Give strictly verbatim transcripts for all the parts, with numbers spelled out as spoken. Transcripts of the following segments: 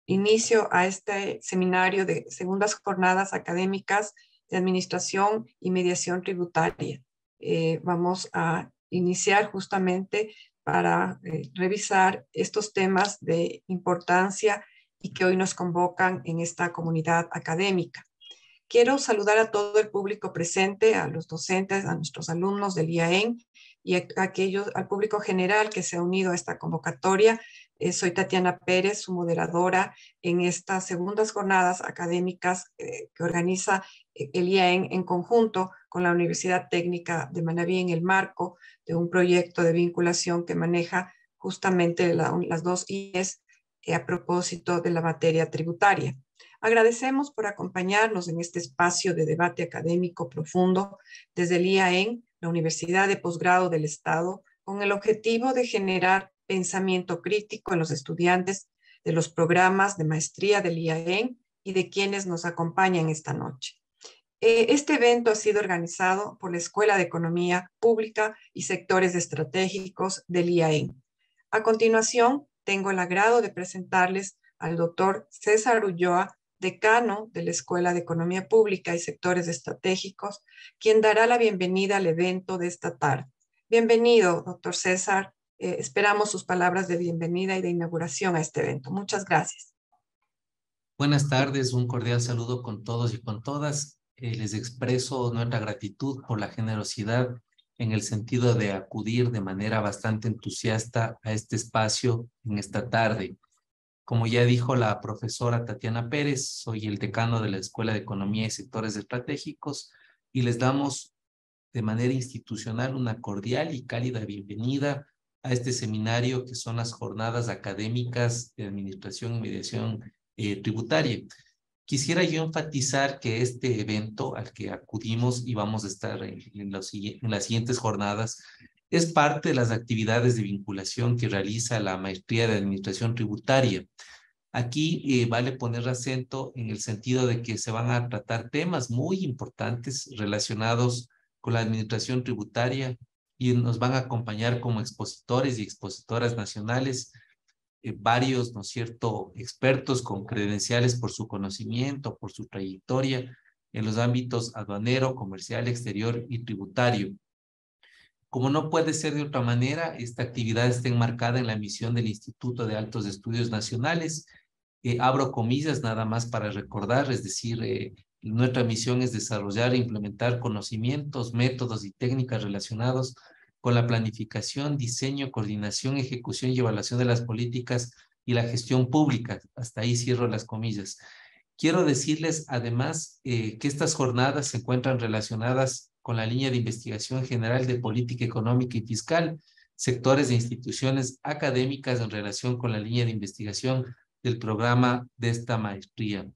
inicio a este seminario de segundas jornadas académicas de administración y mediación tributaria. Eh, vamos a iniciar justamente para eh, revisar estos temas de importancia y que hoy nos convocan en esta comunidad académica. Quiero saludar a todo el público presente, a los docentes, a nuestros alumnos del I A E N y a aquellos, al público general que se ha unido a esta convocatoria. Eh, soy Tatiana Pérez, su moderadora en estas segundas jornadas académicas eh, que organiza el I A E N en conjunto con la Universidad Técnica de Manabí en el marco de un proyecto de vinculación que maneja justamente la, las dos I E S eh, a propósito de la materia tributaria. Agradecemos por acompañarnos en este espacio de debate académico profundo desde el I A E N, la Universidad de Posgrado del Estado, con el objetivo de generar pensamiento crítico en los estudiantes de los programas de maestría del I A E N y de quienes nos acompañan esta noche. Este evento ha sido organizado por la Escuela de Economía Pública y Sectores Estratégicos del I A E N. A continuación, tengo el agrado de presentarles al doctor César Ulloa, decano de la Escuela de Economía Pública y Sectores Estratégicos, quien dará la bienvenida al evento de esta tarde. Bienvenido, doctor César. Eh, esperamos sus palabras de bienvenida y de inauguración a este evento. Muchas gracias. Buenas tardes, un cordial saludo con todos y con todas. Eh, les expreso nuestra gratitud por la generosidad en el sentido de acudir de manera bastante entusiasta a este espacio en esta tarde. Como ya dijo la profesora Tatiana Pérez, soy el decano de la Escuela de Economía y Sectores Estratégicos y les damos de manera institucional una cordial y cálida bienvenida a este seminario que son las jornadas académicas de administración y mediación eh, tributaria. Quisiera yo enfatizar que este evento al que acudimos y vamos a estar en, en, los, en las siguientes jornadas es parte de las actividades de vinculación que realiza la Maestría de Administración Tributaria. Aquí eh, vale poner acento en el sentido de que se van a tratar temas muy importantes relacionados con la administración tributaria y nos van a acompañar como expositores y expositoras nacionales eh, varios, ¿no es cierto?, expertos con credenciales por su conocimiento, por su trayectoria en los ámbitos aduanero, comercial, exterior y tributario. Como no puede ser de otra manera, esta actividad está enmarcada en la misión del Instituto de Altos Estudios Nacionales. Eh, abro comillas nada más para recordar, es decir, eh, nuestra misión es desarrollar e implementar conocimientos, métodos y técnicas relacionados con la planificación, diseño, coordinación, ejecución y evaluación de las políticas y la gestión pública. Hasta ahí cierro las comillas. Quiero decirles además eh, que estas jornadas se encuentran relacionadas con la línea de investigación general de política económica y fiscal, sectores e instituciones académicas en relación con la línea de investigación del programa de esta maestría.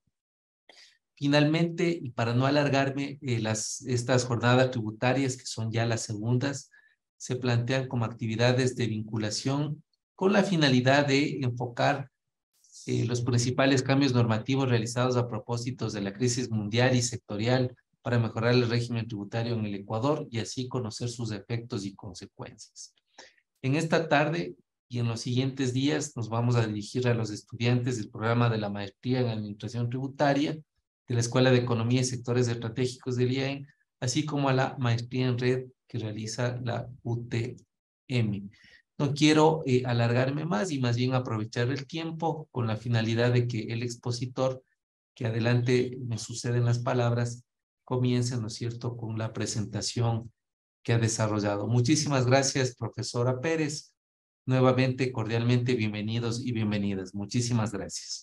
Finalmente, y para no alargarme, eh, las, estas jornadas tributarias, que son ya las segundas, se plantean como actividades de vinculación con la finalidad de enfocar eh, los principales cambios normativos realizados a propósitos de la crisis mundial y sectorial para mejorar el régimen tributario en el Ecuador y así conocer sus efectos y consecuencias. En esta tarde y en los siguientes días nos vamos a dirigir a los estudiantes del programa de la maestría en Administración Tributaria de la Escuela de Economía y Sectores Estratégicos del I A E N, así como a la maestría en red que realiza la U T M. No quiero eh, alargarme más y más bien aprovechar el tiempo con la finalidad de que el expositor, que adelante me suceden las palabras, comience, ¿no es cierto?, con la presentación que ha desarrollado. Muchísimas gracias, profesora Pérez. Nuevamente, cordialmente bienvenidos y bienvenidas. Muchísimas gracias.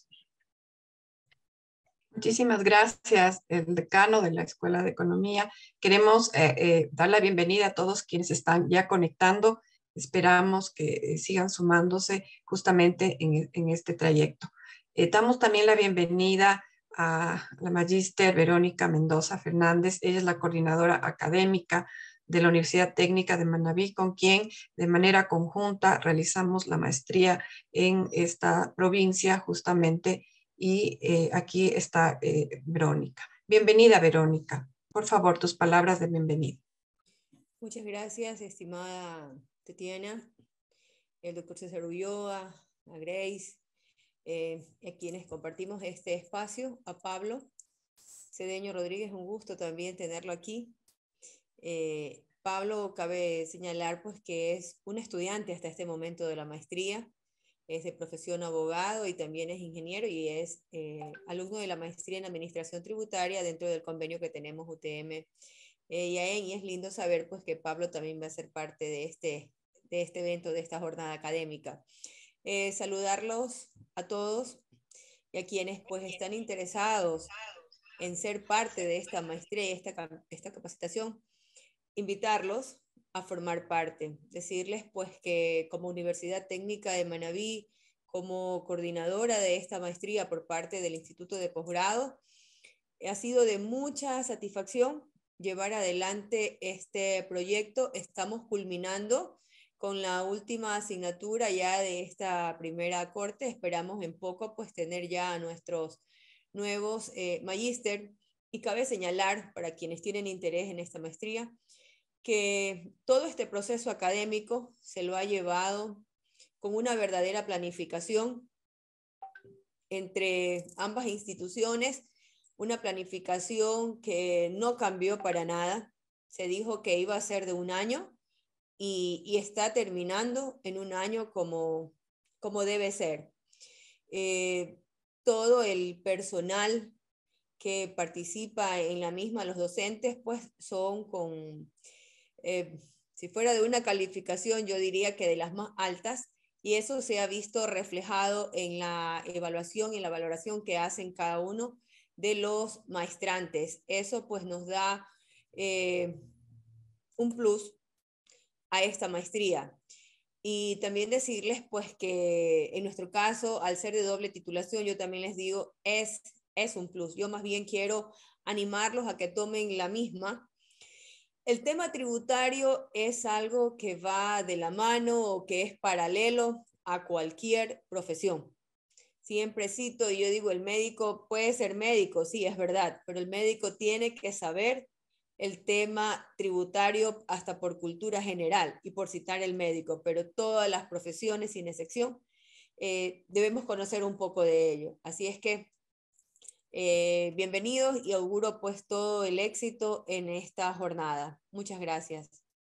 Muchísimas gracias, el decano de la Escuela de Economía. Queremos eh, eh, dar la bienvenida a todos quienes están ya conectando. Esperamos que eh, sigan sumándose justamente en, en este trayecto. Eh, damos también la bienvenida a la magíster Verónica Mendoza Fernández. Ella es la coordinadora académica de la Universidad Técnica de Manabí, con quien de manera conjunta realizamos la maestría en esta provincia justamente. Y eh, aquí está eh, Verónica. Bienvenida, Verónica. Por favor, tus palabras de bienvenida. Muchas gracias, estimada Tatiana, el doctor César Ulloa, a Grace, eh, a quienes compartimos este espacio, a Pablo Cedeño Rodríguez, un gusto también tenerlo aquí. Eh, Pablo, cabe señalar pues que es un estudiante hasta este momento de la maestría, es de profesión abogado y también es ingeniero y es eh, alumno de la maestría en Administración Tributaria dentro del convenio que tenemos U T M eh, y A E N, y es lindo saber pues que Pablo también va a ser parte de este, de este evento, de esta jornada académica. Eh, saludarlos a todos y a quienes pues están interesados en ser parte de esta maestría y esta, esta capacitación, invitarlos a formar parte, decirles pues que como Universidad Técnica de Manabí, como coordinadora de esta maestría por parte del Instituto de Posgrado, ha sido de mucha satisfacción llevar adelante este proyecto. Estamos culminando con la última asignatura ya de esta primera corte. Esperamos en poco pues tener ya a nuestros nuevos eh, magíster, y cabe señalar para quienes tienen interés en esta maestría que todo este proceso académico se lo ha llevado con una verdadera planificación entre ambas instituciones, una planificación que no cambió para nada. Se dijo que iba a ser de un año y, y está terminando en un año como, como debe ser. Eh, todo el personal que participa en la misma, los docentes, pues son con, eh, si fuera de una calificación, yo diría que de las más altas, y eso se ha visto reflejado en la evaluación y la valoración que hacen cada uno de los maestrantes. Eso pues nos da eh, un plus a esta maestría. Y también decirles pues que en nuestro caso, al ser de doble titulación, yo también les digo, es, es un plus. Yo más bien quiero animarlos a que tomen la misma. El tema tributario es algo que va de la mano o que es paralelo a cualquier profesión. Siempre cito y yo digo, el médico puede ser médico, sí, es verdad, pero el médico tiene que saber el tema tributario hasta por cultura general y por citar el médico, pero todas las profesiones sin excepción eh, debemos conocer un poco de ello. Así es que eh, bienvenidos y auguro pues todo el éxito en esta jornada. Muchas gracias.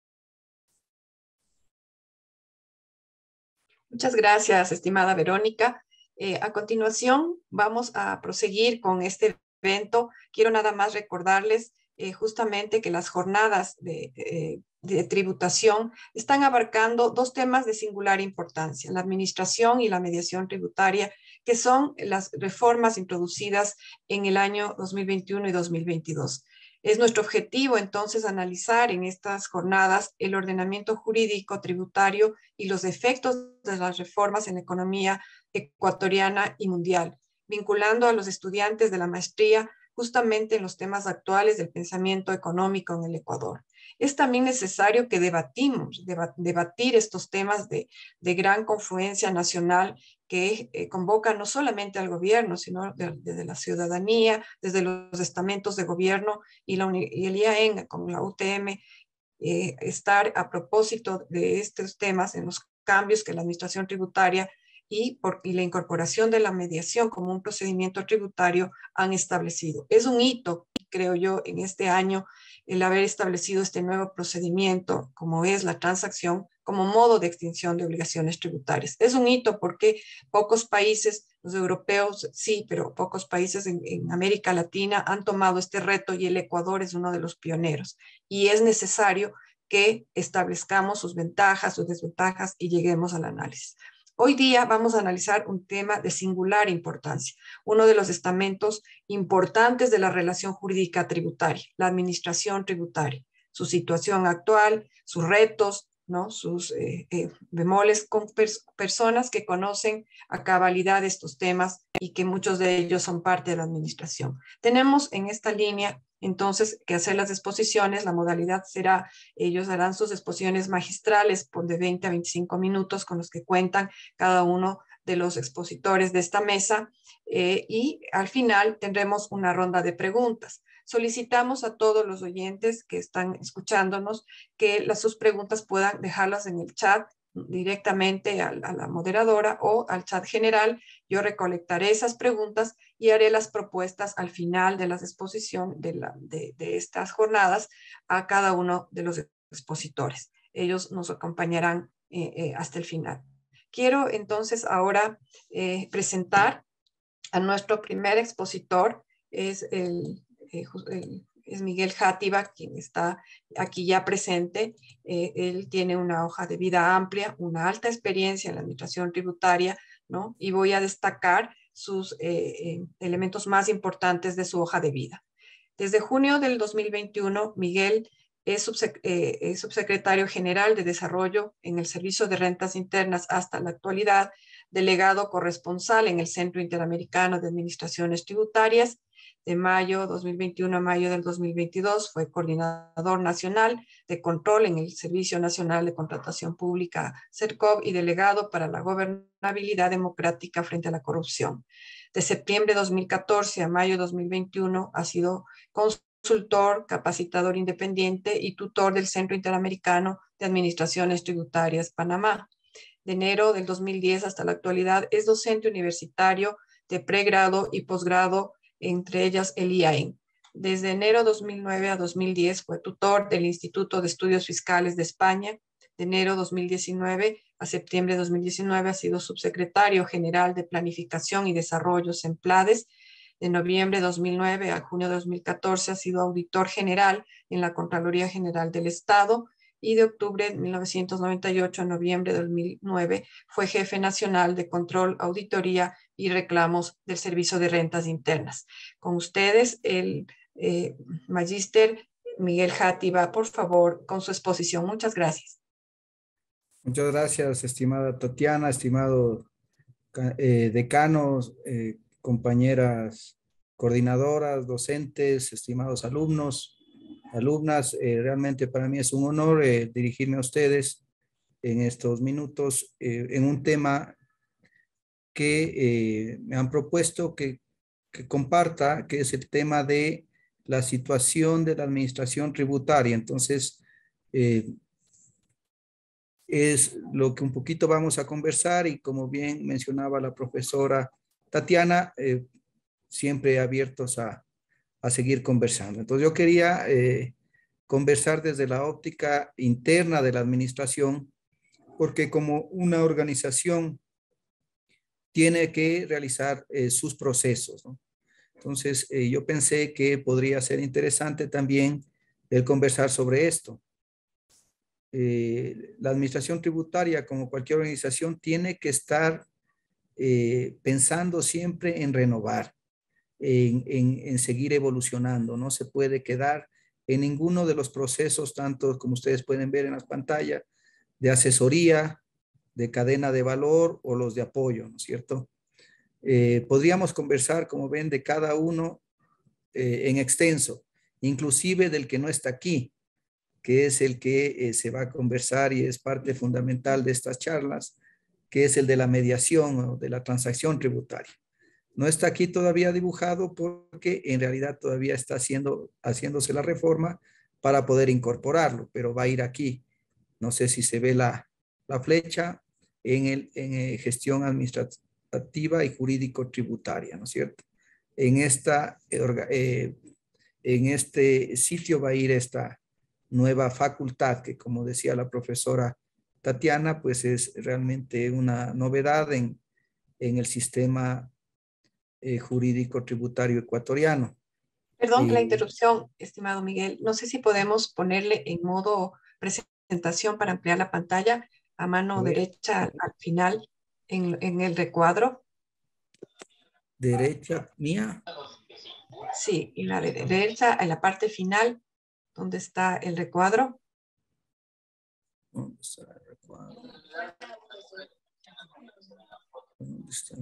Muchas gracias, estimada Verónica. Eh, a continuación, vamos a proseguir con este evento. Quiero nada más recordarles eh, justamente que las jornadas de, eh, de tributación están abarcando dos temas de singular importancia, la administración y la mediación tributaria, que son las reformas introducidas en el año dos mil veintiuno y dos mil veintidós. Es nuestro objetivo entonces analizar en estas jornadas el ordenamiento jurídico tributario y los efectos de las reformas en la economía ecuatoriana y mundial, vinculando a los estudiantes de la maestría justamente en los temas actuales del pensamiento económico en el Ecuador. Es también necesario que debatimos, debat, debatir estos temas de, de gran confluencia nacional que eh, convoca no solamente al gobierno, sino desde de, de la ciudadanía, desde los estamentos de gobierno y, la, y el I A E N con la U T M, eh, estar a propósito de estos temas en los cambios que la administración tributaria y, por, y la incorporación de la mediación como un procedimiento tributario han establecido. Es un hito, creo yo, en este año el haber establecido este nuevo procedimiento, como es la transacción, como modo de extinción de obligaciones tributarias. Es un hito porque pocos países, los europeos sí, pero pocos países en, en América Latina han tomado este reto y el Ecuador es uno de los pioneros. Y es necesario que establezcamos sus ventajas, sus desventajas y lleguemos al análisis. Hoy día vamos a analizar un tema de singular importancia, uno de los estamentos importantes de la relación jurídica tributaria, la administración tributaria, su situación actual, sus retos, ¿no? sus eh, eh, bemoles con pers personas que conocen a cabalidad estos temas y que muchos de ellos son parte de la administración. Tenemos en esta línea entonces que hacer las exposiciones, la modalidad será, ellos harán sus exposiciones magistrales por de veinte a veinticinco minutos con los que cuentan cada uno de los expositores de esta mesa eh, y al final tendremos una ronda de preguntas. Solicitamos a todos los oyentes que están escuchándonos que las, sus preguntas puedan dejarlas en el chat directamente a, a la moderadora o al chat general. Yo recolectaré esas preguntas y haré las propuestas al final de la exposición de, la, de, de estas jornadas a cada uno de los expositores. Ellos nos acompañarán eh, eh, hasta el final. Quiero entonces ahora eh, presentar a nuestro primer expositor, es, el, eh, el, es Miguel Játiva, quien está aquí ya presente. Eh, él tiene una hoja de vida amplia, una alta experiencia en la administración tributaria, ¿no? Y voy a destacar sus eh, eh, elementos más importantes de su hoja de vida. Desde junio del dos mil veintiuno, Miguel es, subsec eh, es subsecretario general de Desarrollo en el Servicio de Rentas Internas hasta la actualidad, delegado corresponsal en el Centro Interamericano de Administraciones Tributarias. De mayo dos mil veintiuno a mayo del dos mil veintidós fue coordinador nacional de control en el Servicio Nacional de Contratación Pública, CERCOP, y delegado para la gobernabilidad democrática frente a la corrupción. De septiembre de dos mil catorce a mayo de dos mil veintiuno ha sido consultor, capacitador independiente y tutor del Centro Interamericano de Administraciones Tributarias, Panamá. De enero del dos mil diez hasta la actualidad es docente universitario de pregrado y posgrado, entre ellas el I A E N. Desde enero dos mil nueve a dos mil diez fue tutor del Instituto de Estudios Fiscales de España. De enero dos mil diecinueve a septiembre de dos mil diecinueve ha sido subsecretario general de Planificación y Desarrollo, SEMPLADES. De noviembre de dos mil nueve a junio de dos mil catorce ha sido auditor general en la Contraloría General del Estado. Y de octubre de mil novecientos noventa y ocho a noviembre de dos mil nueve fue jefe nacional de control, auditoría y reclamos del Servicio de Rentas Internas. Con ustedes, el eh, magíster Miguel Játiva, por favor, con su exposición. Muchas gracias. Muchas gracias, estimada Tatiana, estimado eh, decanos, eh, compañeras coordinadoras, docentes, estimados alumnos, alumnas. Eh, realmente para mí es un honor eh, dirigirme a ustedes en estos minutos eh, en un tema que eh, me han propuesto que, que comparta, que es el tema de la situación de la administración tributaria. Entonces, eh, es lo que un poquito vamos a conversar y como bien mencionaba la profesora Tatiana, eh, siempre abiertos a, a seguir conversando. Entonces yo quería eh, conversar desde la óptica interna de la administración, porque como una organización tiene que realizar eh, sus procesos, ¿no? Entonces eh, yo pensé que podría ser interesante también el conversar sobre esto. Eh, la administración tributaria, como cualquier organización, tiene que estar eh, pensando siempre en renovar, en, en, en seguir evolucionando. No se puede quedar en ninguno de los procesos, tanto como ustedes pueden ver en las pantallas, de asesoría, de cadena de valor o los de apoyo, ¿no es cierto? Eh, podríamos conversar, como ven, de cada uno eh, en extenso, inclusive del que no está aquí, que es el que eh, se va a conversar y es parte fundamental de estas charlas, que es el de la mediación o de la transacción tributaria. No está aquí todavía dibujado porque en realidad todavía está haciendo, haciéndose la reforma para poder incorporarlo, pero va a ir aquí. No sé si se ve la, la flecha en, el, en eh, gestión administrativa y jurídico tributaria, ¿no es cierto? En, esta, eh, en este sitio va a ir esta nueva facultad que, como decía la profesora Tatiana, pues es realmente una novedad en, en el sistema eh, jurídico tributario ecuatoriano. Perdón eh, la interrupción, estimado Miguel. No sé si podemos ponerle en modo presentación para ampliar la pantalla a mano derecha al, al final en, en el recuadro. Derecha mía. Sí, en la de derecha, en la parte final, donde está el recuadro. ¿Dónde está el recuadro? ¿Dónde está?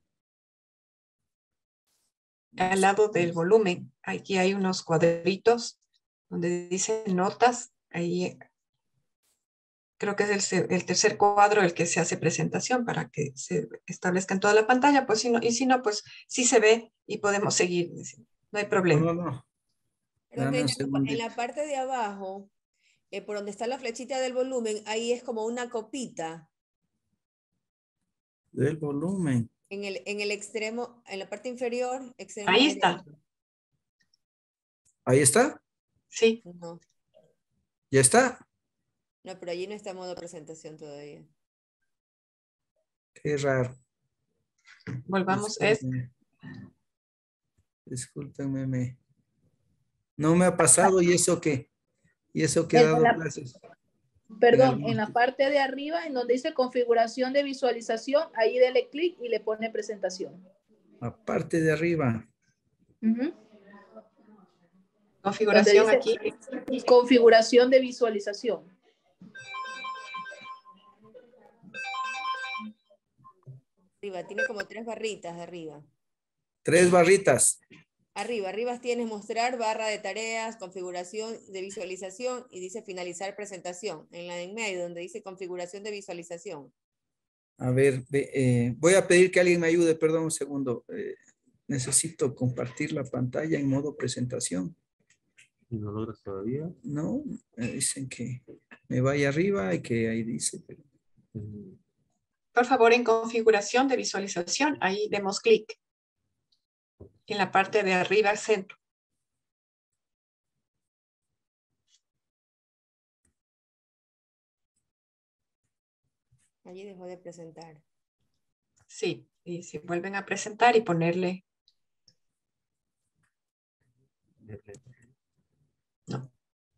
Al lado del volumen, aquí hay unos cuadritos donde dice notas. Ahí creo que es el, el tercer cuadro el que se hace presentación para que se establezca en toda la pantalla. Pues si no, y si no, pues sí se ve y podemos seguir. No hay problema. No, no, no. Creo que en la, en la parte de abajo eh, por donde está la flechita del volumen, ahí es como una copita. Del volumen. En el, en el extremo, en la parte inferior, extremo Ahí derecho. está. Ahí está. Sí. No, Ya está. no, pero allí no está en modo presentación todavía. Qué raro. Volvamos. Es, Discúlpenme. Discúlpenme. me- No me ha pasado y eso que, y eso que he En dado la- clases. Perdón, algún- en la parte de arriba, en donde dice configuración de visualización, ahí dele clic y le pone presentación. Aparte de arriba. Ujú. configuración Donde aquí. dice configuración de visualización. Arriba, tiene como tres barritas arriba. Tres barritas. Arriba, arriba tienes mostrar, barra de tareas, configuración de visualización y dice finalizar presentación. En la de en medio, donde dice configuración de visualización. A ver, ve, eh, voy a pedir que alguien me ayude, perdón un segundo. Eh, necesito compartir la pantalla en modo presentación. ¿Y no logras todavía? No, me dicen que me vaya arriba y que ahí dice. Pero... Por favor, en configuración de visualización, ahí demos clic. En la parte de arriba, centro. Allí dejó de presentar. Sí, y si vuelven a presentar y ponerle. No.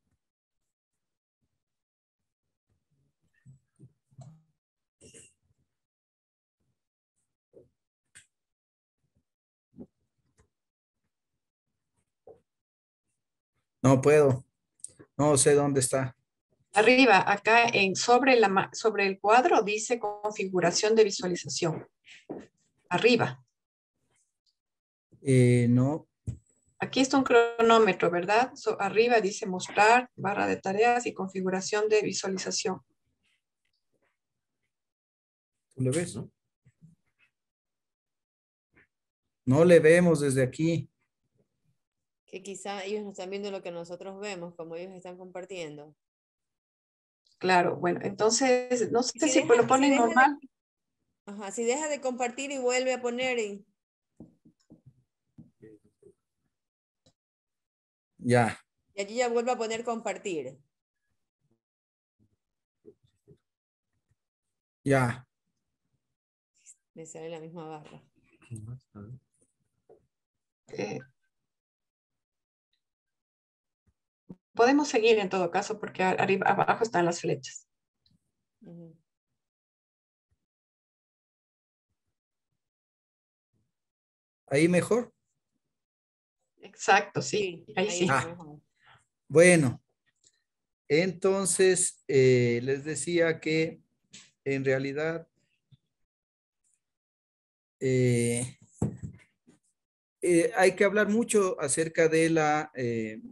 No puedo. No sé dónde está. Arriba, acá en sobre, la, ma- sobre el cuadro dice configuración de visualización. Arriba. Eh, no. Aquí está un cronómetro, ¿verdad? So, arriba dice mostrar, barra de tareas y configuración de visualización. ¿Tú le ves? No, no le vemos desde aquí. Que quizá ellos no están viendo lo que nosotros vemos, como ellos están compartiendo. Claro, bueno, entonces, no sé Y si, si deja- lo y si ponen deja de- normal. Ajá, si deja de compartir y vuelve a poner y Ya. y allí ya vuelve a poner compartir. Ya. Me sale la misma barra. Eh, podemos seguir en todo caso porque arriba, abajo están las flechas. Ujú. Ahí mejor. Exacto, sí, Sí, ahí ahí sí. está Ah. mejor. Bueno. Entonces, eh, les decía que en realidad eh, eh, hay que hablar mucho acerca de la, eh,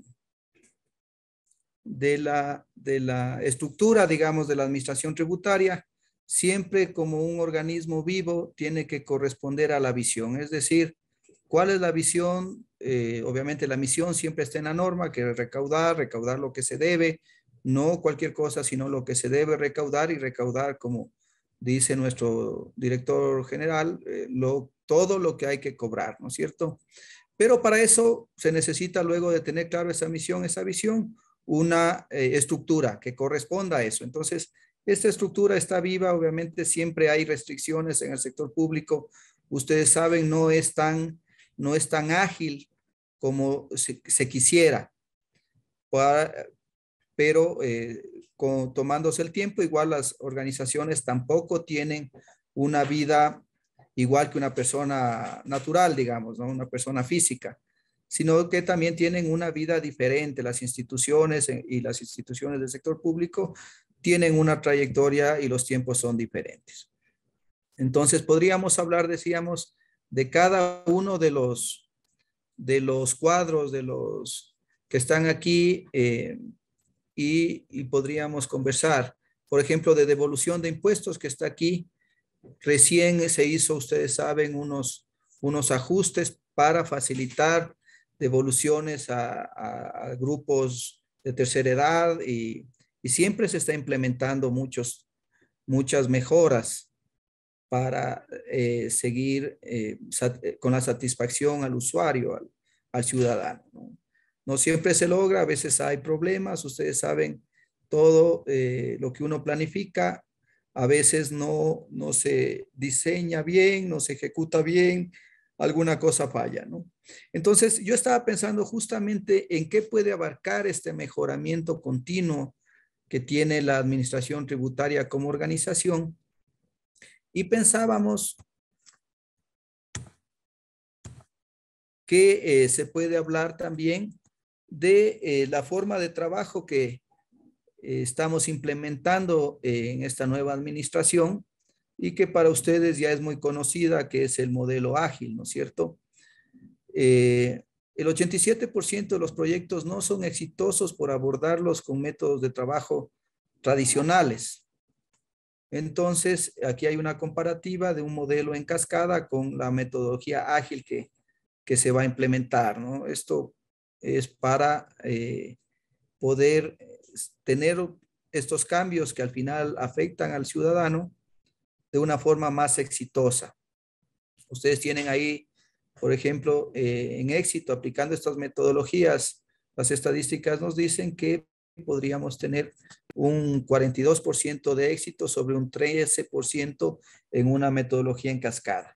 de la, de la estructura, digamos, de la administración tributaria. Siempre como un organismo vivo tiene que corresponder a la visión, es decir, ¿cuál es la visión? Eh, obviamente la misión siempre está en la norma, que es recaudar, recaudar lo que se debe, no cualquier cosa, sino lo que se debe recaudar y recaudar, como dice nuestro director general, eh, lo, todo lo que hay que cobrar, ¿no es cierto? Pero para eso se necesita, luego de tener claro esa misión, esa visión, una eh, estructura que corresponda a eso. Entonces, esta estructura está viva, obviamente siempre hay restricciones en el sector público. Ustedes saben, no es tan, no es tan ágil como se, se quisiera. Para, pero eh, con, tomándose el tiempo, igual las organizaciones tampoco tienen una vida igual que una persona natural, digamos, ¿no? Una persona física, sino que también tienen una vida diferente. Las instituciones y las instituciones del sector público tienen una trayectoria y los tiempos son diferentes. Entonces, podríamos hablar, decíamos, de cada uno de los, de los cuadros, de los que están aquí, eh, y, y podríamos conversar, por ejemplo, de devolución de impuestos que está aquí. Recién se hizo, ustedes saben, unos, unos ajustes para facilitar devoluciones a, a, a grupos de tercera edad y, y siempre se está implementando muchos, muchas mejoras para eh, seguir eh, con la satisfacción al usuario, al, al ciudadano, ¿no? No siempre se logra, a veces hay problemas, ustedes saben, todo eh, lo que uno planifica, a veces no, no se diseña bien, no se ejecuta bien, alguna cosa falla, ¿no? Entonces, yo estaba pensando justamente en qué puede abarcar este mejoramiento continuo que tiene la administración tributaria como organización, y pensábamos que eh, se puede hablar también de eh, la forma de trabajo que eh, estamos implementando eh, en esta nueva administración y que para ustedes ya es muy conocida, que es el modelo ágil, ¿no es cierto? Eh, el ochenta y siete por ciento de los proyectos no son exitosos por abordarlos con métodos de trabajo tradicionales. Entonces, aquí hay una comparativa de un modelo en cascada con la metodología ágil que, que se va a implementar, ¿no? Esto es para eh, poder tener estos cambios que al final afectan al ciudadano de una forma más exitosa. Ustedes tienen ahí, por ejemplo, eh, en éxito, aplicando estas metodologías, las estadísticas nos dicen que podríamos tener un cuarenta y dos por ciento de éxito sobre un trece por ciento en una metodología en cascada.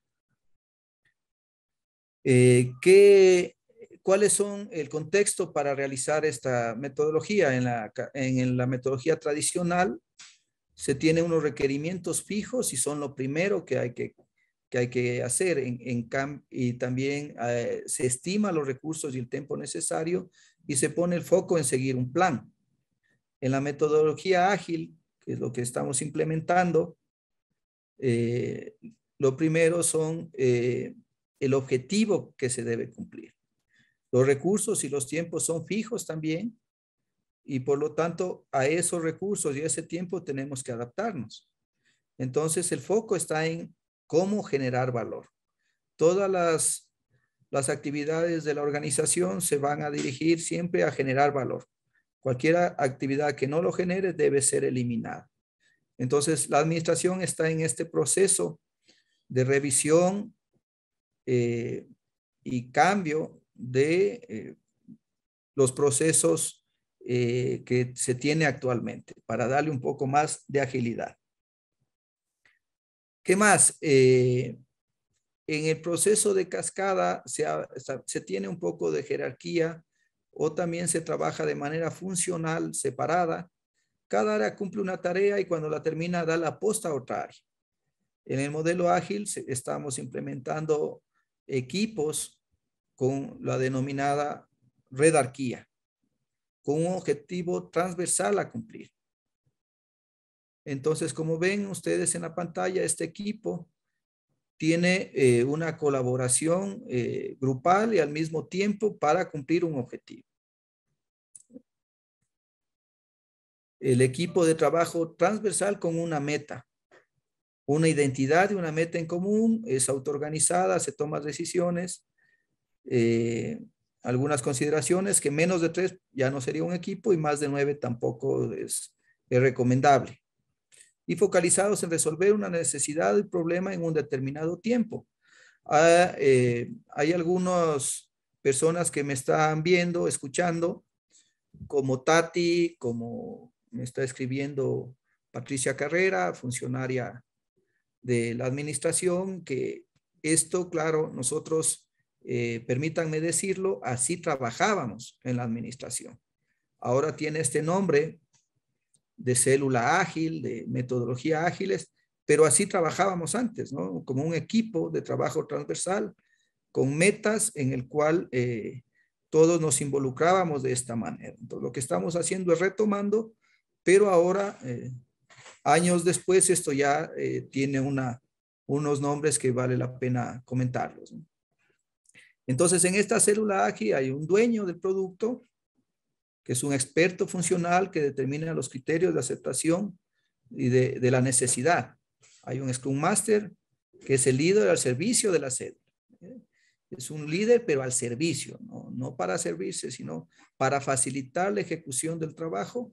Eh, ¿qué, ¿Cuáles son el contexto para realizar esta metodología? En la, en la metodología tradicional se tienen unos requerimientos fijos y son lo primero que hay que, que, hay que hacer. En, en cam y también eh, se estima los recursos y el tiempo necesario y se pone el foco en seguir un plan. En la metodología ágil, que es lo que estamos implementando, eh, lo primero son eh, el objetivo que se debe cumplir. Los recursos y los tiempos son fijos también y por lo tanto a esos recursos y a ese tiempo tenemos que adaptarnos. Entonces el foco está en cómo generar valor. Todas las, las actividades de la organización se van a dirigir siempre a generar valor. Cualquier actividad que no lo genere debe ser eliminada. Entonces, la administración está en este proceso de revisión eh, y cambio de eh, los procesos eh, que se tiene actualmente para darle un poco más de agilidad. ¿Qué más? Eh, en el proceso de cascada se, ha, se tiene un poco de jerarquía o también se trabaja de manera funcional, separada. Cada área cumple una tarea y cuando la termina da la posta a otra área. En el modelo ágil estamos implementando equipos con la denominada redarquía, con un objetivo transversal a cumplir. Entonces, como ven ustedes en la pantalla, este equipo tiene eh, una colaboración eh, grupal y al mismo tiempo para cumplir un objetivo. El equipo de trabajo transversal con una meta, una identidad y una meta en común, es autoorganizada, se toman decisiones, eh, algunas consideraciones que menos de tres ya no sería un equipo y más de nueve tampoco es, es recomendable. Y focalizados en resolver una necesidad y problema en un determinado tiempo. Ah, eh, hay algunas personas que me están viendo, escuchando, como Tati, como me está escribiendo Patricia Carrera, funcionaria de la administración, que esto, claro, nosotros, eh, permítanme decirlo, así trabajábamos en la administración. Ahora tiene este nombre de célula ágil, de metodología ágiles, pero así trabajábamos antes, ¿no? Como un equipo de trabajo transversal con metas en el cual eh, todos nos involucrábamos de esta manera. Entonces, lo que estamos haciendo es retomando, pero ahora, eh, años después, esto ya eh, tiene una, unos nombres que vale la pena comentarlos, ¿no? Entonces, en esta célula ágil hay un dueño del producto, que es un experto funcional que determina los criterios de aceptación y de, de la necesidad. Hay un Scrum Master, que es el líder al servicio de la célula. Es un líder, pero al servicio, ¿no? No para servirse, sino para facilitar la ejecución del trabajo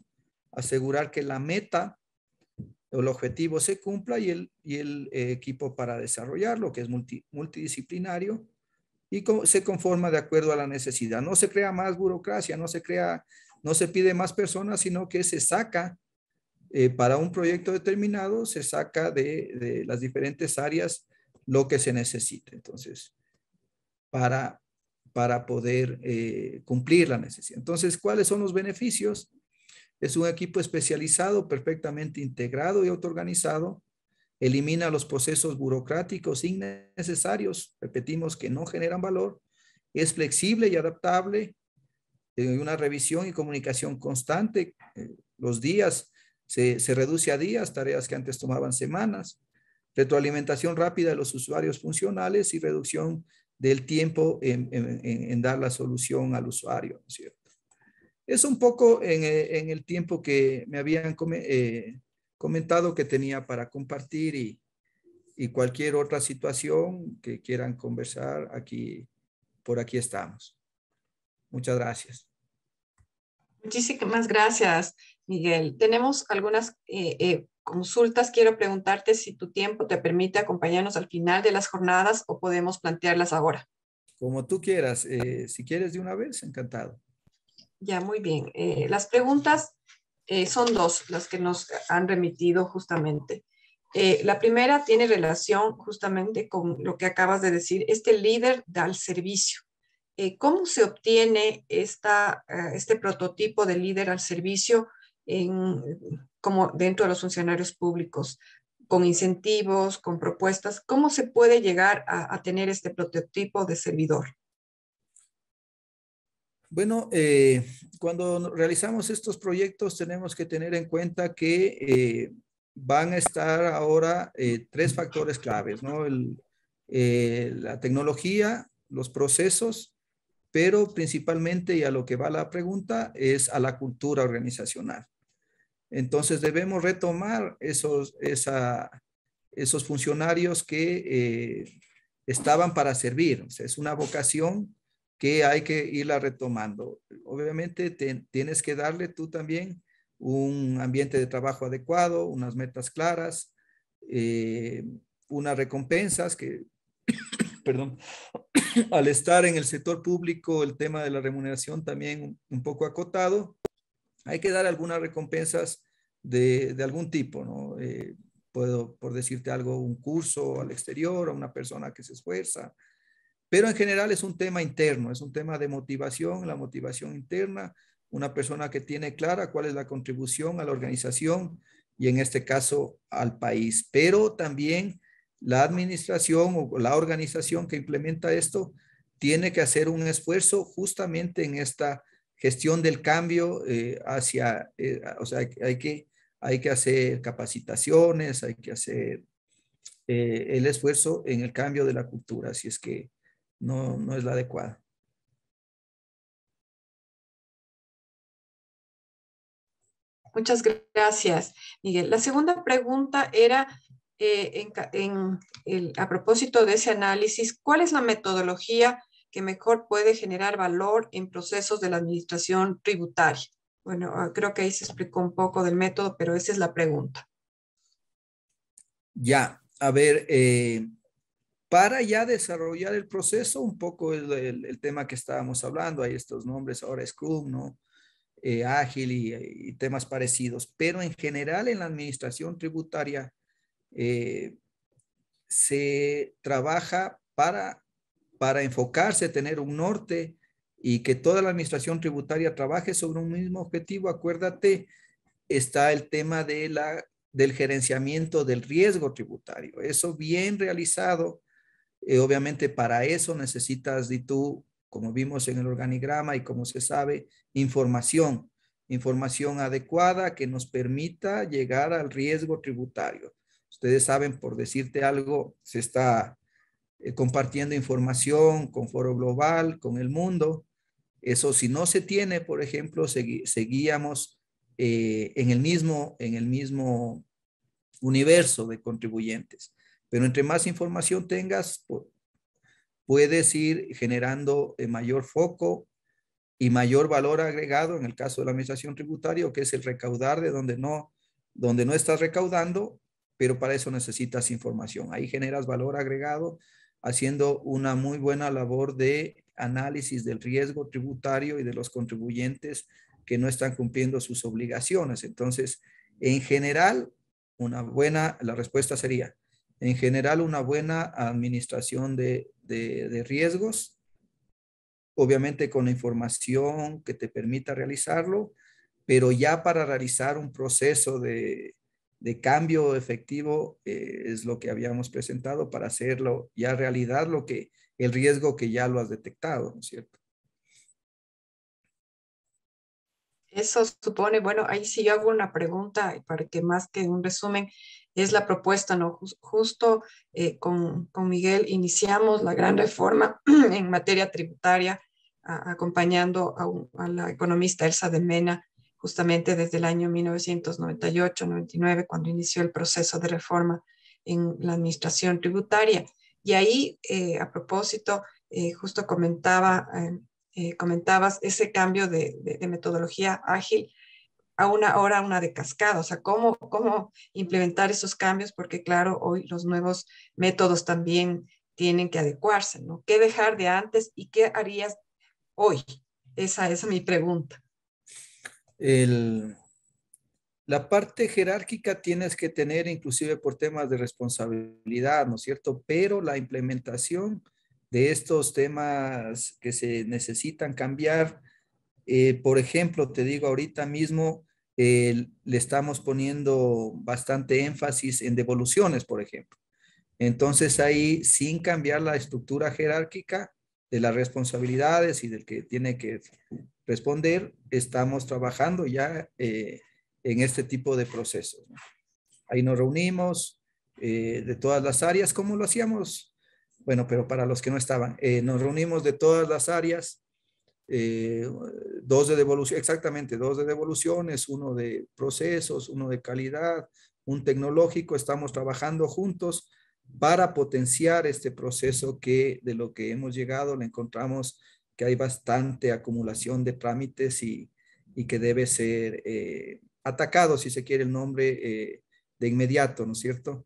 asegurar que la meta o el objetivo se cumpla y el, y el eh, equipo para desarrollarlo, que es multi, multidisciplinario, y co- se conforma de acuerdo a la necesidad. No se crea más burocracia, no se crea, no se pide más personas, sino que se saca eh, para un proyecto determinado, se saca de, de las diferentes áreas lo que se necesite. Entonces, para, para poder eh, cumplir la necesidad. Entonces, ¿cuáles son los beneficios? Es un equipo especializado, perfectamente integrado y autoorganizado. Elimina los procesos burocráticos innecesarios, repetimos, que no generan valor. Es flexible y adaptable. Hay una revisión y comunicación constante. Eh, los días se, se reduce a días, tareas que antes tomaban semanas. Retroalimentación rápida de los usuarios funcionales y reducción del tiempo en, en, en dar la solución al usuario, ¿no es cierto? Es un poco en, en el tiempo que me habían eh, comentado que tenía para compartir y, y cualquier otra situación que quieran conversar, aquí, por aquí estamos. Muchas gracias. Muchísimas gracias, Miguel. Tenemos algunas eh, eh, consultas. Quiero preguntarte si tu tiempo te permite acompañarnos al final de las jornadas o podemos plantearlas ahora. Como tú quieras. Eh, si quieres de una vez, encantado. Ya, muy bien. Eh, las preguntas eh, son dos, las que nos han remitido justamente. Eh, la primera tiene relación justamente con lo que acabas de decir, este líder al servicio. Eh, ¿Cómo se obtiene esta, uh, este prototipo de líder al servicio en, como dentro de los funcionarios públicos? Con incentivos, con propuestas. ¿Cómo se puede llegar a, a tener este prototipo de servidor? Bueno, eh, cuando realizamos estos proyectos tenemos que tener en cuenta que eh, van a estar ahora eh, tres factores claves, ¿no? El, eh, la tecnología, los procesos, pero principalmente, y a lo que va la pregunta, es a la cultura organizacional. Entonces debemos retomar esos, esa, esos funcionarios que eh, estaban para servir. O sea, es una vocación que hay que irla retomando. Obviamente te, tienes que darle tú también un ambiente de trabajo adecuado, unas metas claras, eh, unas recompensas que, perdón, al estar en el sector público, el tema de la remuneración también un poco acotado, hay que dar algunas recompensas de, de algún tipo, ¿no? Eh, puedo, por decirte algo, un curso al exterior, a una persona que se esfuerza, pero en general es un tema interno, es un tema de motivación, la motivación interna, una persona que tiene clara cuál es la contribución a la organización y en este caso al país, pero también la administración o la organización que implementa esto tiene que hacer un esfuerzo justamente en esta gestión del cambio eh, hacia, eh, o sea, hay que, hay que hacer capacitaciones, hay que hacer eh, el esfuerzo en el cambio de la cultura, si es que no, no es la adecuada. Muchas gracias, Miguel. La segunda pregunta era, eh, en, en el, a propósito de ese análisis, ¿cuál es la metodología que mejor puede generar valor en procesos de la administración tributaria? Bueno, creo que ahí se explicó un poco del método, pero esa es la pregunta. Ya, a ver, eh, para ya desarrollar el proceso, un poco el, el, el tema que estábamos hablando, hay estos nombres ahora Scrum, ¿no? Eh, ágil y, y temas parecidos, pero en general en la administración tributaria eh, se trabaja para, para enfocarse, tener un norte y que toda la administración tributaria trabaje sobre un mismo objetivo. Acuérdate, está el tema de la, del gerenciamiento del riesgo tributario. Eso bien realizado, eh, obviamente para eso necesitas, y tú, como vimos en el organigrama y como se sabe, información, información adecuada que nos permita llegar al riesgo tributario. Ustedes saben, por decirte algo, se está eh, compartiendo información con Foro Global, con el mundo. Eso si no se tiene, por ejemplo, segui seguíamos eh, en, el mismo, en el mismo universo de contribuyentes. Pero entre más información tengas, puedes ir generando mayor foco y mayor valor agregado en el caso de la administración tributaria, que es el recaudar de donde no, donde no estás recaudando, pero para eso necesitas información. Ahí generas valor agregado haciendo una muy buena labor de análisis del riesgo tributario y de los contribuyentes que no están cumpliendo sus obligaciones. Entonces, en general, una buena, la respuesta sería, en general, una buena administración de, de, de riesgos, obviamente con la información que te permita realizarlo, pero ya para realizar un proceso de, de cambio efectivo eh, es lo que habíamos presentado para hacerlo ya realidad, lo que, el riesgo que ya lo has detectado, ¿no es cierto? Eso supone, bueno, ahí sí yo hago una pregunta para que más que un resumen, es la propuesta, ¿no? Just, justo eh, con, con Miguel iniciamos la gran reforma en materia tributaria, a, acompañando a, un, a la economista Elsa de Mena, justamente desde el año mil novecientos noventa y ocho noventa y nueve, cuando inició el proceso de reforma en la administración tributaria. Y ahí, eh, a propósito, eh, justo comentaba... Eh, Eh, comentabas ese cambio de, de, de metodología ágil a una hora, una de cascada, o sea, cómo, cómo implementar esos cambios, porque claro, hoy los nuevos métodos también tienen que adecuarse, ¿no? ¿Qué dejar de antes y qué harías hoy? Esa, esa es mi pregunta. El, la parte jerárquica tienes que tener inclusive por temas de responsabilidad, ¿no es cierto? Pero la implementación de estos temas que se necesitan cambiar, eh, por ejemplo, te digo ahorita mismo, eh, le estamos poniendo bastante énfasis en devoluciones, por ejemplo. Entonces ahí, sin cambiar la estructura jerárquica de las responsabilidades y del que tiene que responder, estamos trabajando ya eh, en este tipo de procesos, ¿no? Ahí nos reunimos eh, de todas las áreas, como lo hacíamos, bueno, pero para los que no estaban, eh, nos reunimos de todas las áreas, eh, dos de devolución, exactamente, dos de devoluciones, uno de procesos, uno de calidad, un tecnológico, estamos trabajando juntos para potenciar este proceso que de lo que hemos llegado le encontramos que hay bastante acumulación de trámites y, y que debe ser eh, atacado, si se quiere el nombre, eh, de inmediato, ¿no es cierto?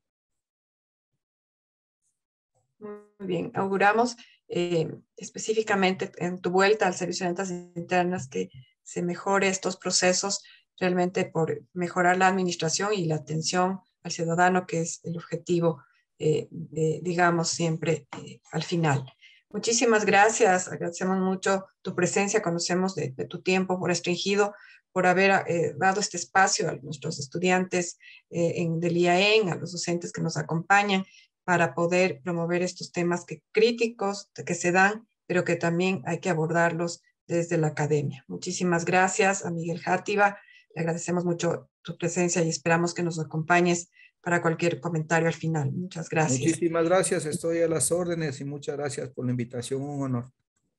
Muy bien, auguramos eh, específicamente en tu vuelta al Servicio de Rentas Internas que se mejore estos procesos realmente por mejorar la administración y la atención al ciudadano, que es el objetivo, eh, de, digamos, siempre eh, al final. Muchísimas gracias, agradecemos mucho tu presencia, conocemos de, de tu tiempo por restringido, por haber eh, dado este espacio a nuestros estudiantes eh, en, del I A E N, a los docentes que nos acompañan, para poder promover estos temas que, críticos que se dan, pero que también hay que abordarlos desde la academia. Muchísimas gracias a Miguel Játiva, le agradecemos mucho tu presencia y esperamos que nos acompañes para cualquier comentario al final. Muchas gracias. Muchísimas gracias, estoy a las órdenes y muchas gracias por la invitación, un honor.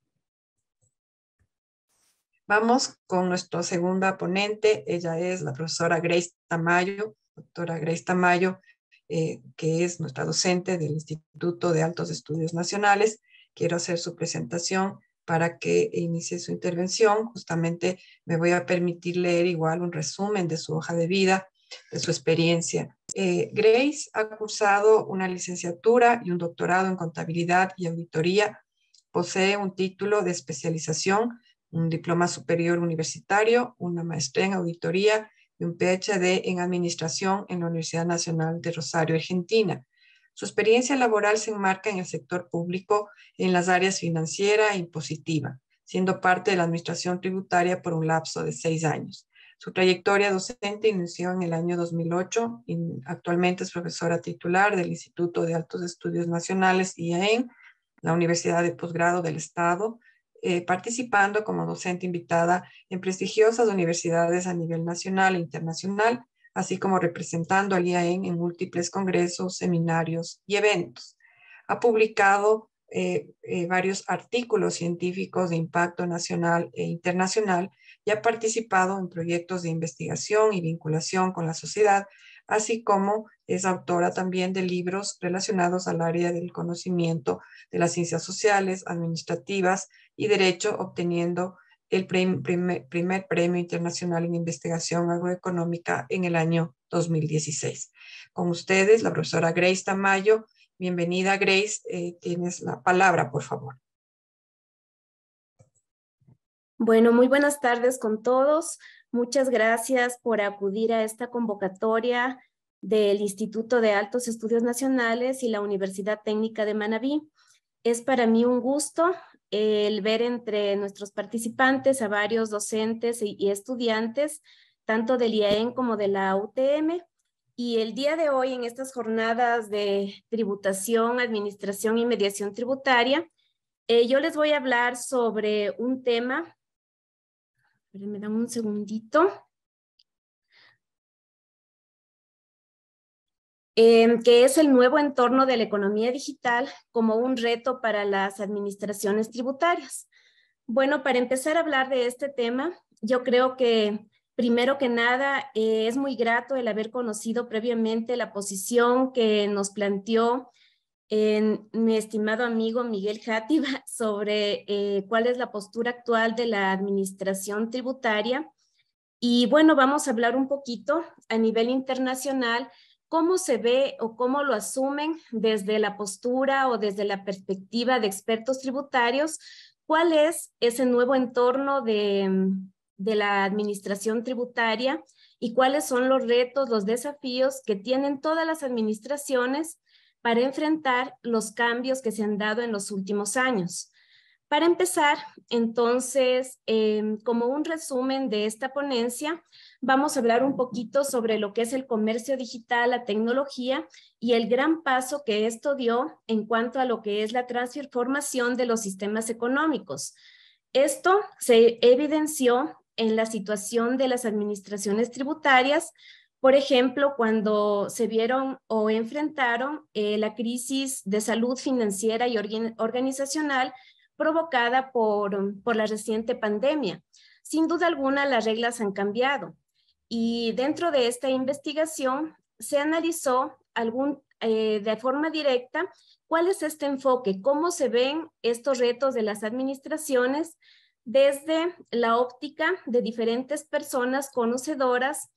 Vamos con nuestra segunda ponente, ella es la profesora Grace Tamayo, doctora Grace Tamayo, eh, que es nuestra docente del Instituto de Altos Estudios Nacionales. Quiero hacer su presentación para que inicie su intervención. Justamente me voy a permitir leer igual un resumen de su hoja de vida, de su experiencia. Eh, Grace ha cursado una licenciatura y un doctorado en contabilidad y auditoría. Posee un título de especialización, un diploma superior universitario, una maestría en auditoría y un P H D en administración en la Universidad Nacional de Rosario, Argentina. Su experiencia laboral se enmarca en el sector público en las áreas financiera e impositiva, siendo parte de la administración tributaria por un lapso de seis años. Su trayectoria docente inició en el año dos mil ocho y actualmente es profesora titular del Instituto de Altos Estudios Nacionales, I A E N, la Universidad de Posgrado del Estado, Eh, participando como docente invitada en prestigiosas universidades a nivel nacional e internacional, así como representando al I A E N en múltiples congresos, seminarios y eventos. Ha publicado eh, eh, varios artículos científicos de impacto nacional e internacional y ha participado en proyectos de investigación y vinculación con la sociedad, así como es autora también de libros relacionados al área del conocimiento de las ciencias sociales, administrativas y derecho, obteniendo el primer, primer Premio Internacional en Investigación Agroeconómica en el año dos mil dieciséis. Con ustedes, la profesora Grace Tamayo. Bienvenida, Grace. Eh, tienes la palabra, por favor. Bueno, muy buenas tardes con todos. Muchas gracias por acudir a esta convocatoria del Instituto de Altos Estudios Nacionales y la Universidad Técnica de Manabí. Es para mí un gusto el ver entre nuestros participantes a varios docentes y estudiantes, tanto del I A E N como de la U T M. Y el día de hoy, en estas jornadas de tributación, administración y mediación tributaria, eh, yo les voy a hablar sobre un tema. Me dan un segundito. Eh, que es el nuevo entorno de la economía digital como un reto para las administraciones tributarias. Bueno, para empezar a hablar de este tema, yo creo que primero que nada eh, es muy grato el haber conocido previamente la posición que nos planteó eh, mi estimado amigo Miguel Játiva sobre eh, cuál es la postura actual de la administración tributaria. Y bueno, vamos a hablar un poquito a nivel internacional cómo se ve o cómo lo asumen desde la postura o desde la perspectiva de expertos tributarios, cuál es ese nuevo entorno de, de la administración tributaria y cuáles son los retos, los desafíos que tienen todas las administraciones para enfrentar los cambios que se han dado en los últimos años. Para empezar, entonces, eh, como un resumen de esta ponencia, vamos a hablar un poquito sobre lo que es el comercio digital, la tecnología y el gran paso que esto dio en cuanto a lo que es la transformación de los sistemas económicos. Esto se evidenció en la situación de las administraciones tributarias, por ejemplo, cuando se vieron o enfrentaron eh, la crisis de salud financiera y organizacional provocada por, por la reciente pandemia. Sin duda alguna, las reglas han cambiado. Y dentro de esta investigación se analizó algún, eh, de forma directa cuál es este enfoque, cómo se ven estos retos de las administraciones desde la óptica de diferentes personas conocedoras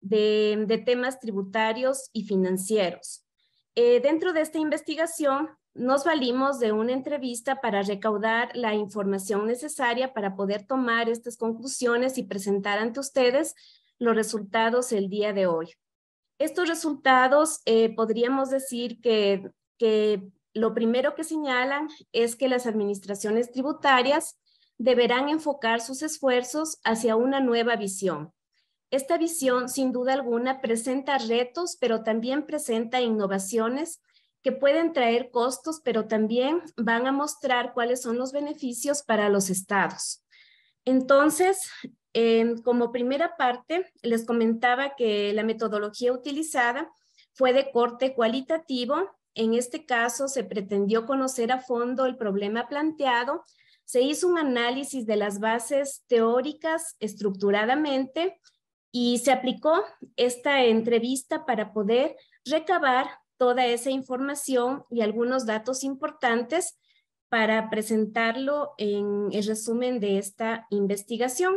de, de temas tributarios y financieros. Eh, dentro de esta investigación, nos valimos de una entrevista para recaudar la información necesaria para poder tomar estas conclusiones y presentar ante ustedes los resultados el día de hoy. Estos resultados eh, podríamos decir que, que lo primero que señalan es que las administraciones tributarias deberán enfocar sus esfuerzos hacia una nueva visión. Esta visión, sin duda alguna, presenta retos, pero también presenta innovaciones que pueden traer costos, pero también van a mostrar cuáles son los beneficios para los estados. Entonces, eh, como primera parte, les comentaba que la metodología utilizada fue de corte cualitativo. En este caso, se pretendió conocer a fondo el problema planteado, se hizo un análisis de las bases teóricas estructuradamente y se aplicó esta entrevista para poder recabar toda esa información y algunos datos importantes para presentarlo en el resumen de esta investigación.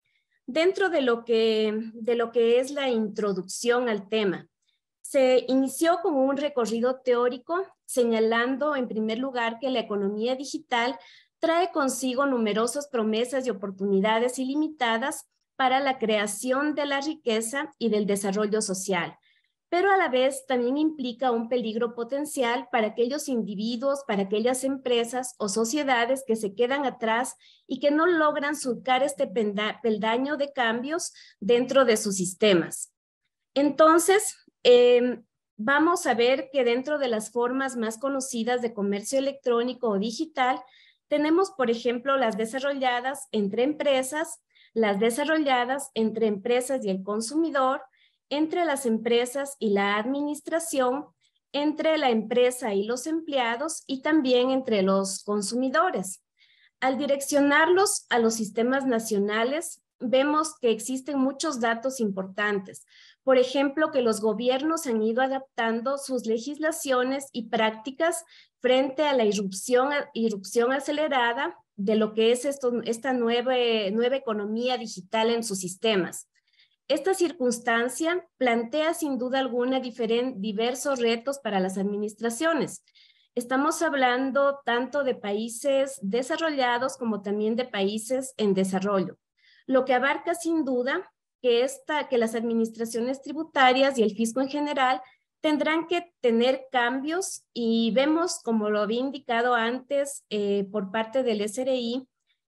Dentro de lo que, de lo que es la introducción al tema, se inició con un recorrido teórico señalando en primer lugar que la economía digital trae consigo numerosas promesas y oportunidades ilimitadas para la creación de la riqueza y del desarrollo social, pero a la vez también implica un peligro potencial para aquellos individuos, para aquellas empresas o sociedades que se quedan atrás y que no logran surcar este peldaño de cambios dentro de sus sistemas. Entonces, eh, vamos a ver que dentro de las formas más conocidas de comercio electrónico o digital, tenemos, por ejemplo, las desarrolladas entre empresas, las desarrolladas entre empresas y el consumidor, entre las empresas y la administración, entre la empresa y los empleados y también entre los consumidores. Al direccionarlos a los sistemas nacionales, vemos que existen muchos datos importantes. Por ejemplo, que los gobiernos han ido adaptando sus legislaciones y prácticas frente a la irrupción, irrupción acelerada de lo que es esto, esta nueva, nueva economía digital en sus sistemas. Esta circunstancia plantea sin duda alguna diversos retos para las administraciones. Estamos hablando tanto de países desarrollados como también de países en desarrollo, lo que abarca sin duda que, esta, que las administraciones tributarias y el fisco en general tendrán que tener cambios, y vemos, como lo había indicado antes eh, por parte del S R I,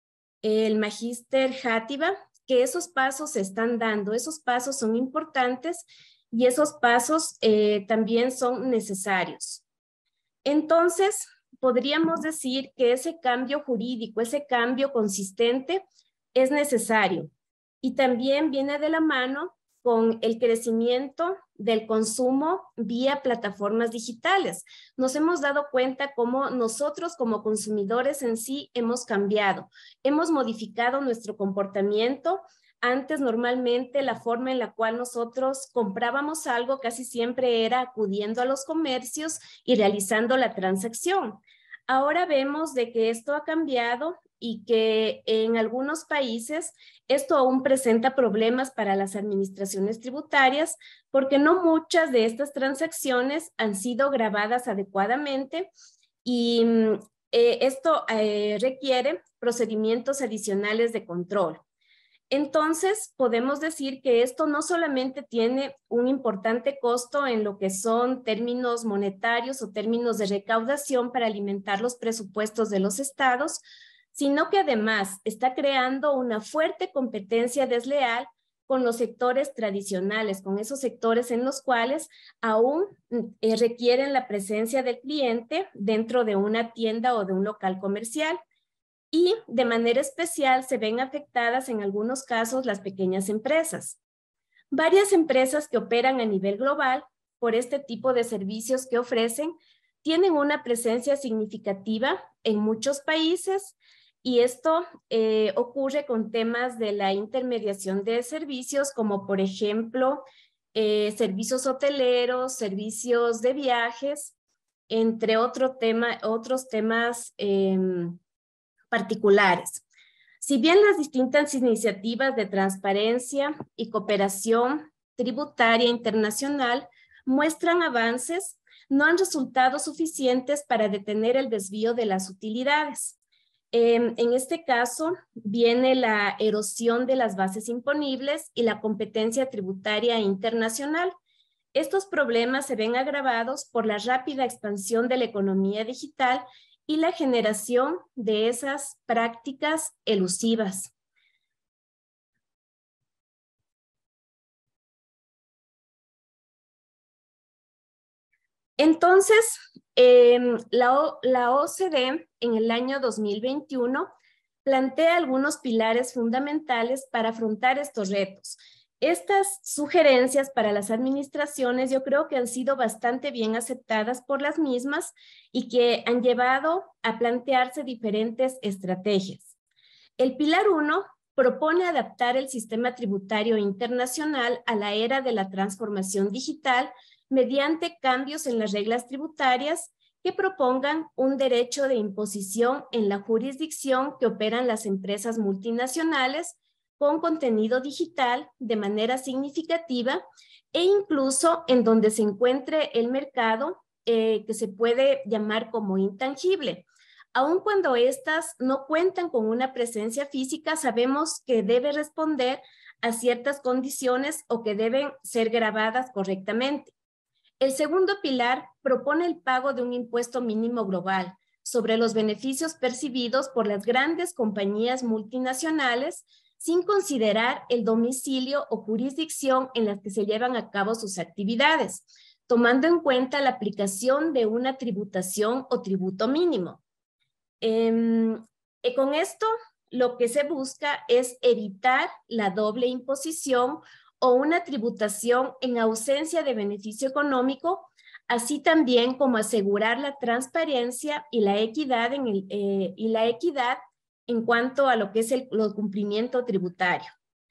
el magíster Játiva, que esos pasos se están dando, esos pasos son importantes y esos pasos eh, también son necesarios. Entonces, podríamos decir que ese cambio jurídico, ese cambio consistente es necesario, y también viene de la mano con el crecimiento del consumo vía plataformas digitales. Nos hemos dado cuenta cómo nosotros como consumidores en sí hemos cambiado, hemos modificado nuestro comportamiento. Antes normalmente la forma en la cual nosotros comprábamos algo casi siempre era acudiendo a los comercios y realizando la transacción. Ahora vemos de que esto ha cambiado y que en algunos países esto aún presenta problemas para las administraciones tributarias, porque no muchas de estas transacciones han sido grabadas adecuadamente, y eh, esto eh, requiere procedimientos adicionales de control. Entonces, podemos decir que esto no solamente tiene un importante costo en lo que son términos monetarios o términos de recaudación para alimentar los presupuestos de los estados, sino que además está creando una fuerte competencia desleal con los sectores tradicionales, con esos sectores en los cuales aún eh, requieren la presencia del cliente dentro de una tienda o de un local comercial. Y de manera especial se ven afectadas en algunos casos las pequeñas empresas. Varias empresas que operan a nivel global por este tipo de servicios que ofrecen tienen una presencia significativa en muchos países, y esto eh, ocurre con temas de la intermediación de servicios, como por ejemplo eh, servicios hoteleros, servicios de viajes, entre otro tema, otros temas eh, particulares. Si bien las distintas iniciativas de transparencia y cooperación tributaria internacional muestran avances, no han resultado suficientes para detener el desvío de las utilidades. Eh, en este caso, viene la erosión de las bases imponibles y la competencia tributaria internacional. Estos problemas se ven agravados por la rápida expansión de la economía digital y la generación de esas prácticas elusivas. Entonces, eh, la, o, la O C D en el año dos mil veintiuno plantea algunos pilares fundamentales para afrontar estos retos. Estas sugerencias para las administraciones yo creo que han sido bastante bien aceptadas por las mismas y que han llevado a plantearse diferentes estrategias. El pilar uno propone adaptar el sistema tributario internacional a la era de la transformación digital mediante cambios en las reglas tributarias que propongan un derecho de imposición en la jurisdicción que operan las empresas multinacionales con contenido digital de manera significativa, e incluso en donde se encuentre el mercado eh, que se puede llamar como intangible. Aun cuando estas no cuentan con una presencia física, sabemos que debe responder a ciertas condiciones o que deben ser grabadas correctamente. El segundo pilar propone el pago de un impuesto mínimo global sobre los beneficios percibidos por las grandes compañías multinacionales, sin considerar el domicilio o jurisdicción en las que se llevan a cabo sus actividades, tomando en cuenta la aplicación de una tributación o tributo mínimo. Eh, y con esto, lo que se busca es evitar la doble imposición o una tributación en ausencia de beneficio económico, así también como asegurar la transparencia y la equidad en el, eh, y la equidad en cuanto a lo que es el, el cumplimiento tributario.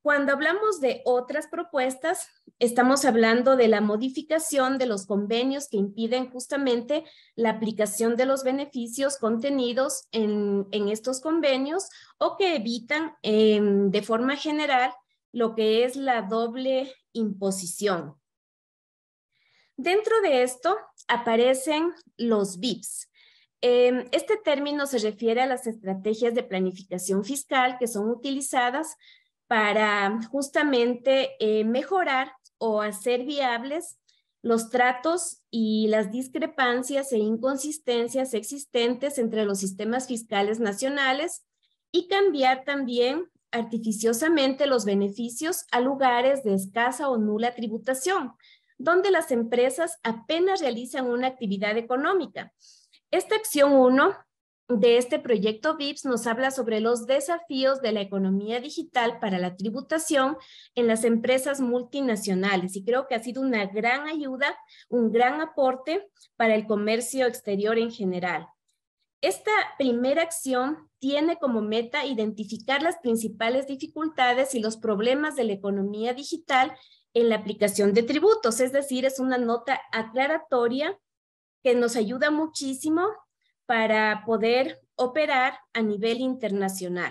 Cuando hablamos de otras propuestas, estamos hablando de la modificación de los convenios que impiden justamente la aplicación de los beneficios contenidos en, en estos convenios o que evitan eh, de forma general lo que es la doble imposición. Dentro de esto aparecen los B I Ps. Eh, este término se refiere a las estrategias de planificación fiscal que son utilizadas para justamente eh, mejorar o hacer viables los tratos y las discrepancias e inconsistencias existentes entre los sistemas fiscales nacionales y cambiar también artificiosamente los beneficios a lugares de escasa o nula tributación, donde las empresas apenas realizan una actividad económica. Esta acción uno de este proyecto B I P S nos habla sobre los desafíos de la economía digital para la tributación en las empresas multinacionales y creo que ha sido una gran ayuda, un gran aporte para el comercio exterior en general. Esta primera acción tiene como meta identificar las principales dificultades y los problemas de la economía digital en la aplicación de tributos, es decir, es una nota aclaratoria que nos ayuda muchísimo para poder operar a nivel internacional.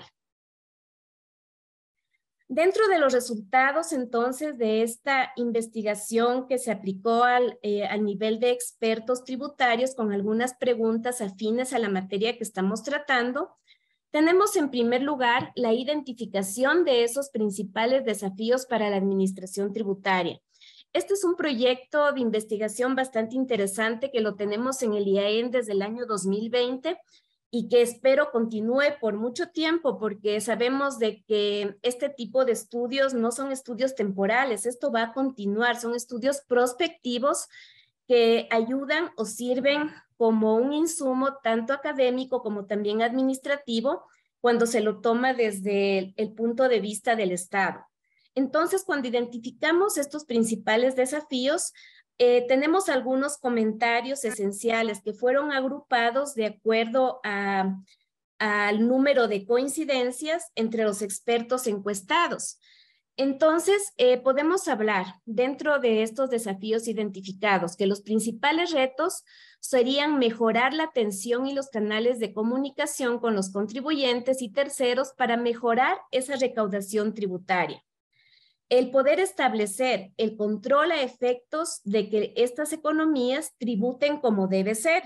Dentro de los resultados, entonces, de esta investigación que se aplicó al, eh, al nivel de expertos tributarios con algunas preguntas afines a la materia que estamos tratando, tenemos en primer lugar la identificación de esos principales desafíos para la administración tributaria. Este es un proyecto de investigación bastante interesante que lo tenemos en el I A E N desde el año dos mil veinte y que espero continúe por mucho tiempo porque sabemos de que este tipo de estudios no son estudios temporales, esto va a continuar, son estudios prospectivos que ayudan o sirven como un insumo tanto académico como también administrativo cuando se lo toma desde el, el punto de vista del Estado. Entonces, cuando identificamos estos principales desafíos, eh, tenemos algunos comentarios esenciales que fueron agrupados de acuerdo a, al número de coincidencias entre los expertos encuestados. Entonces, eh, podemos hablar dentro de estos desafíos identificados que los principales retos serían mejorar la atención y los canales de comunicación con los contribuyentes y terceros para mejorar esa recaudación tributaria. El poder establecer el control a efectos de que estas economías tributen como debe ser.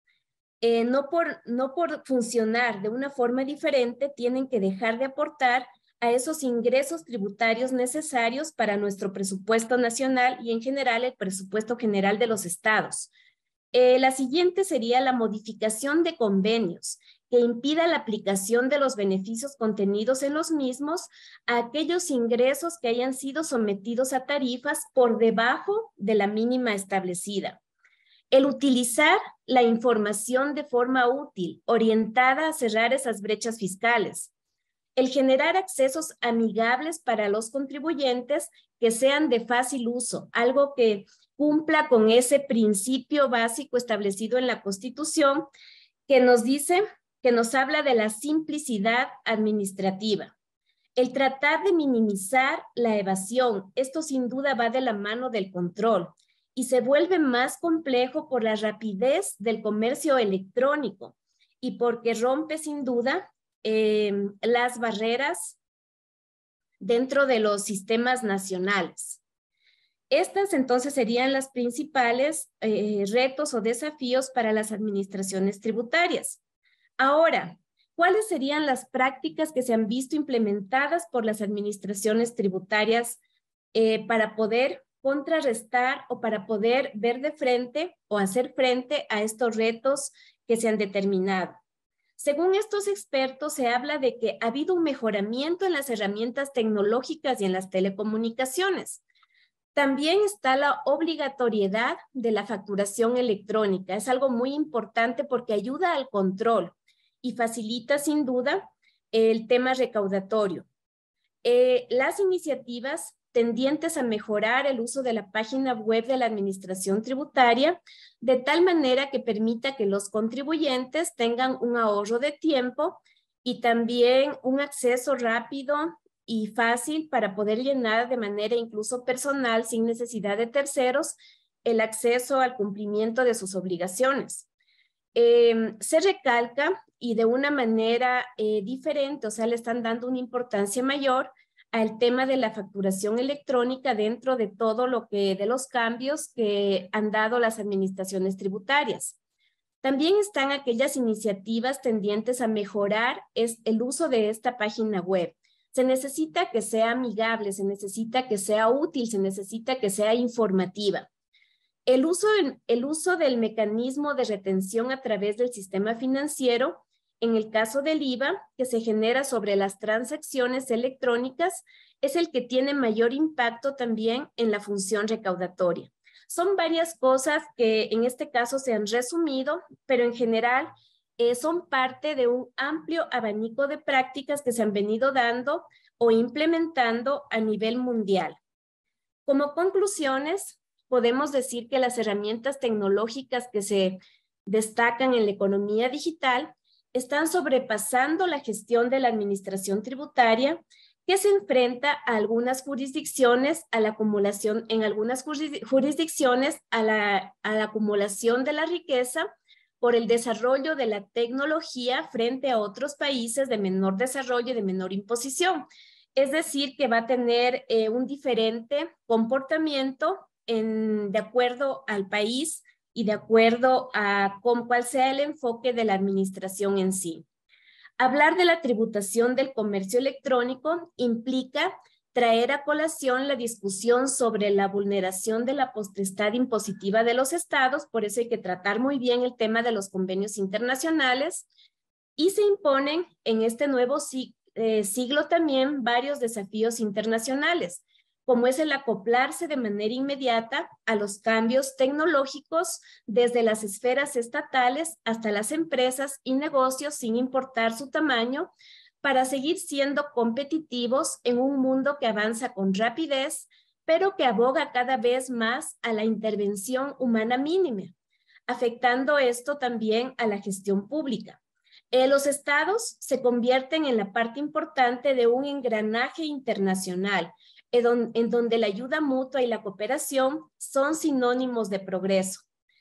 Eh, no, por, no por funcionar de una forma diferente, tienen que dejar de aportar a esos ingresos tributarios necesarios para nuestro presupuesto nacional y en general el presupuesto general de los estados. Eh, la siguiente sería la modificación de convenios que impida la aplicación de los beneficios contenidos en los mismos a aquellos ingresos que hayan sido sometidos a tarifas por debajo de la mínima establecida. El utilizar la información de forma útil, orientada a cerrar esas brechas fiscales. El generar accesos amigables para los contribuyentes que sean de fácil uso, algo que cumpla con ese principio básico establecido en la Constitución que nos dice, que nos habla de la simplicidad administrativa. El tratar de minimizar la evasión, esto sin duda va de la mano del control y se vuelve más complejo por la rapidez del comercio electrónico y porque rompe sin duda Eh, las barreras dentro de los sistemas nacionales. Estas entonces serían las principales eh, retos o desafíos para las administraciones tributarias. Ahora, ¿cuáles serían las prácticas que se han visto implementadas por las administraciones tributarias eh, para poder contrarrestar o para poder ver de frente o hacer frente a estos retos que se han determinado? Según estos expertos, se habla de que ha habido un mejoramiento en las herramientas tecnológicas y en las telecomunicaciones. También está la obligatoriedad de la facturación electrónica. Es algo muy importante porque ayuda al control y facilita sin duda el tema recaudatorio. Eh, las iniciativas tendientes a mejorar el uso de la página web de la Administración Tributaria de tal manera que permita que los contribuyentes tengan un ahorro de tiempo y también un acceso rápido y fácil para poder llenar de manera incluso personal, sin necesidad de terceros, el acceso al cumplimiento de sus obligaciones. Eh, se recalca y de una manera eh, diferente, o sea, le están dando una importancia mayor al tema de la facturación electrónica dentro de todo lo que, de los cambios que han dado las administraciones tributarias. También están aquellas iniciativas tendientes a mejorar es, el uso de esta página web. Se necesita que sea amigable, se necesita que sea útil, se necesita que sea informativa. El uso, el uso del mecanismo de retención a través del sistema financiero, en el caso del I V A, que se genera sobre las transacciones electrónicas, es el que tiene mayor impacto también en la función recaudatoria. Son varias cosas que en este caso se han resumido, pero en general eh, son parte de un amplio abanico de prácticas que se han venido dando o implementando a nivel mundial. Como conclusiones, podemos decir que las herramientas tecnológicas que se destacan en la economía digital están sobrepasando la gestión de la administración tributaria, que se enfrenta a algunas jurisdicciones, a la acumulación, en algunas jurisdicciones, a la, a la acumulación de la riqueza por el desarrollo de la tecnología frente a otros países de menor desarrollo y de menor imposición. Es decir, que va a tener eh, un diferente comportamiento en, de acuerdo al país y de acuerdo a con cuál sea el enfoque de la administración en sí. Hablar de la tributación del comercio electrónico implica traer a colación la discusión sobre la vulneración de la potestad impositiva de los estados, por eso hay que tratar muy bien el tema de los convenios internacionales, y se imponen en este nuevo siglo, eh, siglo también varios desafíos internacionales, como es el acoplarse de manera inmediata a los cambios tecnológicos desde las esferas estatales hasta las empresas y negocios sin importar su tamaño, para seguir siendo competitivos en un mundo que avanza con rapidez, pero que aboga cada vez más a la intervención humana mínima, afectando esto también a la gestión pública. Eh, los estados se convierten en la parte importante de un engranaje internacional, en donde la ayuda mutua y la cooperación son sinónimos de progreso.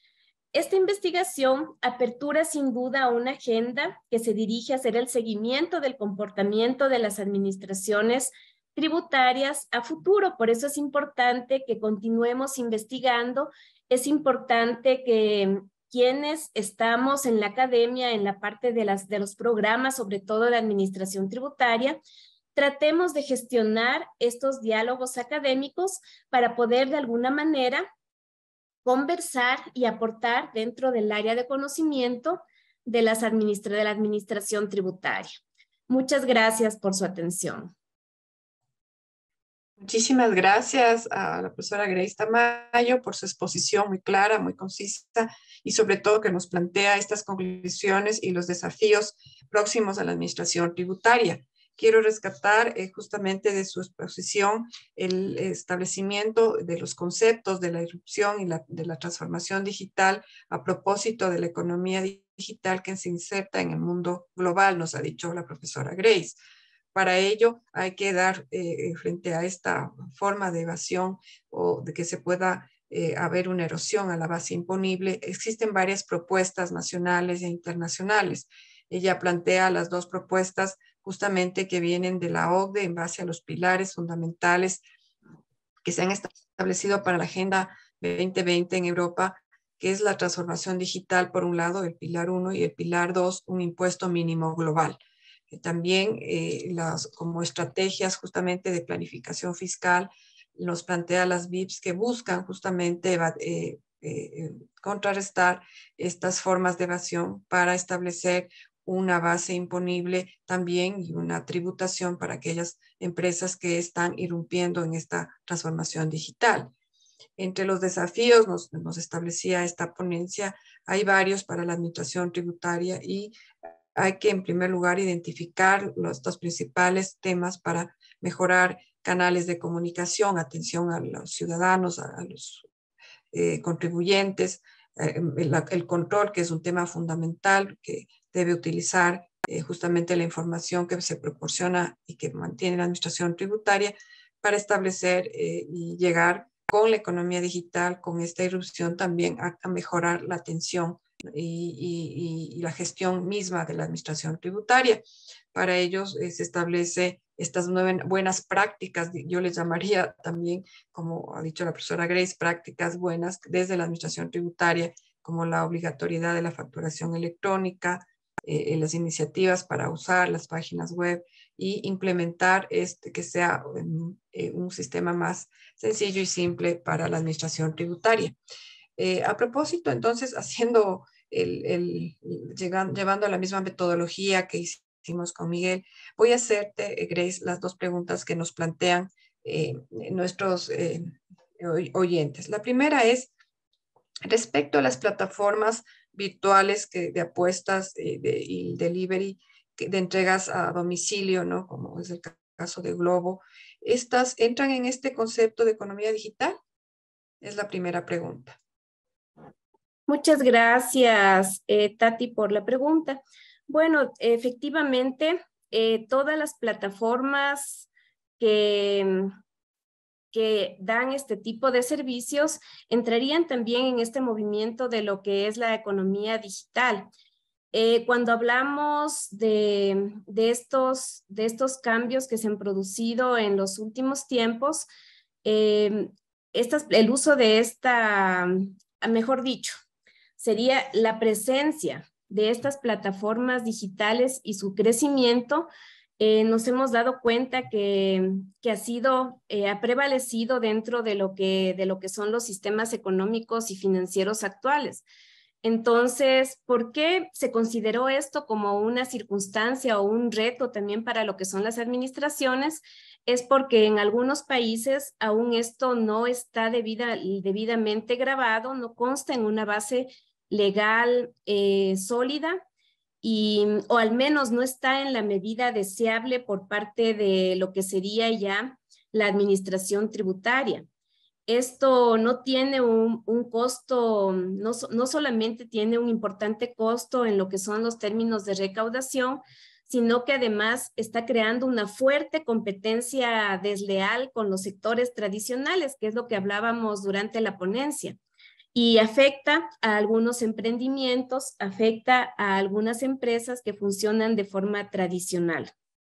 Esta investigación apertura sin duda a una agenda que se dirige a hacer el seguimiento del comportamiento de las administraciones tributarias a futuro. Por eso es importante que continuemos investigando, es importante que quienes estamos en la academia, en la parte de, las, de los programas, sobre todo de administración tributaria, tratemos de gestionar estos diálogos académicos para poder de alguna manera conversar y aportar dentro del área de conocimiento de, las administra de la administración tributaria. Muchas gracias por su atención. Muchísimas gracias a la profesora Grace Tamayo por su exposición muy clara, muy concisa y sobre todo que nos plantea estas conclusiones y los desafíos próximos a la administración tributaria. Quiero rescatar eh, justamente de su exposición el establecimiento de los conceptos de la irrupción y la, de la transformación digital a propósito de la economía digital que se inserta en el mundo global, nos ha dicho la profesora Grace. Para ello hay que dar eh, frente a esta forma de evasión o de que se pueda eh, haber una erosión a la base imponible, existen varias propuestas nacionales e internacionales. Ella plantea las dos propuestas justamente que vienen de la O C D E en base a los pilares fundamentales que se han establecido para la Agenda veinte veinte en Europa, que es la transformación digital por un lado, el pilar uno, y el pilar dos, un impuesto mínimo global. También eh, las, como estrategias justamente de planificación fiscal, nos plantea las B I P S que buscan justamente eh, eh, contrarrestar estas formas de evasión para establecer una base imponible también y una tributación para aquellas empresas que están irrumpiendo en esta transformación digital. Entre los desafíos, nos, nos establecía esta ponencia, hay varios para la administración tributaria y hay que, en primer lugar, identificar los dos principales temas para mejorar canales de comunicación, atención a los ciudadanos, a los eh, contribuyentes, eh, el, el control, que es un tema fundamental, que debe utilizar eh, justamente la información que se proporciona y que mantiene la administración tributaria para establecer eh, y llegar con la economía digital, con esta irrupción también a, a mejorar la atención y, y, y la gestión misma de la administración tributaria. Para ellos eh, se establece estas nueve, buenas prácticas, yo les llamaría también, como ha dicho la profesora Grace, prácticas buenas desde la administración tributaria, como la obligatoriedad de la facturación electrónica, eh, las iniciativas para usar las páginas web y implementar este, que sea eh, un sistema más sencillo y simple para la administración tributaria. Eh, a propósito, entonces, haciendo el, el, llegando, llevando a la misma metodología que hicimos con Miguel, voy a hacerte, Grace, las dos preguntas que nos plantean eh, nuestros eh, oyentes. La primera es, respecto a las plataformas virtuales que, de apuestas eh, de, y delivery, que, de entregas a domicilio, ¿no? Como es el caso de Globo, ¿estas entran en este concepto de economía digital? Es la primera pregunta. Muchas gracias, eh, Tati, por la pregunta. Bueno, efectivamente, eh, todas las plataformas que, que dan este tipo de servicios entrarían también en este movimiento de lo que es la economía digital. Eh, cuando hablamos de, de, estos, de estos cambios que se han producido en los últimos tiempos, eh, estas, el uso de esta, mejor dicho, sería la presencia de estas plataformas digitales y su crecimiento. Eh, nos hemos dado cuenta que, que ha sido, eh, ha prevalecido dentro de lo, que, de lo que son los sistemas económicos y financieros actuales. Entonces, ¿por qué se consideró esto como una circunstancia o un reto también para lo que son las administraciones? Es porque en algunos países aún esto no está debida, debidamente grabado, no consta en una base legal eh, sólida, y, o al menos no está en la medida deseable por parte de lo que sería ya la administración tributaria. Esto no tiene un, un costo, no, no solamente tiene un importante costo en lo que son los términos de recaudación, sino que además está creando una fuerte competencia desleal con los sectores tradicionales, que es lo que hablábamos durante la ponencia. Y afecta a algunos emprendimientos, afecta a algunas empresas que funcionan de forma tradicional.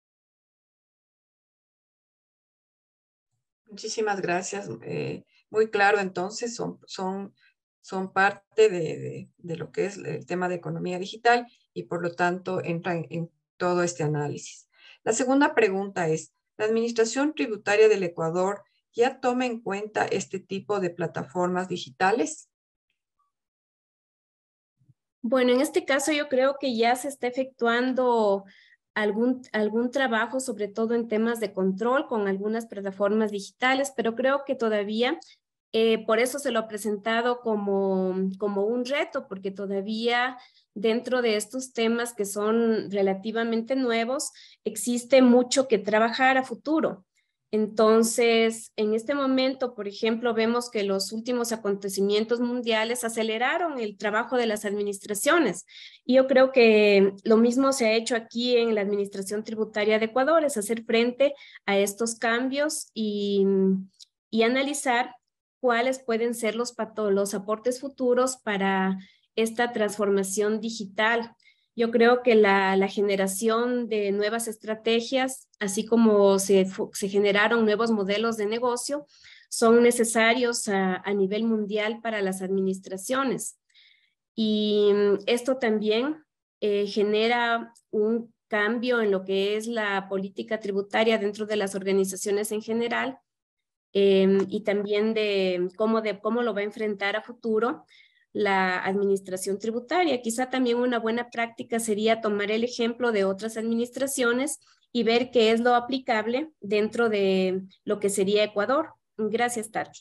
Muchísimas gracias. Eh, muy claro, entonces, son, son, son parte de, de, de lo que es el tema de economía digital y por lo tanto entran en todo este análisis. La segunda pregunta es, ¿la Administración Tributaria del Ecuador ya toma en cuenta este tipo de plataformas digitales? Bueno, en este caso yo creo que ya se está efectuando algún, algún trabajo, sobre todo en temas de control con algunas plataformas digitales, pero creo que todavía, eh, por eso se lo ha presentado como, como un reto, porque todavía dentro de estos temas que son relativamente nuevos, existe mucho que trabajar a futuro. Entonces, en este momento, por ejemplo, vemos que los últimos acontecimientos mundiales aceleraron el trabajo de las administraciones. Y yo creo que lo mismo se ha hecho aquí en la Administración Tributaria de Ecuador, es hacer frente a estos cambios y, y analizar cuáles pueden ser los, los aportes futuros para esta transformación digital. Yo creo que la, la generación de nuevas estrategias, así como se, se generaron nuevos modelos de negocio, son necesarios a, a nivel mundial para las administraciones. Y esto también eh, genera un cambio en lo que es la política tributaria dentro de las organizaciones en general eh, y también de cómo, de cómo lo va a enfrentar a futuro la administración tributaria. Quizá también una buena práctica sería tomar el ejemplo de otras administraciones y ver qué es lo aplicable dentro de lo que sería Ecuador. Gracias, Tati.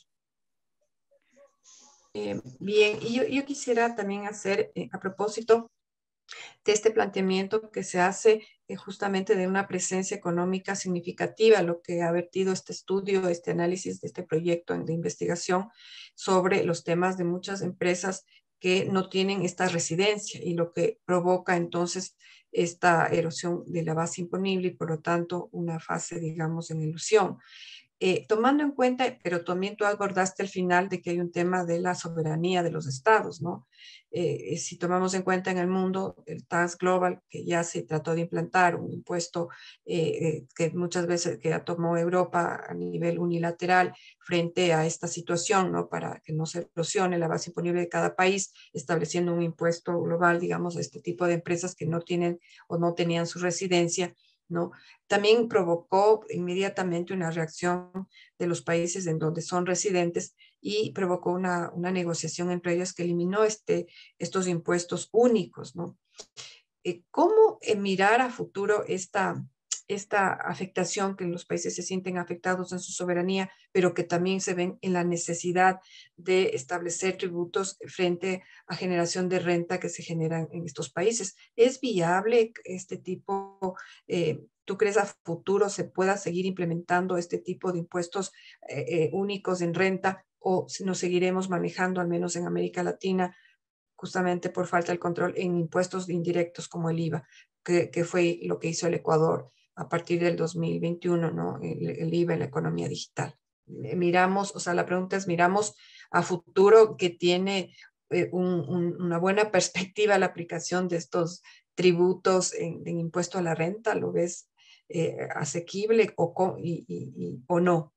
Eh, bien, y yo, yo quisiera también hacer, eh, a propósito de este planteamiento que se hace eh, justamente de una presencia económica significativa, lo que ha vertido este estudio, este análisis de este proyecto de investigación sobre los temas de muchas empresas que no tienen esta residencia y lo que provoca entonces esta erosión de la base imponible y por lo tanto una fase, digamos, en ilusión. Eh, tomando en cuenta, pero también tú abordaste al final de que hay un tema de la soberanía de los estados, ¿no? Eh, si tomamos en cuenta en el mundo el Tax Global, que ya se trató de implantar un impuesto eh, eh, que muchas veces que ya tomó Europa a nivel unilateral frente a esta situación, ¿no? Para que no se erosione la base imponible de cada país, estableciendo un impuesto global, digamos, a este tipo de empresas que no tienen o no tenían su residencia, ¿no? También provocó inmediatamente una reacción de los países en donde son residentes y provocó una, una negociación entre ellos que eliminó este, estos impuestos únicos, ¿no? Eh, ¿Cómo eh, mirar a futuro esta, esta afectación que los países se sienten afectados en su soberanía, pero que también se ven en la necesidad de establecer tributos frente a generación de renta que se generan en estos países? ¿Es viable este tipo, eh, tú crees a futuro se pueda seguir implementando este tipo de impuestos eh, eh, únicos en renta o si nos seguiremos manejando, al menos en América Latina, justamente por falta de control en impuestos indirectos como el I V A, que, que fue lo que hizo el Ecuador a partir del dos mil veintiuno, ¿no? El, el I V A en la economía digital. Miramos, o sea, la pregunta es, miramos a futuro que tiene eh, un, un, una buena perspectiva la aplicación de estos tributos en, en impuesto a la renta, ¿lo ves eh, asequible o, y, y, y, o no?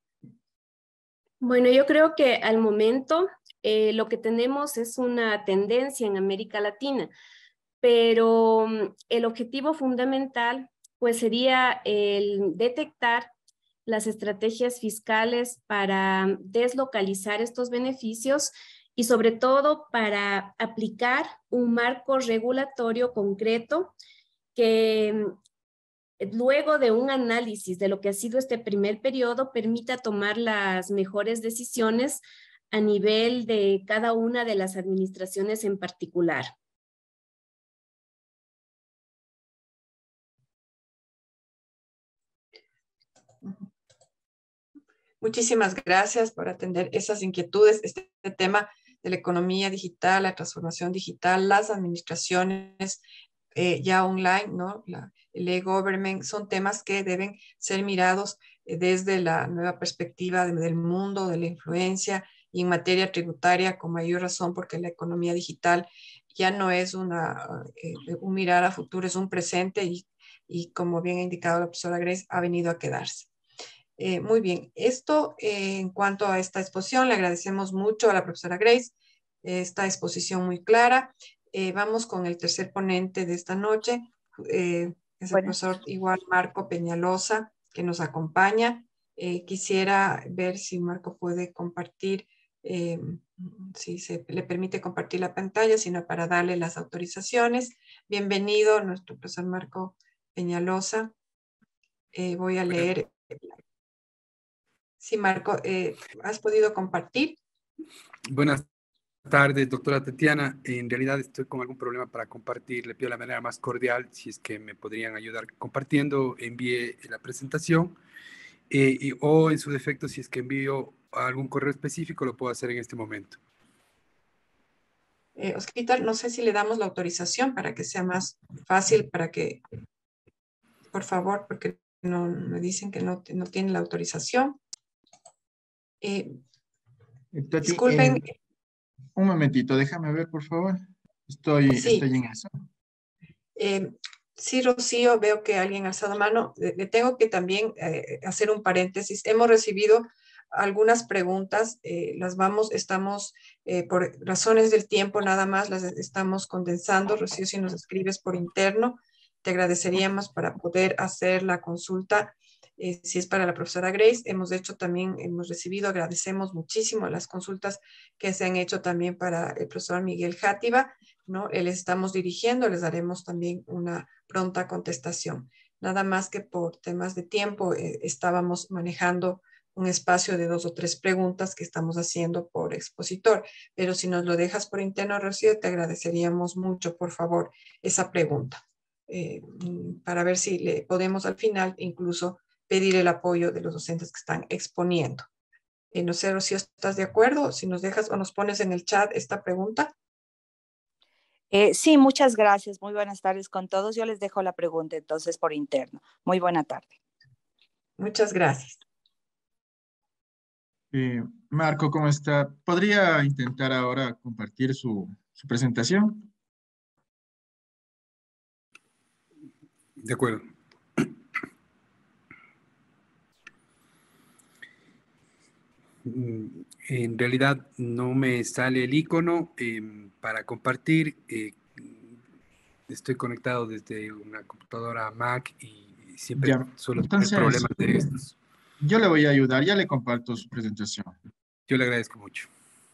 Bueno, yo creo que al momento eh, lo que tenemos es una tendencia en América Latina, pero um, el objetivo fundamental pues sería el detectar las estrategias fiscales para deslocalizar estos beneficios y sobre todo para aplicar un marco regulatorio concreto que luego de un análisis de lo que ha sido este primer periodo, permita tomar las mejores decisiones a nivel de cada una de las administraciones en particular. Muchísimas gracias por atender esas inquietudes. Este tema de la economía digital, la transformación digital, las administraciones eh, ya online, ¿no? La, el e-government, son temas que deben ser mirados eh, desde la nueva perspectiva de, del mundo, de la influencia y en materia tributaria con mayor razón porque la economía digital ya no es una, eh, un mirar a futuro, es un presente y, y como bien ha indicado la profesora Grace, ha venido a quedarse. Eh, muy bien, esto eh, en cuanto a esta exposición, le agradecemos mucho a la profesora Grace, eh, esta exposición muy clara. Eh, vamos con el tercer ponente de esta noche, eh, es el Bueno. profesor igual Marco Peñalosa, que nos acompaña. Eh, quisiera ver si Marco puede compartir, eh, si se le permite compartir la pantalla, sino para darle las autorizaciones. Bienvenido, nuestro profesor Marco Peñalosa. Eh, voy a leer. Sí, Marco, eh, ¿has podido compartir? Buenas tardes, doctora Tatiana. En realidad estoy con algún problema para compartir. Le pido la manera más cordial, si es que me podrían ayudar compartiendo, envíe la presentación eh, y, o en su defecto, si es que envío algún correo específico, lo puedo hacer en este momento. Eh, Oscar, no sé si le damos la autorización para que sea más fácil, para que, por favor, porque no, me dicen que no, no tienen la autorización. Eh, Tati, disculpen. Eh, un momentito, déjame ver, por favor. Estoy, Sí. estoy en eso. Eh, sí, Rocío, veo que alguien ha alzado mano. Le tengo que también eh, hacer un paréntesis. Hemos recibido algunas preguntas, eh, las vamos, estamos, eh, por razones del tiempo nada más, las estamos condensando. Rocío, si nos escribes por interno, te agradeceríamos para poder hacer la consulta. Eh, si es para la profesora Grace, hemos hecho también, hemos recibido, agradecemos muchísimo las consultas que se han hecho también para el profesor Miguel Játiva, ¿no? Les estamos dirigiendo, les daremos también una pronta contestación. Nada más que por temas de tiempo eh, estábamos manejando un espacio de dos o tres preguntas que estamos haciendo por expositor, pero si nos lo dejas por interno, Rocío, te agradeceríamos mucho, por favor, esa pregunta, eh, para ver si le podemos al final incluso pedir el apoyo de los docentes que están exponiendo. Eh, no sé, Rocío, ¿estás de acuerdo? Si nos dejas o nos pones en el chat esta pregunta. Eh, sí, muchas gracias. Muy buenas tardes con todos. Yo les dejo la pregunta entonces por interno. Muy buena tarde. Muchas gracias. Eh, Marco, ¿cómo está? ¿Podría intentar ahora compartir su, su presentación? De acuerdo. En realidad no me sale el icono eh, para compartir. Eh, estoy conectado desde una computadora Mac y siempre Ya, suelo tener entonces, problemas de estos. yo le voy a ayudar, ya le comparto su presentación. Yo le agradezco mucho.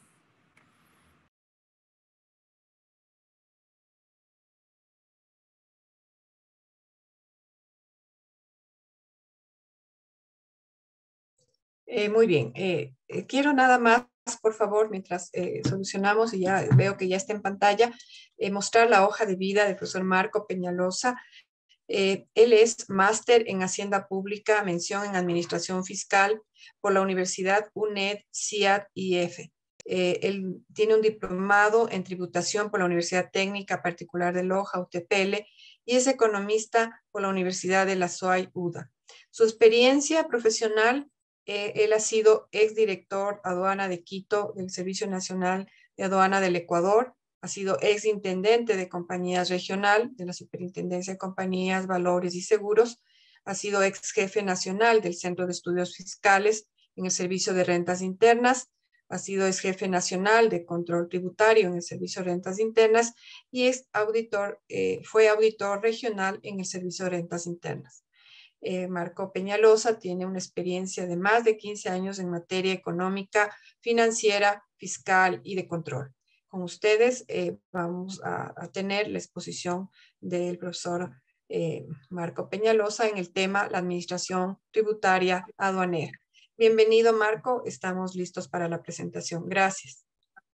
Eh, muy bien. Eh, eh, quiero nada más, por favor, mientras eh, solucionamos y ya veo que ya está en pantalla, eh, mostrar la hoja de vida del profesor Marco Peñalosa. Eh, él es máster en Hacienda Pública, mención en Administración Fiscal por la Universidad U N E D, C I A D I F. Eh, él tiene un diplomado en tributación por la Universidad Técnica Particular de Loja, U T P L, y es economista por la Universidad de la S O A I U D A. Su experiencia profesional, eh, él ha sido exdirector aduana de Quito del Servicio Nacional de Aduana del Ecuador, ha sido exintendente de compañías regional de la Superintendencia de Compañías, Valores y Seguros, ha sido ex jefe nacional del Centro de Estudios Fiscales en el Servicio de Rentas Internas, ha sido ex jefe nacional de Control Tributario en el Servicio de Rentas Internas y es auditor, eh, fue auditor regional en el Servicio de Rentas Internas. Eh, Marco Peñalosa tiene una experiencia de más de quince años en materia económica, financiera, fiscal y de control. Con ustedes eh, vamos a, a tener la exposición del profesor eh, Marco Peñalosa en el tema la administración tributaria aduanera. Bienvenido, Marco. Estamos listos para la presentación. Gracias.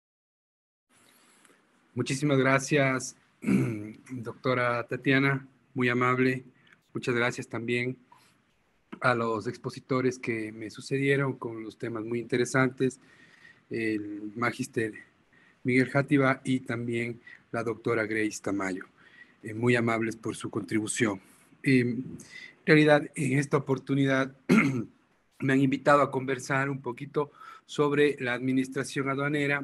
Muchísimas gracias, doctora Tatiana, muy amable. Muchas gracias también a los expositores que me sucedieron con los temas muy interesantes, el magíster Miguel Játiva y también la doctora Grace Tamayo, eh, muy amables por su contribución. Eh, en realidad, en esta oportunidad me han invitado a conversar un poquito sobre la administración aduanera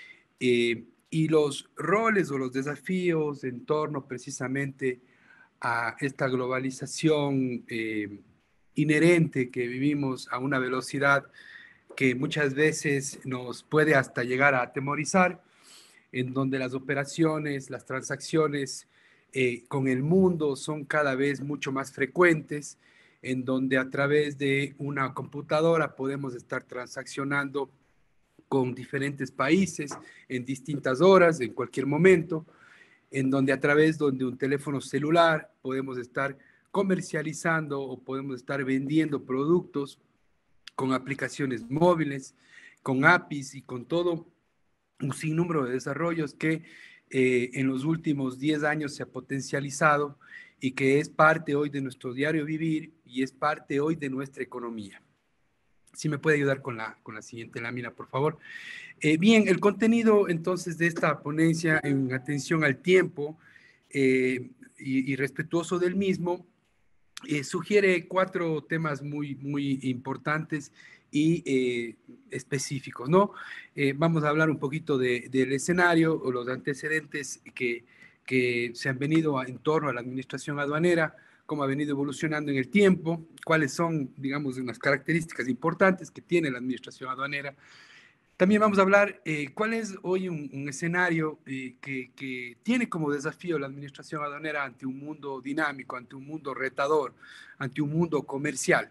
eh, y los roles o los desafíos en torno precisamente a esta globalización eh, inherente que vivimos a una velocidad que muchas veces nos puede hasta llegar a atemorizar, en donde las operaciones, las transacciones eh, con el mundo son cada vez mucho más frecuentes, en donde a través de una computadora podemos estar transaccionando con diferentes países en distintas horas, en cualquier momento, en donde a través de un teléfono celular podemos estar comercializando o podemos estar vendiendo productos con aplicaciones móviles, con A P Is y con todo un sinnúmero de desarrollos que eh, en los últimos diez años se ha potencializado y que es parte hoy de nuestro diario vivir y es parte hoy de nuestra economía. Si me puede ayudar con la, con la siguiente lámina, por favor. Eh, bien, el contenido entonces de esta ponencia en atención al tiempo eh, y, y respetuoso del mismo, eh, sugiere cuatro temas muy, muy importantes y eh, específicos, ¿no? Eh, vamos a hablar un poquito de, del escenario o los antecedentes que, que se han venido a, en torno a la administración aduanera, cómo ha venido evolucionando en el tiempo, cuáles son, digamos, unas características importantes que tiene la administración aduanera. También vamos a hablar eh, cuál es hoy un, un escenario eh, que, que tiene como desafío la administración aduanera ante un mundo dinámico, ante un mundo retador, ante un mundo comercial.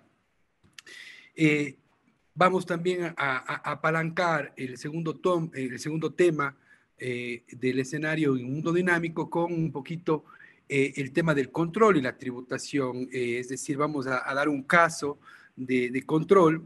Eh, vamos también a, a, a apalancar el segundo, tom, el segundo tema eh, del escenario en un mundo dinámico con un poquito eh, el tema del control y la tributación. Eh, es decir, vamos a, a dar un caso de, de control.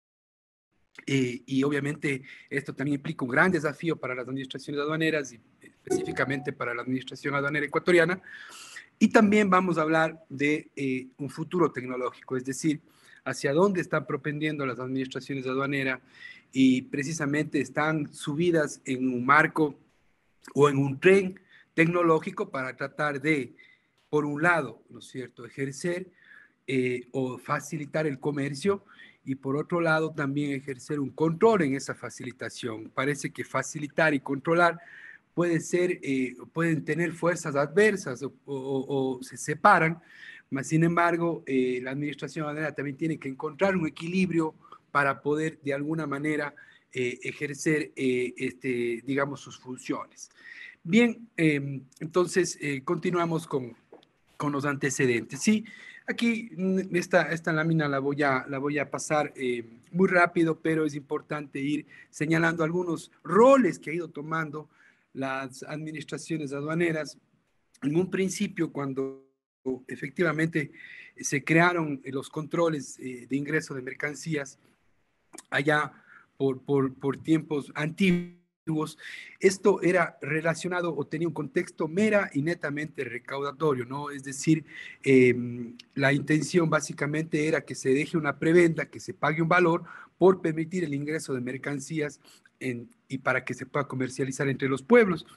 Eh, y obviamente esto también implica un gran desafío para las administraciones aduaneras y específicamente para la administración aduanera ecuatoriana. Y también vamos a hablar de eh, un futuro tecnológico, es decir, hacia dónde están propendiendo las administraciones aduaneras y precisamente están subidas en un marco o en un tren tecnológico para tratar de, por un lado, ¿no es cierto?, ejercer eh, o facilitar el comercio y por otro lado también ejercer un control en esa facilitación. Parece que facilitar y controlar puede ser, eh, pueden tener fuerzas adversas o, o, o se separan, mas sin embargo eh, la administración aduanera también tiene que encontrar un equilibrio para poder de alguna manera eh, ejercer, eh, este, digamos, sus funciones. Bien, eh, entonces eh, continuamos con, con los antecedentes. Sí, aquí esta, esta lámina la voy a, la voy a pasar eh, muy rápido, pero es importante ir señalando algunos roles que ha ido tomando las administraciones aduaneras. En un principio, cuando efectivamente se crearon los controles eh, de ingreso de mercancías allá por, por, por tiempos antiguos, esto era relacionado o tenía un contexto mera y netamente recaudatorio, ¿no? Es decir, eh, la intención básicamente era que se deje una prebenda, que se pague un valor por permitir el ingreso de mercancías en, y para que se pueda comercializar entre los pueblos.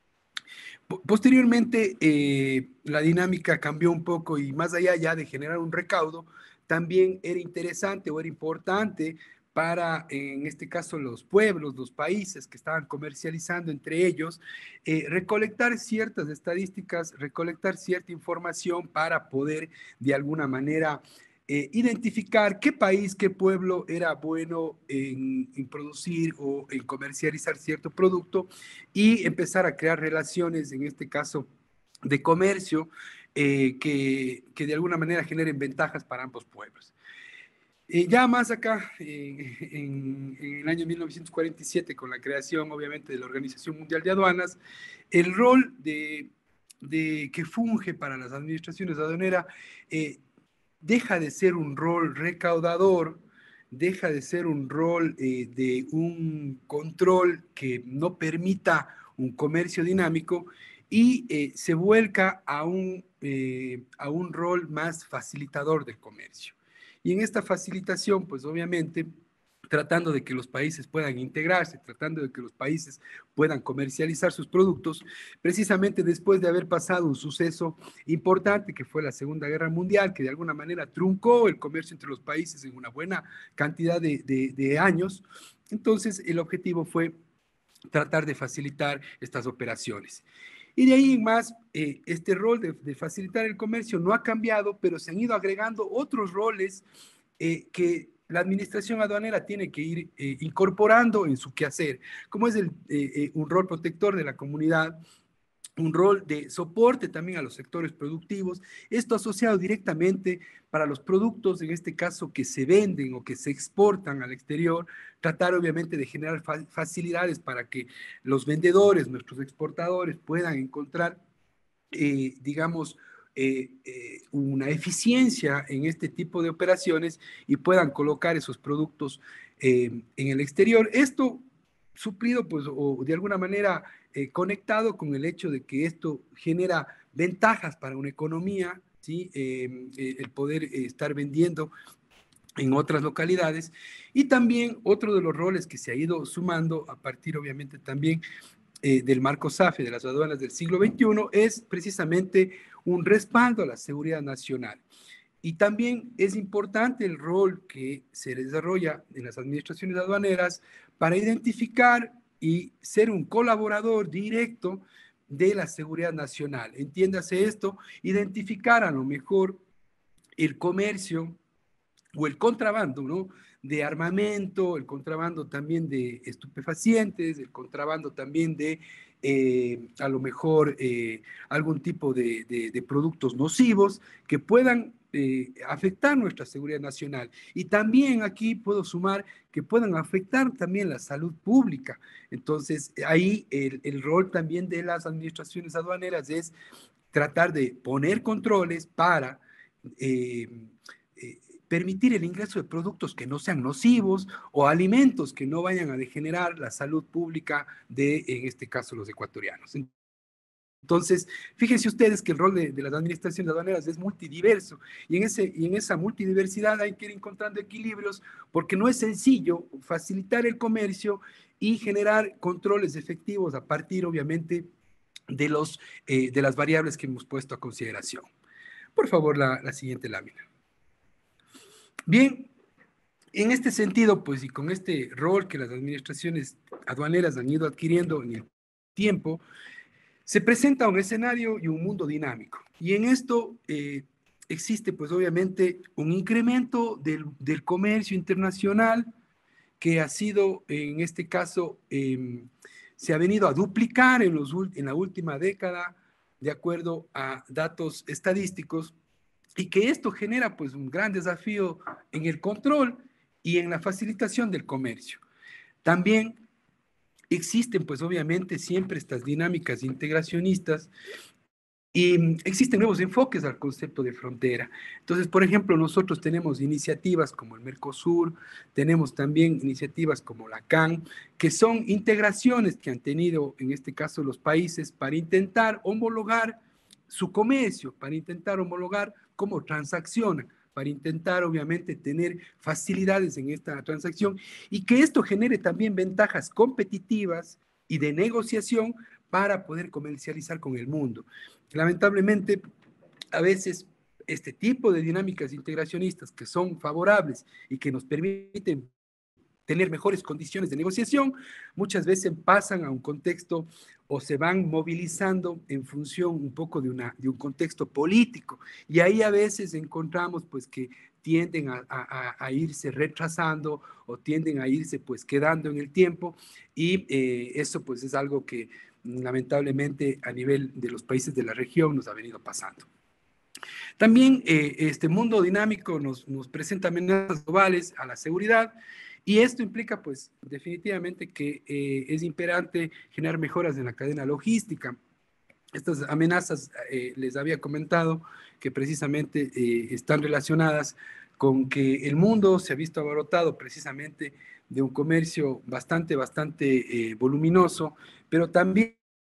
Posteriormente, eh, la dinámica cambió un poco y más allá ya de generar un recaudo, también era interesante o era importante para, en este caso, los pueblos, los países que estaban comercializando entre ellos, eh, recolectar ciertas estadísticas, recolectar cierta información para poder, de alguna manera, Eh, identificar qué país, qué pueblo era bueno en, en producir o en comercializar cierto producto y empezar a crear relaciones, en este caso, de comercio eh, que, que de alguna manera generen ventajas para ambos pueblos. Eh, ya más acá, eh, en, en el año mil novecientos cuarenta y siete, con la creación, obviamente, de la Organización Mundial de Aduanas, el rol de, de que funge para las administraciones aduaneras eh, deja de ser un rol recaudador, deja de ser un rol eh, de un control que no permita un comercio dinámico y eh, se vuelca a un, eh, a un rol más facilitador del comercio. Y en esta facilitación, pues obviamente, tratando de que los países puedan integrarse, tratando de que los países puedan comercializar sus productos, precisamente después de haber pasado un suceso importante que fue la Segunda Guerra Mundial, que de alguna manera truncó el comercio entre los países en una buena cantidad de, de, de años. Entonces, el objetivo fue tratar de facilitar estas operaciones. Y de ahí en más, eh, este rol de, de facilitar el comercio no ha cambiado, pero se han ido agregando otros roles eh, que la administración aduanera tiene que ir eh, incorporando en su quehacer, como es el, eh, eh, un rol protector de la comunidad, un rol de soporte también a los sectores productivos, esto asociado directamente para los productos, en este caso, que se venden o que se exportan al exterior, tratar obviamente de generar fa facilidades para que los vendedores, nuestros exportadores, puedan encontrar, eh, digamos, Eh, eh, una eficiencia en este tipo de operaciones y puedan colocar esos productos eh, en el exterior. Esto suplido, pues, o de alguna manera eh, conectado con el hecho de que esto genera ventajas para una economía, ¿sí? Eh, eh, el poder eh, estar vendiendo en otras localidades. Y también otro de los roles que se ha ido sumando a partir, obviamente, también Eh, del marco SAFE, de las aduanas del siglo veintiuno, es precisamente un respaldo a la seguridad nacional. Y también es importante el rol que se desarrolla en las administraciones aduaneras para identificar y ser un colaborador directo de la seguridad nacional. Entiéndase esto, identificar a lo mejor el comercio o el contrabando, ¿no? De armamento, el contrabando también de estupefacientes, el contrabando también de eh, a lo mejor eh, algún tipo de, de, de productos nocivos que puedan eh, afectar nuestra seguridad nacional. Y también aquí puedo sumar que puedan afectar también la salud pública. Entonces, ahí el, el rol también de las administraciones aduaneras es tratar de poner controles para eh, eh, permitir el ingreso de productos que no sean nocivos o alimentos que no vayan a degenerar la salud pública de, en este caso, los ecuatorianos. Entonces, fíjense ustedes que el rol de, de las administraciones aduaneras es multidiverso y en, ese, y en esa multidiversidad hay que ir encontrando equilibrios porque no es sencillo facilitar el comercio y generar controles efectivos a partir, obviamente, de, los, eh, de las variables que hemos puesto a consideración. Por favor, la, la siguiente lámina. Bien, en este sentido, pues, y con este rol que las administraciones aduaneras han ido adquiriendo en el tiempo, se presenta un escenario y un mundo dinámico. Y en esto eh, existe, pues, obviamente, un incremento del, del comercio internacional que ha sido, en este caso, eh, se ha venido a duplicar en, los, en la última década, de acuerdo a datos estadísticos, y que esto genera, pues, un gran desafío en el control y en la facilitación del comercio. También existen, pues, obviamente, siempre estas dinámicas integracionistas y existen nuevos enfoques al concepto de frontera. Entonces, por ejemplo, nosotros tenemos iniciativas como el Mercosur, tenemos también iniciativas como la C A N, que son integraciones que han tenido, en este caso, los países para intentar homologar su comercio, para intentar homologar cómo transaccionan, para intentar, obviamente, tener facilidades en esta transacción y que esto genere también ventajas competitivas y de negociación para poder comercializar con el mundo. Lamentablemente, a veces este tipo de dinámicas integracionistas que son favorables y que nos permiten tener mejores condiciones de negociación, muchas veces pasan a un contexto o se van movilizando en función un poco de, una, de un contexto político. Y ahí a veces encontramos pues que tienden a, a, a irse retrasando o tienden a irse pues quedando en el tiempo y eh, eso pues es algo que lamentablemente a nivel de los países de la región nos ha venido pasando. También eh, este mundo dinámico nos, nos presenta amenazas globales a la seguridad y esto implica pues definitivamente que eh, es imperante generar mejoras en la cadena logística. Estas amenazas eh, les había comentado que precisamente eh, están relacionadas con que el mundo se ha visto abarrotado precisamente de un comercio bastante, bastante eh, voluminoso, pero también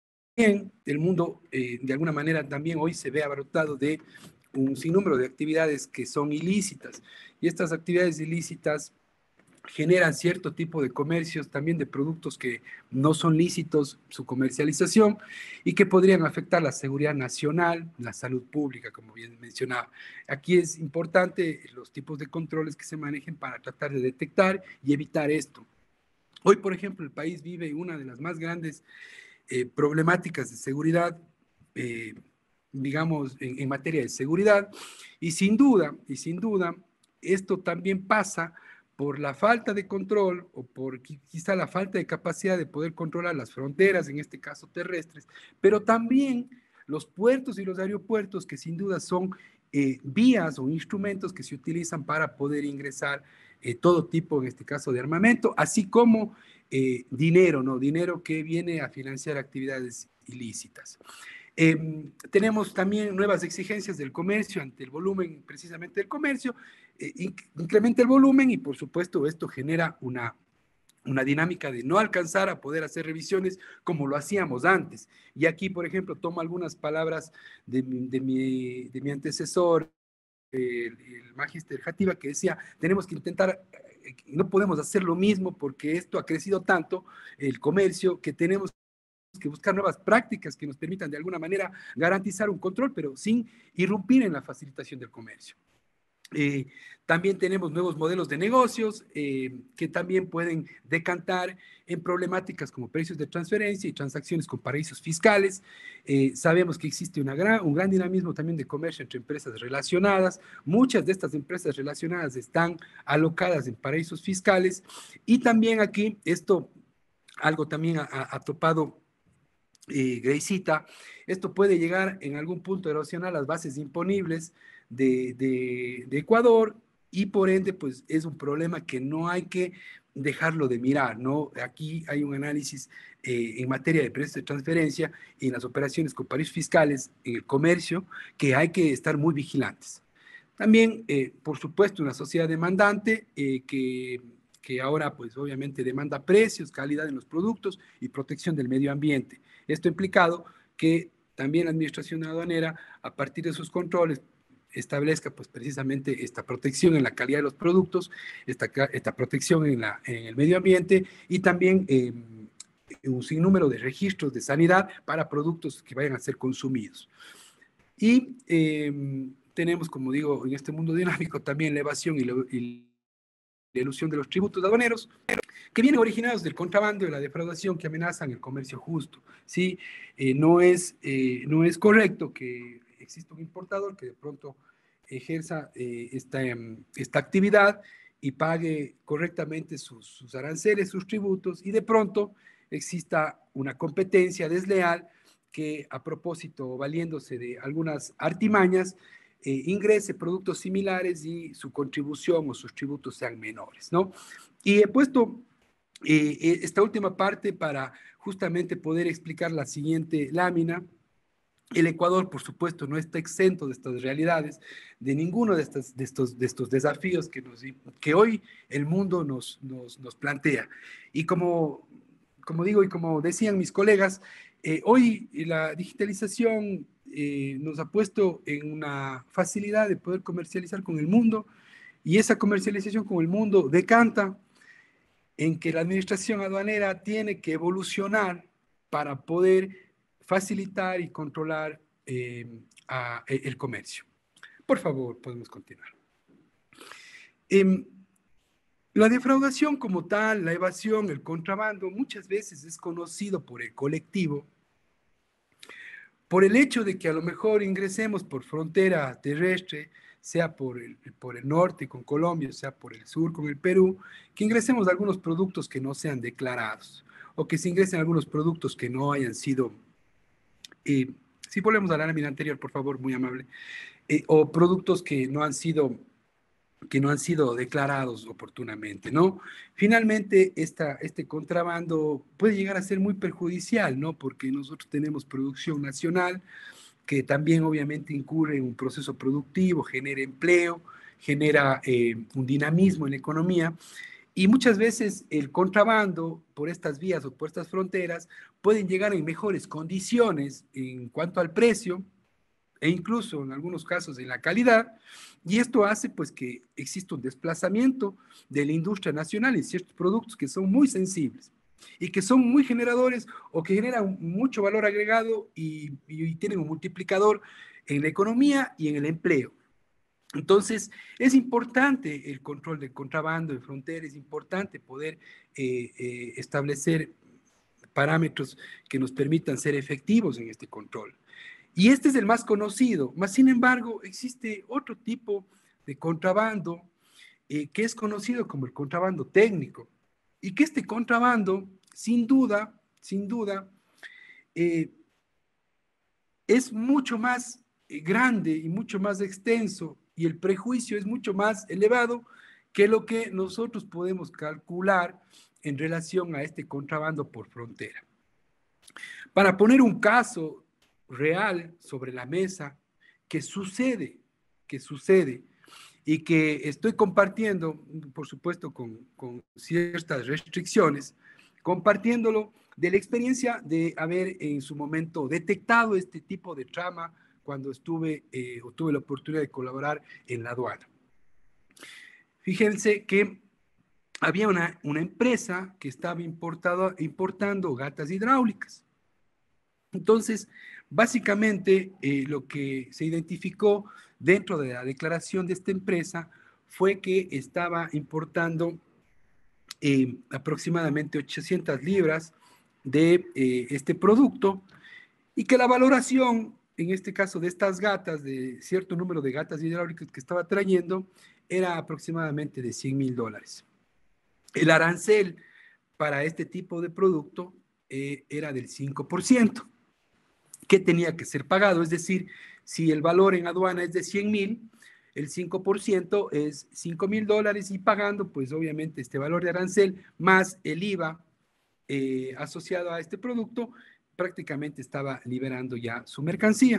el mundo eh, de alguna manera también hoy se ve abarrotado de un sinnúmero de actividades que son ilícitas y estas actividades ilícitas generan cierto tipo de comercios, también de productos que no son lícitos su comercialización y que podrían afectar la seguridad nacional, la salud pública, como bien mencionaba. Aquí es importante los tipos de controles que se manejen para tratar de detectar y evitar esto. Hoy, por ejemplo, el país vive una de las más grandes eh, problemáticas de seguridad, eh, digamos, en, en materia de seguridad, y sin duda, y sin duda, esto también pasa por la falta de control o por quizá la falta de capacidad de poder controlar las fronteras, en este caso terrestres, pero también los puertos y los aeropuertos que sin duda son eh, vías o instrumentos que se utilizan para poder ingresar eh, todo tipo, en este caso, de armamento, así como eh, dinero, ¿no? Dinero que viene a financiar actividades ilícitas. Eh, tenemos también nuevas exigencias del comercio ante el volumen precisamente del comercio, eh, incrementa el volumen y por supuesto esto genera una, una dinámica de no alcanzar a poder hacer revisiones como lo hacíamos antes. Y aquí, por ejemplo, tomo algunas palabras de, de, mi, de mi antecesor, el, el magíster Játiva, que decía, tenemos que intentar, no podemos hacer lo mismo porque esto ha crecido tanto, el comercio, que tenemos que buscar nuevas prácticas que nos permitan de alguna manera garantizar un control, pero sin irrumpir en la facilitación del comercio. Eh, también tenemos nuevos modelos de negocios eh, que también pueden decantar en problemáticas como precios de transferencia y transacciones con paraísos fiscales. Eh, sabemos que existe una gran, un gran dinamismo también de comercio entre empresas relacionadas. Muchas de estas empresas relacionadas están alocadas en paraísos fiscales y también aquí esto, algo también ha, ha topado Eh, Greysita, esto puede llegar en algún punto a erosionar las bases imponibles de, de, de Ecuador y por ende pues es un problema que no hay que dejarlo de mirar, ¿no? Aquí hay un análisis eh, en materia de precios de transferencia y en las operaciones con paraísos fiscales en el comercio que hay que estar muy vigilantes. También, eh, por supuesto, una sociedad demandante eh, que que ahora pues obviamente demanda precios, calidad en los productos y protección del medio ambiente. Esto ha implicado que también la administración aduanera, a partir de sus controles, establezca pues precisamente esta protección en la calidad de los productos, esta, esta protección en, la, en el medio ambiente y también eh, un sinnúmero de registros de sanidad para productos que vayan a ser consumidos. Y eh, tenemos, como digo, en este mundo dinámico también la evasión y la, y la elusión de los tributos aduaneros, que vienen originados del contrabando y la defraudación que amenazan el comercio justo. ¿Sí? Eh, no, es, eh, no es correcto que exista un importador que de pronto ejerza eh, esta, esta actividad y pague correctamente sus, sus aranceles, sus tributos, y de pronto exista una competencia desleal que, a propósito, valiéndose de algunas artimañas, eh, ingrese productos similares y su contribución o sus tributos sean menores, ¿no? Y he puesto eh, esta última parte para justamente poder explicar la siguiente lámina. El Ecuador, por supuesto, no está exento de estas realidades, de ninguno de estos, de estos, de estos desafíos que, nos, que hoy el mundo nos, nos, nos plantea. Y como, como digo y como decían mis colegas, eh, hoy la digitalización eh, nos ha puesto en una facilidad de poder comercializar con el mundo, y esa comercialización con el mundo decanta en que la administración aduanera tiene que evolucionar para poder facilitar y controlar eh, a, el comercio. Por favor, podemos continuar. Eh, la defraudación como tal, la evasión, el contrabando, muchas veces es conocido por el colectivo por el hecho de que a lo mejor ingresemos por frontera terrestre, sea por el, por el norte con Colombia, sea por el sur con el Perú, que ingresemos algunos productos que no sean declarados, o que se ingresen algunos productos que no hayan sido... Eh, si volvemos a la lámina anterior, por favor, muy amable, eh, o productos que no han sido que no han sido declarados oportunamente, ¿no? Finalmente, esta, este contrabando puede llegar a ser muy perjudicial, ¿no? Porque nosotros tenemos producción nacional que también obviamente incurre en un proceso productivo, genera empleo, genera eh, un dinamismo en la economía, y muchas veces el contrabando por estas vías o por estas fronteras pueden llegar en mejores condiciones en cuanto al precio, e incluso en algunos casos en la calidad, y esto hace pues que exista un desplazamiento de la industria nacional en ciertos productos que son muy sensibles y que son muy generadores o que generan mucho valor agregado y, y, y tienen un multiplicador en la economía y en el empleo. Entonces, es importante el control del contrabando en frontera, es importante poder eh, eh, establecer parámetros que nos permitan ser efectivos en este control. Y este es el más conocido, mas sin embargo existe otro tipo de contrabando eh, que es conocido como el contrabando técnico, y que este contrabando, sin duda, sin duda, eh, es mucho más eh, grande y mucho más extenso, y el prejuicio es mucho más elevado que lo que nosotros podemos calcular en relación a este contrabando por frontera. Para poner un caso real sobre la mesa, que sucede, que sucede, y que estoy compartiendo, por supuesto, con, con ciertas restricciones, compartiéndolo de la experiencia de haber en su momento detectado este tipo de trama cuando estuve eh, o tuve la oportunidad de colaborar en la aduana. Fíjense que había una, una empresa que estaba importado, importando gatas hidráulicas. Entonces, básicamente, eh, lo que se identificó dentro de la declaración de esta empresa fue que estaba importando eh, aproximadamente ochocientas libras de eh, este producto, y que la valoración, en este caso de estas gatas, de cierto número de gatas hidráulicas que estaba trayendo, era aproximadamente de cien mil dólares. El arancel para este tipo de producto eh, era del cinco por ciento. Que tenía que ser pagado, es decir, si el valor en aduana es de cien mil, el cinco por ciento es cinco mil dólares, y pagando pues obviamente este valor de arancel más el I V A eh, asociado a este producto, prácticamente estaba liberando ya su mercancía.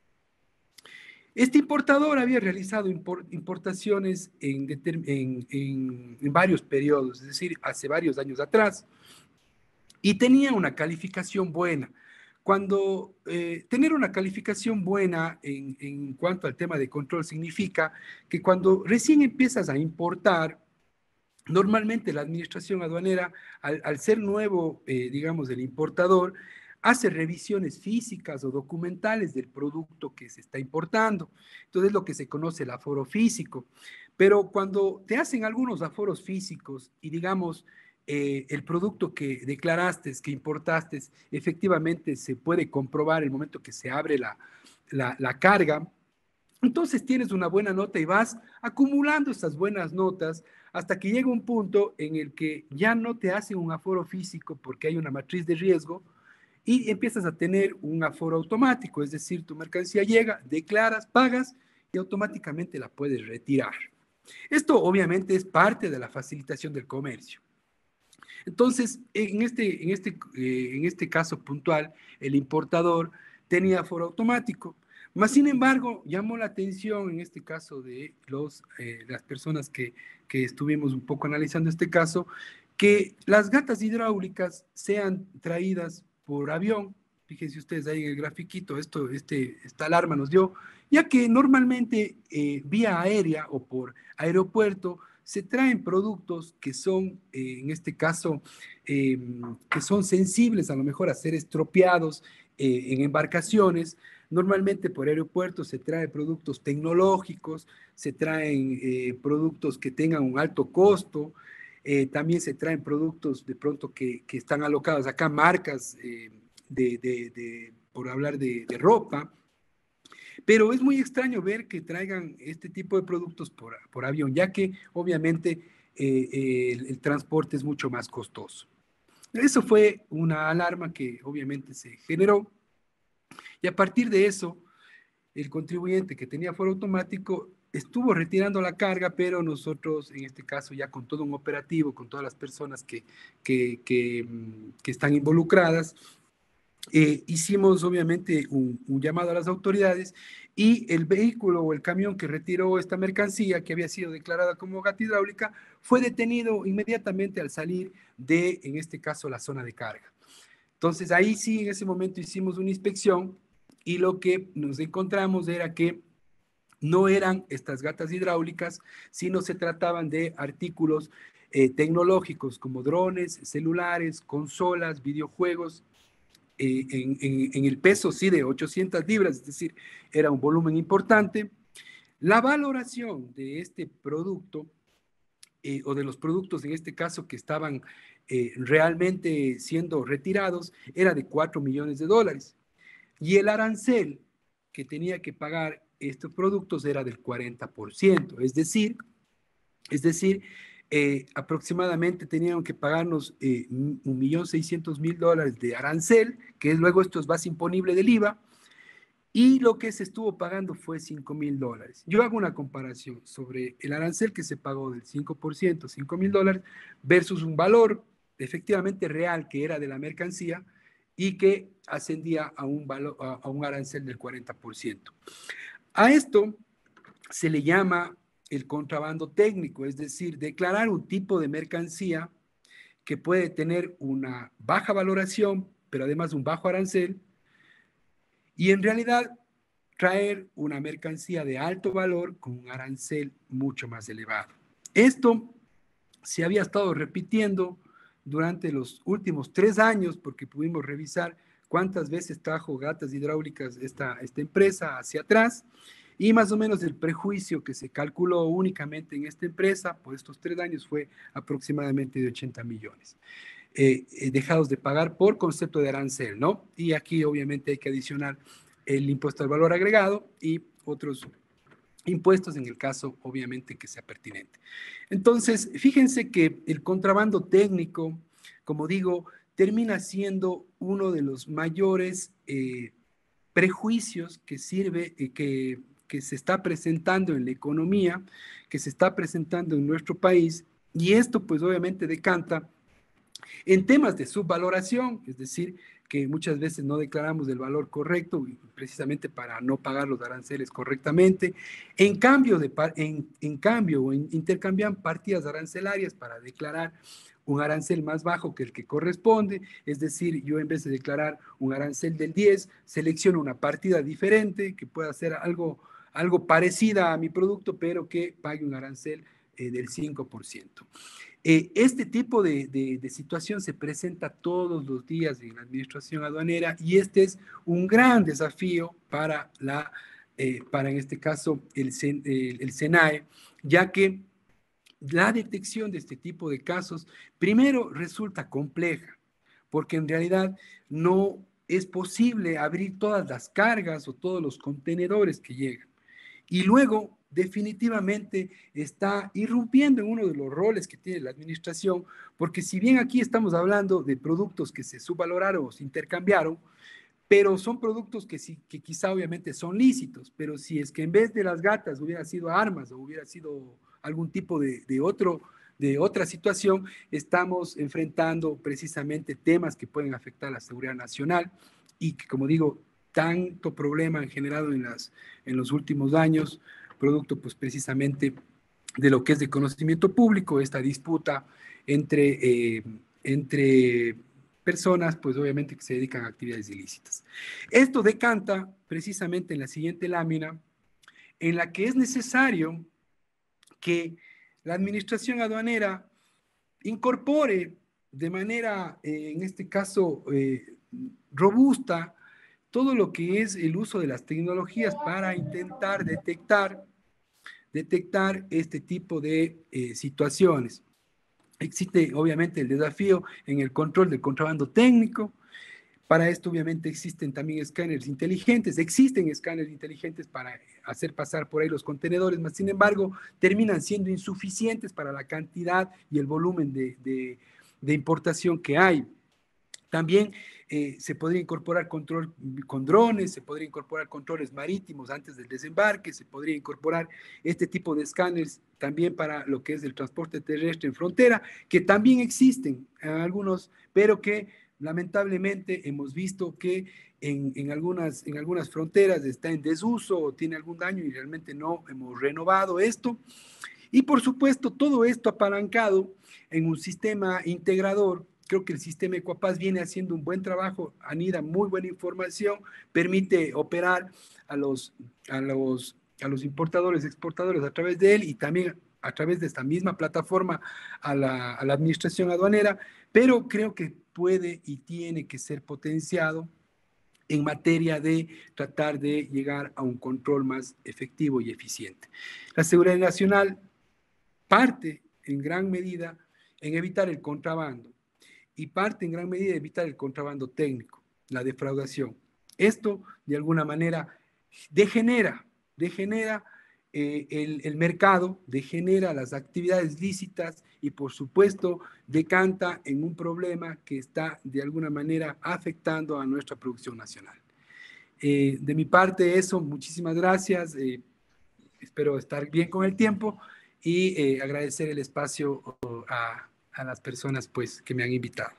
Este importador había realizado import, importaciones en, en, en, en varios periodos, es decir, hace varios años atrás, y tenía una calificación buena. Cuando eh, tener una calificación buena en, en cuanto al tema de control significa que cuando recién empiezas a importar, normalmente la administración aduanera, al, al ser nuevo, eh, digamos, el importador, hace revisiones físicas o documentales del producto que se está importando. Entonces, es lo que se conoce el aforo físico. Pero cuando te hacen algunos aforos físicos y, digamos, eh, el producto que declaraste, que importaste, efectivamente se puede comprobar el momento que se abre la, la, la carga, entonces tienes una buena nota y vas acumulando esas buenas notas hasta que llega un punto en el que ya no te hacen un aforo físico porque hay una matriz de riesgo y empiezas a tener un aforo automático, es decir, tu mercancía llega, declaras, pagas y automáticamente la puedes retirar. Esto obviamente es parte de la facilitación del comercio. Entonces, en este, en este, eh, en este caso puntual, el importador tenía aforo automático. Más sin embargo, llamó la atención en este caso de los, eh, las personas que, que estuvimos un poco analizando este caso, que las gatas hidráulicas sean traídas por avión. Fíjense ustedes ahí en el grafiquito, esto, este, esta alarma nos dio, ya que normalmente eh, vía aérea o por aeropuerto se traen productos que son, eh, en este caso, eh, que son sensibles a lo mejor a ser estropeados eh, en embarcaciones. Normalmente por aeropuerto se trae productos tecnológicos, se traen eh, productos que tengan un alto costo, eh, también se traen productos de pronto que, que están alocados acá, marcas eh, de, de, de, por hablar de, de ropa. Pero es muy extraño ver que traigan este tipo de productos por, por avión, ya que obviamente eh, eh, el, el transporte es mucho más costoso. Eso fue una alarma que obviamente se generó y a partir de eso, el contribuyente que tenía aforo automático estuvo retirando la carga, pero nosotros, en este caso, ya con todo un operativo, con todas las personas que, que, que, que están involucradas, eh, hicimos obviamente un, un llamado a las autoridades y el vehículo o el camión que retiró esta mercancía, que había sido declarada como gata hidráulica, fue detenido inmediatamente al salir de, en este caso, la zona de carga. Entonces, ahí sí, en ese momento hicimos una inspección y lo que nos encontramos era que no eran estas gatas hidráulicas, sino se trataban de artículos eh, tecnológicos como drones, celulares, consolas, videojuegos, eh, en, en, en el peso sí de ochocientas libras, es decir, era un volumen importante. La valoración de este producto, eh, o de los productos en este caso que estaban eh, realmente siendo retirados, era de cuatro millones de dólares. Y el arancel que tenía que pagar estos productos era del cuarenta por ciento, es decir, es decir, eh, aproximadamente tenían que pagarnos eh, un millón seiscientos mil dólares de arancel, que es, luego esto es base imponible del I V A, y lo que se estuvo pagando fue cinco mil dólares. Yo hago una comparación sobre el arancel que se pagó del cinco por ciento, cinco mil dólares, versus un valor efectivamente real que era de la mercancía, y que ascendía a un, valor, a, a un arancel del cuarenta por ciento. A esto se le llama el contrabando técnico, es decir, declarar un tipo de mercancía que puede tener una baja valoración, pero además un bajo arancel, y en realidad traer una mercancía de alto valor con un arancel mucho más elevado. Esto se había estado repitiendo durante los últimos tres años, porque pudimos revisar cuántas veces trajo gatas hidráulicas esta, esta empresa hacia atrás, y más o menos el prejuicio que se calculó únicamente en esta empresa por estos tres años fue aproximadamente de ochenta millones. Eh, eh, dejados de pagar por concepto de arancel, ¿no? Y aquí obviamente hay que adicionar el impuesto al valor agregado y otros impuestos en el caso, obviamente, que sea pertinente. Entonces, fíjense que el contrabando técnico, como digo, termina siendo uno de los mayores eh, prejuicios que sirve, eh, que, que se está presentando en la economía, que se está presentando en nuestro país, y esto pues obviamente decanta en temas de subvaloración, es decir, que muchas veces no declaramos el valor correcto precisamente para no pagar los aranceles correctamente. En cambio, de, en, en cambio intercambian partidas arancelarias para declarar un arancel más bajo que el que corresponde, es decir, yo en vez de declarar un arancel del diez, selecciono una partida diferente que pueda ser algo, algo parecida a mi producto, pero que pague un arancel eh, del cinco por ciento. Eh, este tipo de, de, de situación se presenta todos los días en la administración aduanera y este es un gran desafío para, la, eh, para en este caso, el, el, el SENAE, ya que la detección de este tipo de casos, primero, resulta compleja, porque en realidad no es posible abrir todas las cargas o todos los contenedores que llegan. Y luego, definitivamente, está irrumpiendo en uno de los roles que tiene la administración, porque si bien aquí estamos hablando de productos que se subvaloraron o se intercambiaron, pero son productos que, sí, que quizá obviamente son lícitos, pero si es que en vez de las gatas hubiera sido armas o hubiera sido algún tipo de, de, otro, de otra situación, estamos enfrentando precisamente temas que pueden afectar a la seguridad nacional y que, como digo, tanto problema han generado en, las, en los últimos años, producto pues precisamente de lo que es de conocimiento público, esta disputa entre, eh, entre personas, pues obviamente que se dedican a actividades ilícitas. Esto decanta precisamente en la siguiente lámina, en la que es necesario que la administración aduanera incorpore de manera, eh, en este caso, eh, robusta, todo lo que es el uso de las tecnologías para intentar detectar, detectar este tipo de eh, situaciones. Existe obviamente el desafío en el control del contrabando técnico. Para esto obviamente existen también escáneres inteligentes, existen escáneres inteligentes para hacer pasar por ahí los contenedores, mas sin embargo terminan siendo insuficientes para la cantidad y el volumen de, de, de importación que hay. También eh, se podría incorporar control con drones, se podría incorporar controles marítimos antes del desembarque, se podría incorporar este tipo de escáneres también para lo que es el transporte terrestre en frontera, que también existen en algunos, pero que lamentablemente hemos visto que en, en, algunas, en algunas fronteras está en desuso o tiene algún daño y realmente no hemos renovado esto. Y por supuesto, todo esto apalancado en un sistema integrador. Creo que el sistema Ecuapaz viene haciendo un buen trabajo, anida muy buena información, permite operar a los, a los, a los importadores, exportadores a través de él y también a través de esta misma plataforma a la, a la administración aduanera, pero creo que puede y tiene que ser potenciado en materia de tratar de llegar a un control más efectivo y eficiente. La seguridad nacional parte en gran medida en evitar el contrabando y parte en gran medida en evitar el contrabando técnico, la defraudación. Esto, de alguna manera, degenera, degenera eh, el, el mercado, degenera las actividades lícitas y, por supuesto, decanta en un problema que está, de alguna manera, afectando a nuestra producción nacional. Eh, de mi parte, eso, muchísimas gracias. Eh, espero estar bien con el tiempo y eh, agradecer el espacio a, a las personas pues, que me han invitado.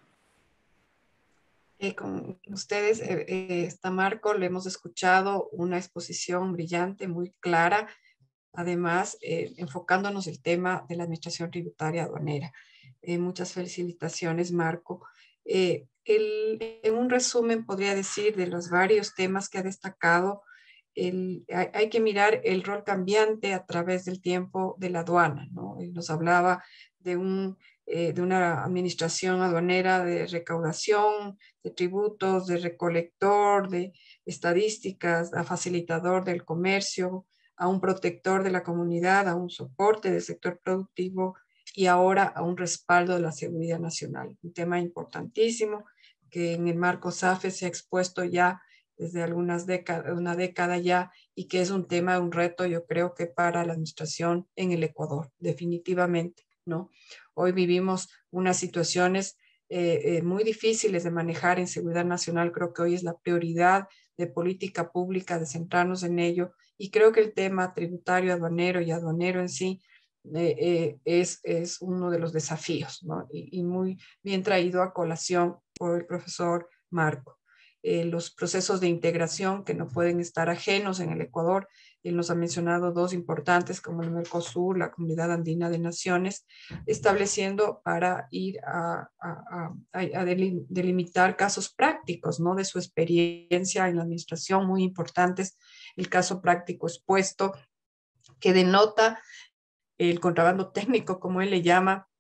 Eh, con ustedes eh, eh, está Marco, le hemos escuchado una exposición brillante, muy clara, además eh, enfocándonos el tema de la administración tributaria aduanera. Eh, muchas felicitaciones, Marco. Eh, el, en un resumen podría decir de los varios temas que ha destacado, el, hay, hay que mirar el rol cambiante a través del tiempo de la aduana, ¿no? Él nos hablaba de un Eh, de una administración aduanera de recaudación, de tributos, de recolector, de estadísticas, a facilitador del comercio, a un protector de la comunidad, a un soporte del sector productivo y ahora a un respaldo de la seguridad nacional. Un tema importantísimo que en el marco SAFE se ha expuesto ya desde algunas décadas, una década ya, y que es un tema, un reto, yo creo que para la administración en el Ecuador, definitivamente, ¿no? Hoy vivimos unas situaciones eh, eh, muy difíciles de manejar en seguridad nacional. Creo que hoy es la prioridad de política pública, de centrarnos en ello. Y creo que el tema tributario, aduanero y aduanero en sí eh, eh, es, es uno de los desafíos, ¿no? Y, y muy bien traído a colación por el profesor Marco. Eh, los procesos de integración que no pueden estar ajenos en el Ecuador. Él nos ha mencionado dos importantes como el Mercosur, la Comunidad Andina de Naciones, estableciendo para ir a, a, a, a delimitar casos prácticos, ¿no? De su experiencia en la administración, muy importantes. El caso práctico expuesto que denota el contrabando técnico, como él le llama,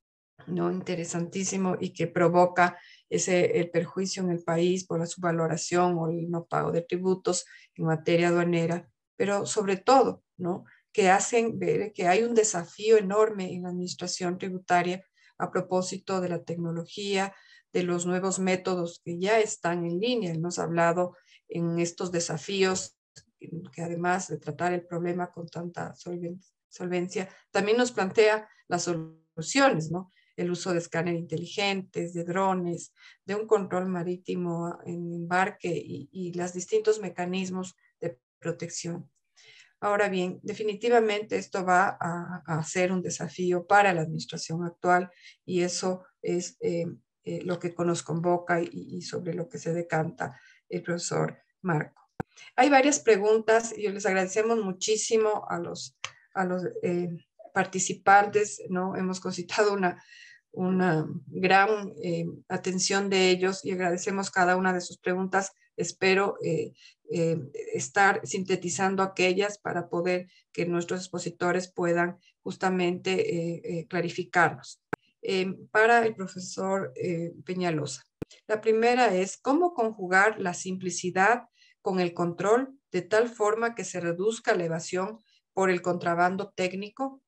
¿no? Interesantísimo, y que provoca ese, el perjuicio en el país por la subvaloración o el no pago de tributos en materia aduanera, pero sobre todo, ¿no? Que hacen ver que hay un desafío enorme en la administración tributaria a propósito de la tecnología, de los nuevos métodos que ya están en línea. Hemos hablado en estos desafíos que además de tratar el problema con tanta solvencia, también nos plantea las soluciones, ¿no? El uso de escáneres inteligentes, de drones, de un control marítimo en embarque y, y los distintos mecanismos de protección. Ahora bien, definitivamente esto va a, a ser un desafío para la administración actual, y eso es eh, eh, lo que nos convoca y, y sobre lo que se decanta el profesor Marco. Hay varias preguntas y les agradecemos muchísimo a los, a los eh, participantes, ¿no? Hemos concitado una, una gran eh, atención de ellos y agradecemos cada una de sus preguntas. Espero eh, eh, estar sintetizando aquellas para poder que nuestros expositores puedan justamente eh, eh, clarificarnos. Eh, para el profesor eh, Peñalosa, la primera es cómo conjugar la simplicidad con el control de tal forma que se reduzca la evasión por el contrabando técnico.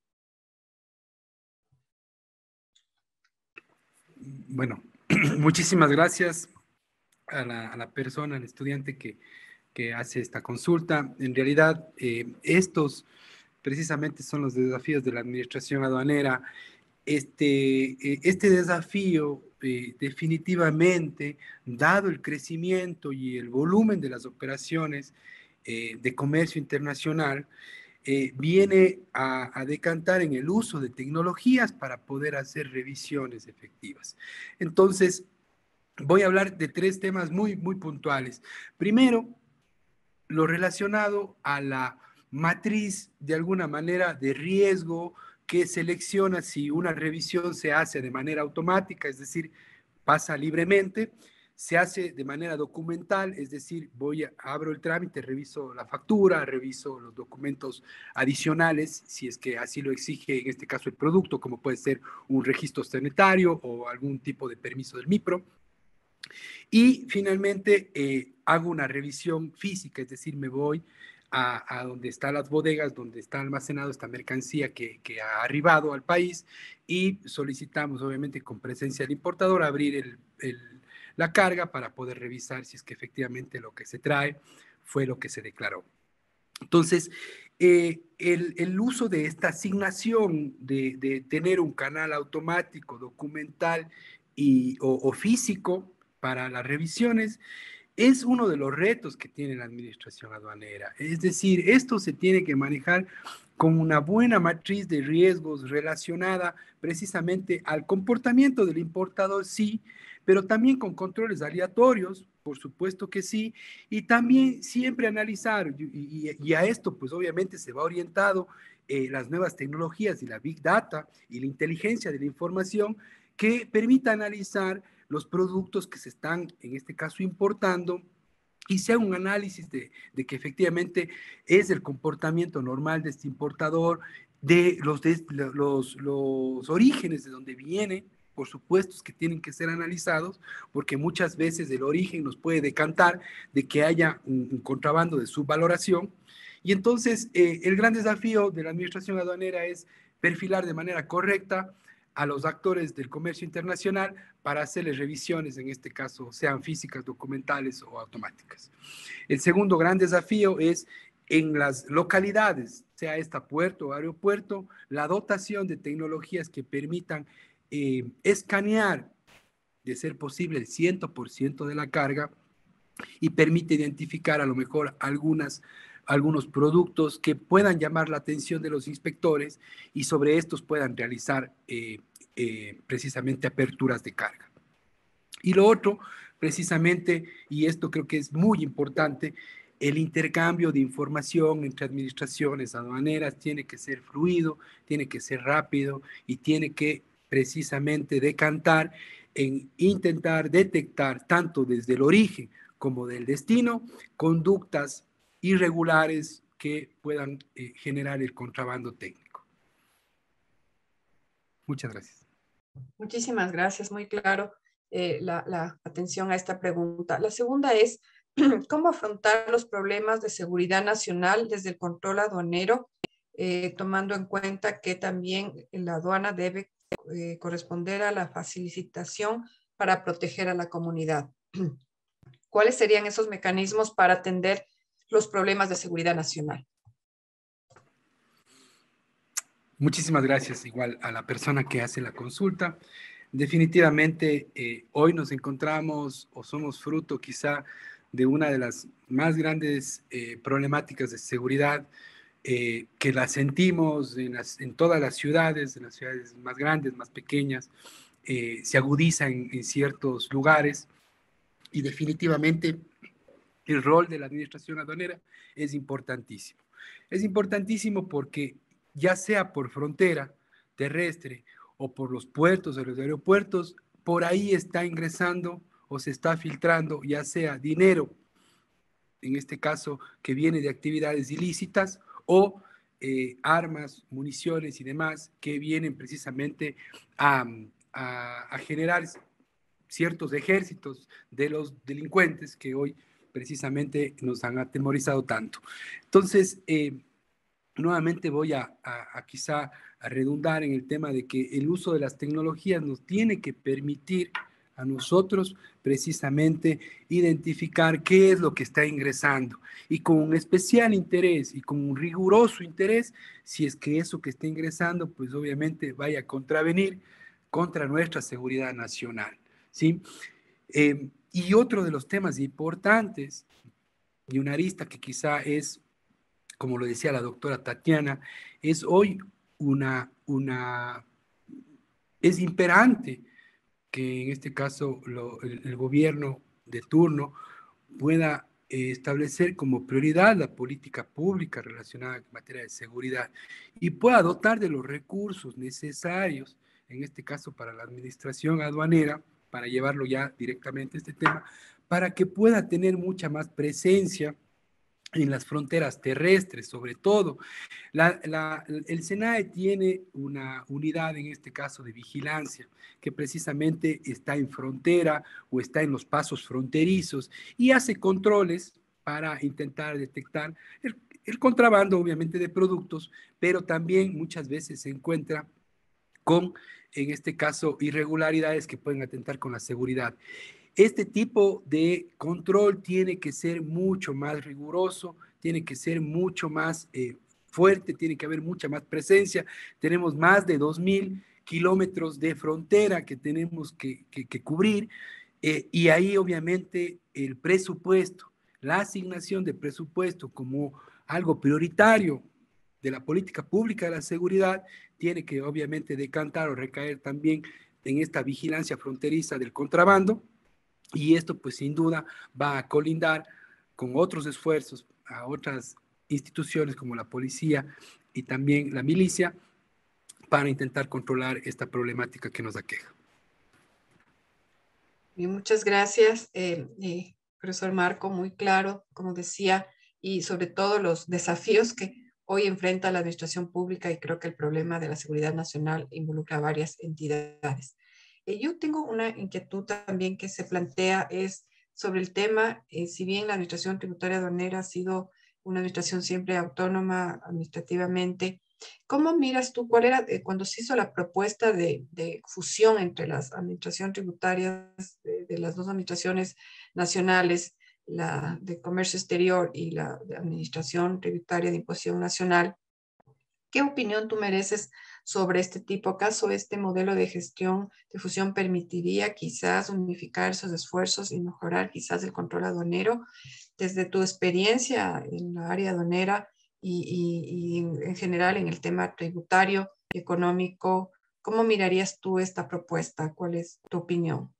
Bueno, muchísimas gracias a la, a la persona, al estudiante que, que hace esta consulta. En realidad, eh, estos precisamente son los desafíos de la administración aduanera. Este, eh, este desafío eh, definitivamente, dado el crecimiento y el volumen de las operaciones eh, de comercio internacional, eh, viene a, a decantar en el uso de tecnologías para poder hacer revisiones efectivas. Entonces, voy a hablar de tres temas muy, muy puntuales. Primero, lo relacionado a la matriz, de alguna manera, de riesgo que selecciona si una revisión se hace de manera automática, es decir, pasa libremente, se hace de manera documental, es decir, voy a, abro el trámite, reviso la factura, reviso los documentos adicionales, si es que así lo exige, en este caso, el producto, como puede ser un registro sanitario o algún tipo de permiso del MIPRO. Y finalmente eh, hago una revisión física, es decir, me voy a, a donde están las bodegas, donde está almacenado esta mercancía que, que ha arribado al país, y solicitamos, obviamente, con presencia del importador, abrir el, el, la carga para poder revisar si es que efectivamente lo que se trae fue lo que se declaró. Entonces, eh, el, el uso de esta asignación de, de tener un canal automático, documental y, o, o físico para las revisiones es uno de los retos que tiene la administración aduanera. Es decir, esto se tiene que manejar con una buena matriz de riesgos relacionada precisamente al comportamiento del importador, sí, pero también con controles aleatorios, por supuesto que sí, y también siempre analizar, y, y, y a esto pues obviamente se va orientado eh, las nuevas tecnologías y la Big Data y la inteligencia de la información que permita analizar los productos que se están, en este caso, importando, y se haga un análisis de, de que efectivamente es el comportamiento normal de este importador, de los, de los, los orígenes de donde viene, por supuesto que tienen que ser analizados, porque muchas veces el origen nos puede decantar de que haya un, un contrabando de subvaloración. Y entonces eh, el gran desafío de la administración aduanera es perfilar de manera correcta a los actores del comercio internacional para hacerles revisiones, en este caso, sean físicas, documentales o automáticas. El segundo gran desafío es en las localidades, sea esta puerto o aeropuerto, la dotación de tecnologías que permitan eh, escanear, de ser posible, el cien por ciento de la carga y permite identificar a lo mejor algunas algunos productos que puedan llamar la atención de los inspectores y sobre estos puedan realizar eh, eh, precisamente aperturas de carga. Y lo otro, precisamente, y esto creo que es muy importante, el intercambio de información entre administraciones aduaneras tiene que ser fluido, tiene que ser rápido y tiene que precisamente decantar en intentar detectar tanto desde el origen como del destino conductas irregulares que puedan eh, generar el contrabando técnico. Muchas gracias. Muchísimas gracias, muy claro eh, la, la atención a esta pregunta. La segunda es, ¿cómo afrontar los problemas de seguridad nacional desde el control aduanero, eh, tomando en cuenta que también la aduana debe eh, corresponder a la facilitación para proteger a la comunidad? ¿Cuáles serían esos mecanismos para atender los problemas de seguridad nacional? Muchísimas gracias igual a la persona que hace la consulta. Definitivamente eh, hoy nos encontramos o somos fruto quizá de una de las más grandes eh, problemáticas de seguridad eh, que la sentimos en, las, en todas las ciudades, en las ciudades más grandes, más pequeñas, eh, se agudiza en, en ciertos lugares y definitivamente el rol de la administración aduanera es importantísimo. Es importantísimo porque ya sea por frontera terrestre o por los puertos o los aeropuertos, por ahí está ingresando o se está filtrando ya sea dinero, en este caso que viene de actividades ilícitas, o eh, armas, municiones y demás que vienen precisamente a, a, a generar ciertos ejércitos de los delincuentes que hoy precisamente nos han atemorizado tanto. Entonces, eh, nuevamente voy a, a, a quizá a redundar en el tema de que el uso de las tecnologías nos tiene que permitir a nosotros precisamente identificar qué es lo que está ingresando y con un especial interés y con un riguroso interés, si es que eso que está ingresando, pues obviamente vaya a contravenir contra nuestra seguridad nacional, ¿sí? Eh, y otro de los temas importantes y una arista que quizá es, como lo decía la doctora Tatiana, es hoy una, una es imperante que en este caso lo, el, el gobierno de turno pueda eh, establecer como prioridad la política pública relacionada en materia de seguridad y pueda dotar de los recursos necesarios, en este caso para la administración aduanera, para llevarlo ya directamente a este tema, para que pueda tener mucha más presencia en las fronteras terrestres, sobre todo. La, la, el SENAE tiene una unidad, en este caso, de vigilancia, que precisamente está en frontera o está en los pasos fronterizos y hace controles para intentar detectar el, el contrabando, obviamente, de productos, pero también muchas veces se encuentra con, en este caso, irregularidades que pueden atentar con la seguridad. Este tipo de control tiene que ser mucho más riguroso, tiene que ser mucho más eh, fuerte, tiene que haber mucha más presencia. Tenemos más de dos mil kilómetros de frontera que tenemos que, que, que cubrir eh, y ahí obviamente el presupuesto, la asignación de presupuesto como algo prioritario de la política pública de la seguridad tiene que obviamente decantar o recaer también en esta vigilancia fronteriza del contrabando. Y esto, pues, sin duda, va a colindar con otros esfuerzos a otras instituciones como la policía y también la milicia para intentar controlar esta problemática que nos aqueja. Y muchas gracias, eh, eh, profesor Marco, muy claro, como decía, y sobre todo los desafíos que hoy enfrenta la administración pública, y creo que el problema de la seguridad nacional involucra a varias entidades. Eh, yo tengo una inquietud también que se plantea, es sobre el tema, eh, si bien la administración tributaria aduanera ha sido una administración siempre autónoma administrativamente, ¿cómo miras tú cuál era eh, cuando se hizo la propuesta de, de fusión entre las administraciones tributarias de, de las dos administraciones nacionales, la de comercio exterior y la de administración tributaria de imposición nacional? ¿Qué opinión tú mereces sobre este tipo? ¿Acaso este modelo de gestión de fusión permitiría quizás unificar esos esfuerzos y mejorar quizás el control aduanero? Desde tu experiencia en la área aduanera y, y, y en, en general en el tema tributario y económico, ¿cómo mirarías tú esta propuesta? ¿Cuál es tu opinión?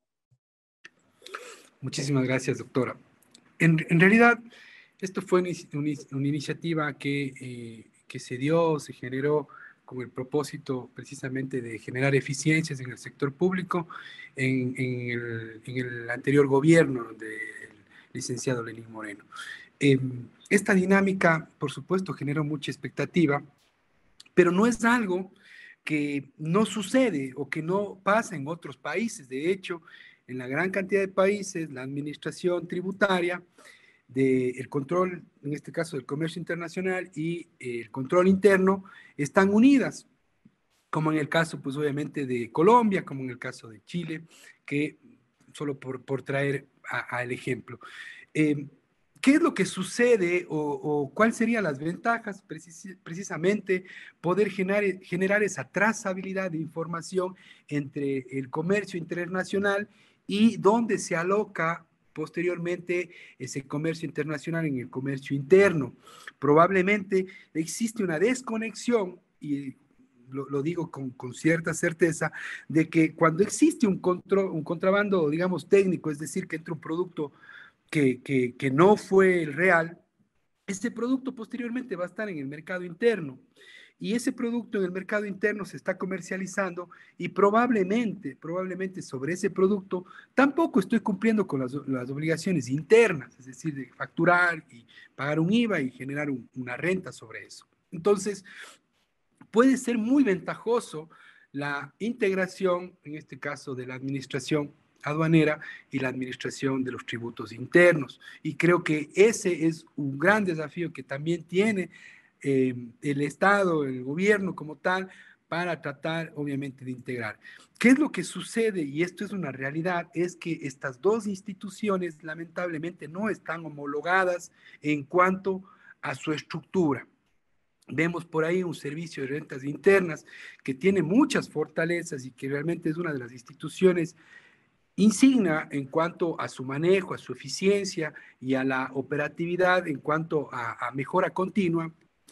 Muchísimas gracias, doctora. En, en realidad, esto fue una, una, una iniciativa que, eh, que se dio, se generó con el propósito precisamente de generar eficiencias en el sector público en, en, el, en el anterior gobierno del licenciado Lenín Moreno. Eh, esta dinámica, por supuesto, generó mucha expectativa, pero no es algo que no sucede o que no pasa en otros países. De hecho, en la gran cantidad de países, la administración tributaria, del control, en este caso del comercio internacional, y el control interno están unidas, como en el caso, pues obviamente, de Colombia, como en el caso de Chile, que solo por, por traer al ejemplo. Eh, ¿Qué es lo que sucede o, o cuáles serían las ventajas? Precis, precisamente poder generar, generar esa trazabilidad de información entre el comercio internacional y dónde se aloca posteriormente ese comercio internacional en el comercio interno. Probablemente existe una desconexión, y lo, lo digo con, con cierta certeza, de que cuando existe un, control, un contrabando, digamos, técnico, es decir, que entra un producto que, que, que no fue el real, ese producto posteriormente va a estar en el mercado interno. Y ese producto en el mercado interno se está comercializando y probablemente, probablemente sobre ese producto tampoco estoy cumpliendo con las, las obligaciones internas, es decir, de facturar y pagar un I V A y generar un, una renta sobre eso. Entonces, puede ser muy ventajoso la integración, en este caso, de la administración aduanera y la administración de los tributos internos. Y creo que ese es un gran desafío que también tiene eh, el Estado, el gobierno como tal, para tratar, obviamente, de integrar. ¿Qué es lo que sucede? Y esto es una realidad, es que estas dos instituciones, lamentablemente, no están homologadas en cuanto a su estructura. Vemos por ahí un servicio de rentas internas que tiene muchas fortalezas y que realmente es una de las instituciones insignia en cuanto a su manejo, a su eficiencia y a la operatividad en cuanto a, a mejora continua.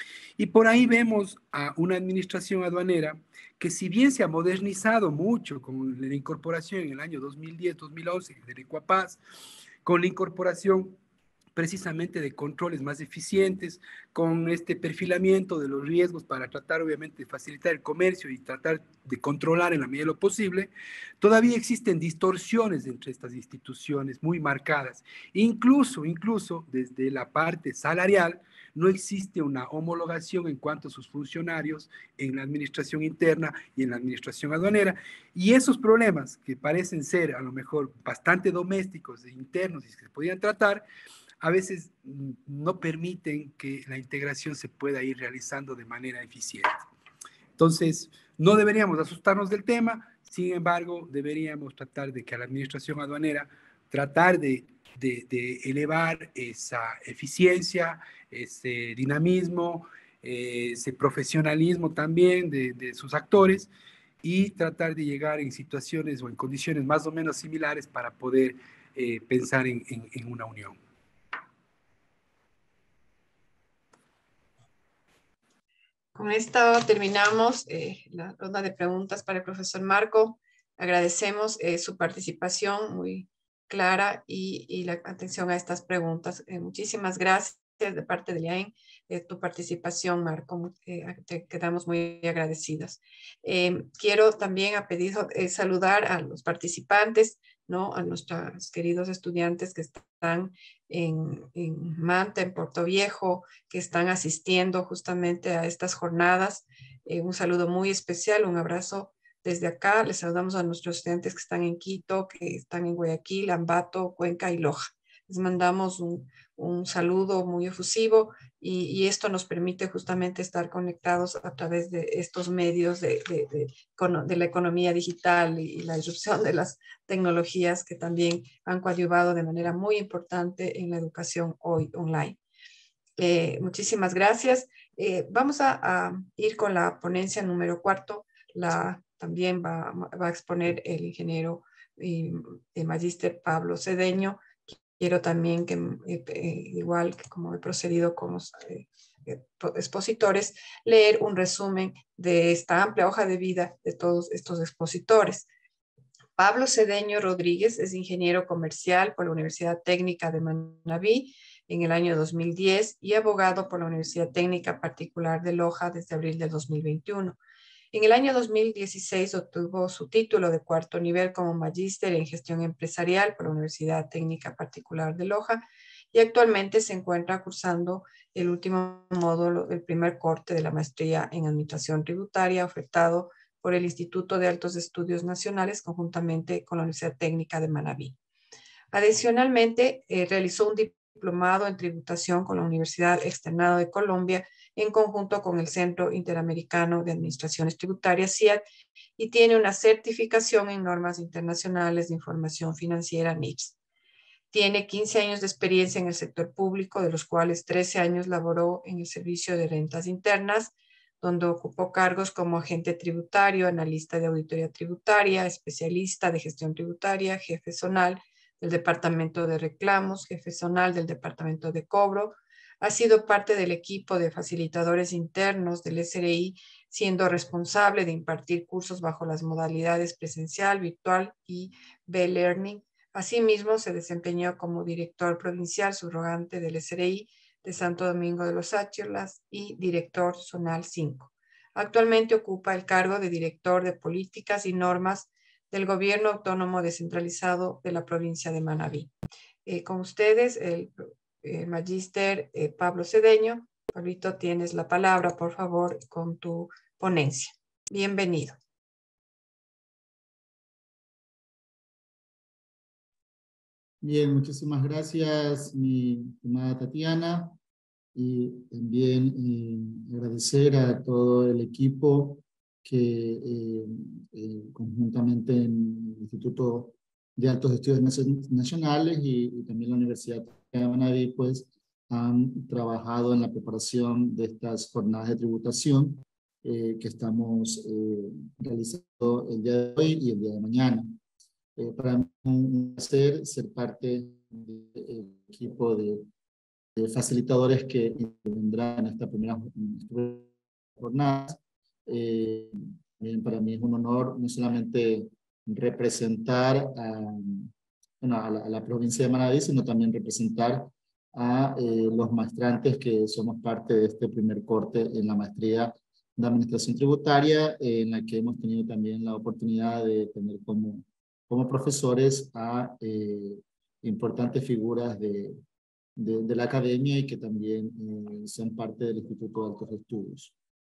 Y por ahí vemos a una administración aduanera que, si bien se ha modernizado mucho con la incorporación en el año dos mil diez, dos mil once del Ecuapaz, con la incorporación precisamente de controles más eficientes, con este perfilamiento de los riesgos para tratar obviamente de facilitar el comercio y tratar de controlar en la medida de lo posible, todavía existen distorsiones entre estas instituciones muy marcadas. Incluso, incluso desde la parte salarial, no existe una homologación en cuanto a sus funcionarios en la administración interna y en la administración aduanera. Y esos problemas, que parecen ser a lo mejor bastante domésticos e internos y que se podían tratar, a veces no permiten que la integración se pueda ir realizando de manera eficiente. Entonces, no deberíamos asustarnos del tema, sin embargo, deberíamos tratar de que a la administración aduanera, tratar de, de, de elevar esa eficiencia, ese dinamismo, ese profesionalismo también de, de sus actores, y tratar de llegar en situaciones o en condiciones más o menos similares para poder eh, pensar en, en, en una unión. Con esto terminamos eh, la ronda de preguntas para el profesor Marco. Agradecemos eh, su participación muy clara y, y la atención a estas preguntas. Eh, muchísimas gracias de parte de IAEN, de tu participación, Marco. Eh, te quedamos muy agradecidos. Eh, quiero también a pedido eh, saludar a los participantes, ¿no? A nuestros queridos estudiantes que están en, en Manta, en Puerto Viejo, que están asistiendo justamente a estas jornadas. Eh, un saludo muy especial, un abrazo desde acá. Les saludamos a nuestros estudiantes que están en Quito, que están en Guayaquil, Ambato, Cuenca y Loja. Les mandamos un, un saludo muy efusivo y, y esto nos permite justamente estar conectados a través de estos medios de, de, de, de la economía digital y, y la disrupción de las tecnologías que también han coadyuvado de manera muy importante en la educación hoy online. Eh, muchísimas gracias. Eh, vamos a, a ir con la ponencia número cuarto. La, también va, va a exponer el ingeniero y, y magíster Pablo Cedeño. Quiero también que, eh, igual que como he procedido con los eh, expositores, leer un resumen de esta amplia hoja de vida de todos estos expositores. Pablo Cedeño Rodríguez es ingeniero comercial por la Universidad Técnica de Manabí en el año dos mil diez y abogado por la Universidad Técnica Particular de Loja desde abril del dos mil veintiuno. En el año dos mil dieciséis obtuvo su título de cuarto nivel como magíster en gestión empresarial por la Universidad Técnica Particular de Loja y actualmente se encuentra cursando el último módulo del primer corte de la maestría en administración tributaria ofertado por el Instituto de Altos Estudios Nacionales conjuntamente con la Universidad Técnica de Manabí. Adicionalmente, eh, realizó un diplomado en tributación con la Universidad Externado de Colombia en conjunto con el Centro Interamericano de Administraciones Tributarias, C I A T, y tiene una certificación en normas internacionales de información financiera, N I F S. Tiene quince años de experiencia en el sector público, de los cuales trece años laboró en el Servicio de Rentas Internas, donde ocupó cargos como agente tributario, analista de auditoría tributaria, especialista de gestión tributaria, jefe zonal del Departamento de Reclamos, jefe zonal del Departamento de Cobro. Ha sido parte del equipo de facilitadores internos del S R I, siendo responsable de impartir cursos bajo las modalidades presencial, virtual y B-Learning. Asimismo, se desempeñó como director provincial subrogante del S R I de Santo Domingo de los Áchilas y director zonal cinco. Actualmente ocupa el cargo de director de políticas y normas del Gobierno Autónomo Descentralizado de la provincia de Manabí. Eh, con ustedes, el eh, magíster eh, Pablo Cedeño. Pablito, tienes la palabra, por favor, con tu ponencia. Bienvenido. Bien, muchísimas gracias, mi estimada Tatiana, y también eh, agradecer a todo el equipo que eh, eh, conjuntamente en el Instituto de Altos Estudios Nacionales y, y también la Universidad de Manabí, pues, han trabajado en la preparación de estas jornadas de tributación eh, que estamos eh, realizando el día de hoy y el día de mañana. Eh, para mí es un placer ser parte del equipo de, de facilitadores que vendrán en esta primera jornada. Eh, también para mí es un honor no solamente representar a, bueno, a, la, a la provincia de Manabí, sino también representar a eh, los maestrantes que somos parte de este primer corte en la maestría de Administración Tributaria, eh, en la que hemos tenido también la oportunidad de tener como como profesores a eh, importantes figuras de, de, de la academia y que también eh, son parte del Instituto de Altos Estudios.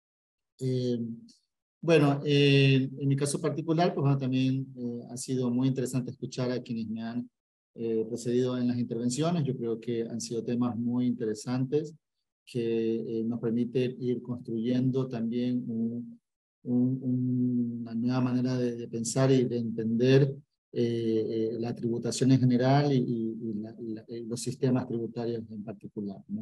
Eh, bueno, eh, en mi caso particular, pues bueno, también eh, ha sido muy interesante escuchar a quienes me han eh, precedido en las intervenciones. Yo creo que han sido temas muy interesantes que eh, nos permiten ir construyendo también un, Un, un, una nueva manera de, de pensar y de entender eh, eh, la tributación en general y, y, y, la, y, la, y los sistemas tributarios en particular, ¿no?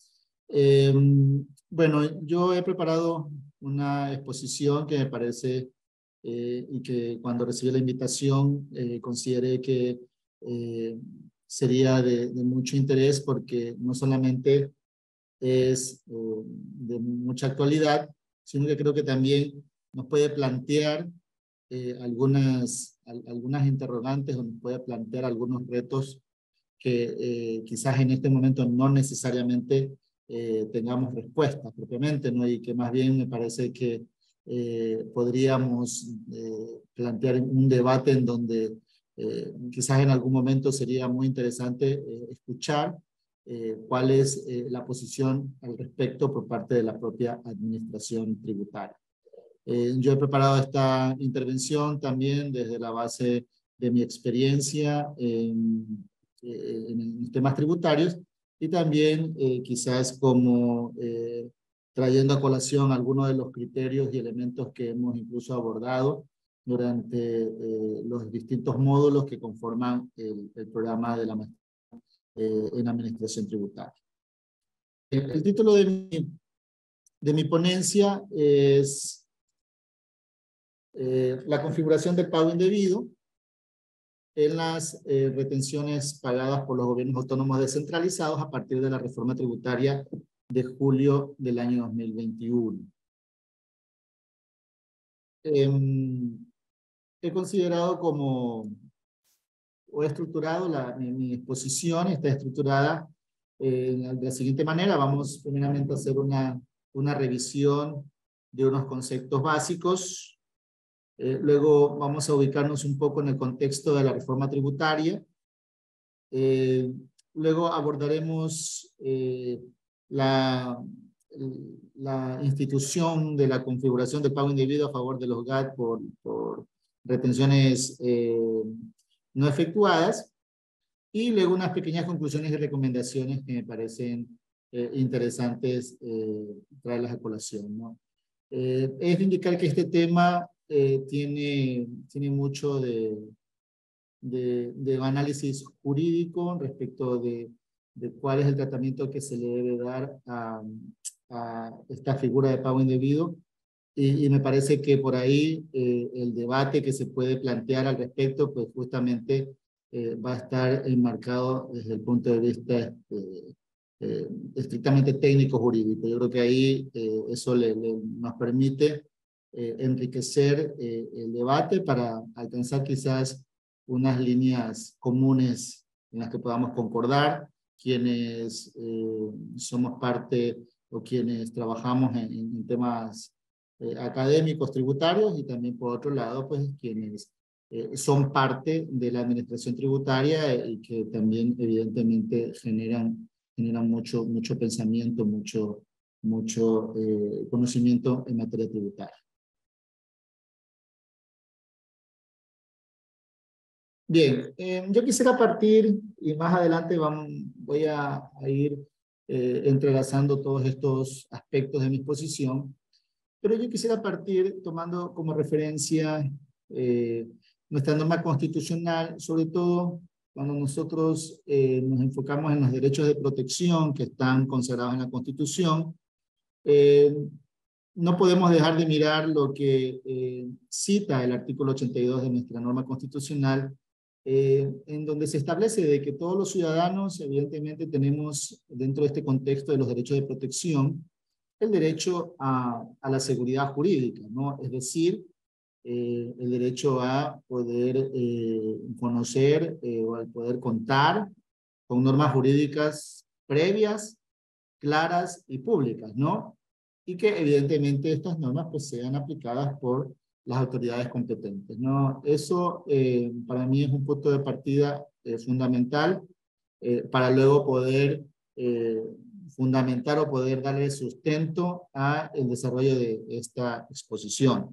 Eh, bueno, yo he preparado una exposición que me parece eh, y que cuando recibí la invitación eh, consideré que eh, sería de, de mucho interés porque no solamente es eh, de mucha actualidad, sino que creo que también nos puede plantear eh, algunas, al, algunas interrogantes o nos puede plantear algunos retos que eh, quizás en este momento no necesariamente eh, tengamos respuestas propiamente, ¿no? Y que más bien me parece que eh, podríamos eh, plantear un debate en donde eh, quizás en algún momento sería muy interesante eh, escuchar eh, cuál es eh, la posición al respecto por parte de la propia administración tributaria. Eh, yo he preparado esta intervención también desde la base de mi experiencia en, en temas tributarios y también eh, quizás como eh, trayendo a colación algunos de los criterios y elementos que hemos incluso abordado durante eh, los distintos módulos que conforman el, el programa de la maestría eh, en administración tributaria. El, el título de mi, de mi ponencia es Eh, la configuración del pago indebido en las eh, retenciones pagadas por los gobiernos autónomos descentralizados a partir de la reforma tributaria de julio del año dos mil veintiuno. Eh, he considerado como, o he estructurado la, mi, mi exposición, está estructurada eh, de la siguiente manera. Vamos primeramente a hacer una, una revisión de unos conceptos básicos. Eh, luego vamos a ubicarnos un poco en el contexto de la reforma tributaria. Eh, luego abordaremos eh, la, la institución de la configuración de pago indebido a favor de los G A T por, por retenciones eh, no efectuadas, y luego unas pequeñas conclusiones y recomendaciones que me parecen eh, interesantes eh, traerlas a colación, ¿no? Eh, es de indicar que este tema eh, tiene, tiene mucho de, de, de análisis jurídico respecto de, de cuál es el tratamiento que se le debe dar a, a esta figura de pago indebido, y, y me parece que por ahí eh, el debate que se puede plantear al respecto, pues justamente eh, va a estar enmarcado desde el punto de vista eh, eh, estrictamente técnico-jurídico. Yo creo que ahí eh, eso le, le, nos permite eh, enriquecer eh, el debate para alcanzar quizás unas líneas comunes en las que podamos concordar, quienes eh, somos parte o quienes trabajamos en, en temas eh, académicos, tributarios, y también por otro lado, pues quienes eh, son parte de la administración tributaria y que también evidentemente generan, generan mucho, mucho pensamiento, mucho, mucho eh, conocimiento en materia tributaria. Bien, eh, yo quisiera partir, y más adelante vamos, voy a, a ir eh, entrelazando todos estos aspectos de mi exposición, pero yo quisiera partir tomando como referencia eh, nuestra norma constitucional, sobre todo cuando nosotros eh, nos enfocamos en los derechos de protección que están consagrados en la Constitución. Eh, no podemos dejar de mirar lo que eh, cita el artículo ochenta y dos de nuestra norma constitucional, Eh, en donde se establece de que todos los ciudadanos evidentemente tenemos dentro de este contexto de los derechos de protección el derecho a, a la seguridad jurídica, ¿no? Es decir, eh, el derecho a poder eh, conocer eh, o al poder contar con normas jurídicas previas, claras y públicas, ¿no? Y que evidentemente estas normas pues sean aplicadas por las autoridades competentes, ¿no? Eso eh, para mí es un punto de partida eh, fundamental eh, para luego poder eh, fundamentar o poder darle sustento a el desarrollo de esta exposición.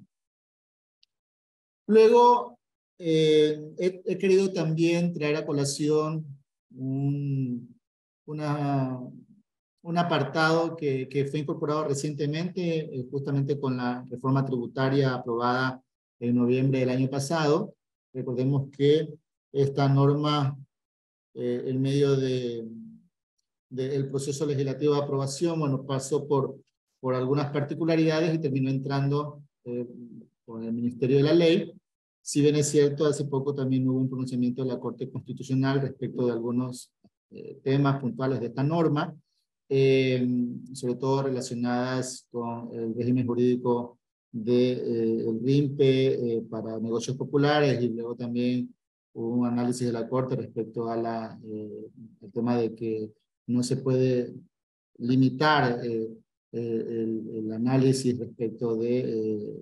Luego eh, he, he querido también traer a colación un, una, un apartado que, que fue incorporado recientemente, eh, justamente con la reforma tributaria aprobada en noviembre del año pasado. Recordemos que esta norma, eh, en medio de, de, del proceso legislativo de aprobación, bueno, pasó por, por algunas particularidades y terminó entrando eh, con el Ministerio de la Ley. Si bien es cierto, hace poco también hubo un pronunciamiento de la Corte Constitucional respecto de algunos eh, temas puntuales de esta norma, Eh, sobre todo relacionadas con el régimen jurídico del de, eh, R I M P eh, para negocios populares, y luego también hubo un análisis de la Corte respecto a la, eh, el tema de que no se puede limitar eh, eh, el, el análisis respecto de eh,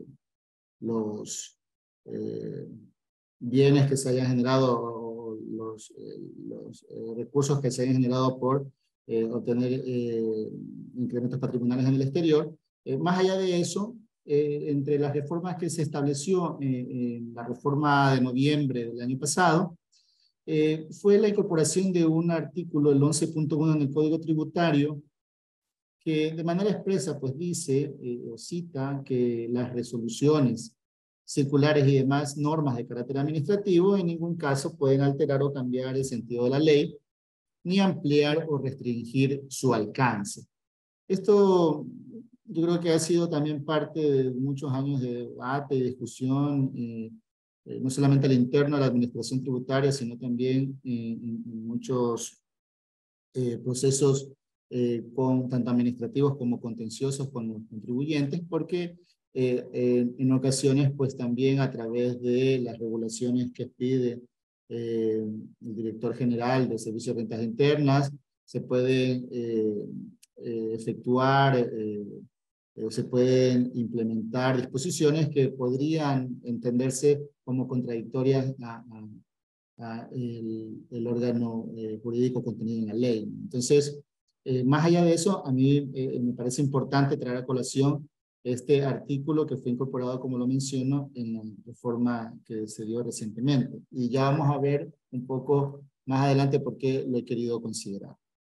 los eh, bienes que se hayan generado o los, eh, los eh, recursos que se hayan generado por Eh, obtener eh, incrementos patrimoniales en el exterior. Eh, más allá de eso, eh, entre las reformas que se estableció eh, en la reforma de noviembre del año pasado, eh, fue la incorporación de un artículo, el once punto uno en el Código Tributario, que de manera expresa pues dice eh, o cita que las resoluciones, circulares y demás normas de carácter administrativo en ningún caso pueden alterar o cambiar el sentido de la ley, ni ampliar o restringir su alcance. Esto yo creo que ha sido también parte de muchos años de debate y discusión, eh, eh, no solamente al interno de la administración tributaria, sino también eh, en, en muchos eh, procesos eh, con, tanto administrativos como contenciosos con los contribuyentes, porque eh, eh, en ocasiones pues también a través de las regulaciones que pide Eh, el director general del Servicio de Rentas Internas, se pueden eh, eh, efectuar, eh, eh, se pueden implementar disposiciones que podrían entenderse como contradictorias a, a, a el, el órgano eh, jurídico contenido en la ley. Entonces, Eh, más allá de eso, a mí eh, me parece importante traer a colación este artículo que fue incorporado, como lo menciono, en la reforma que se dio recientemente. Y ya vamos a ver un poco más adelante por qué lo he querido considerar.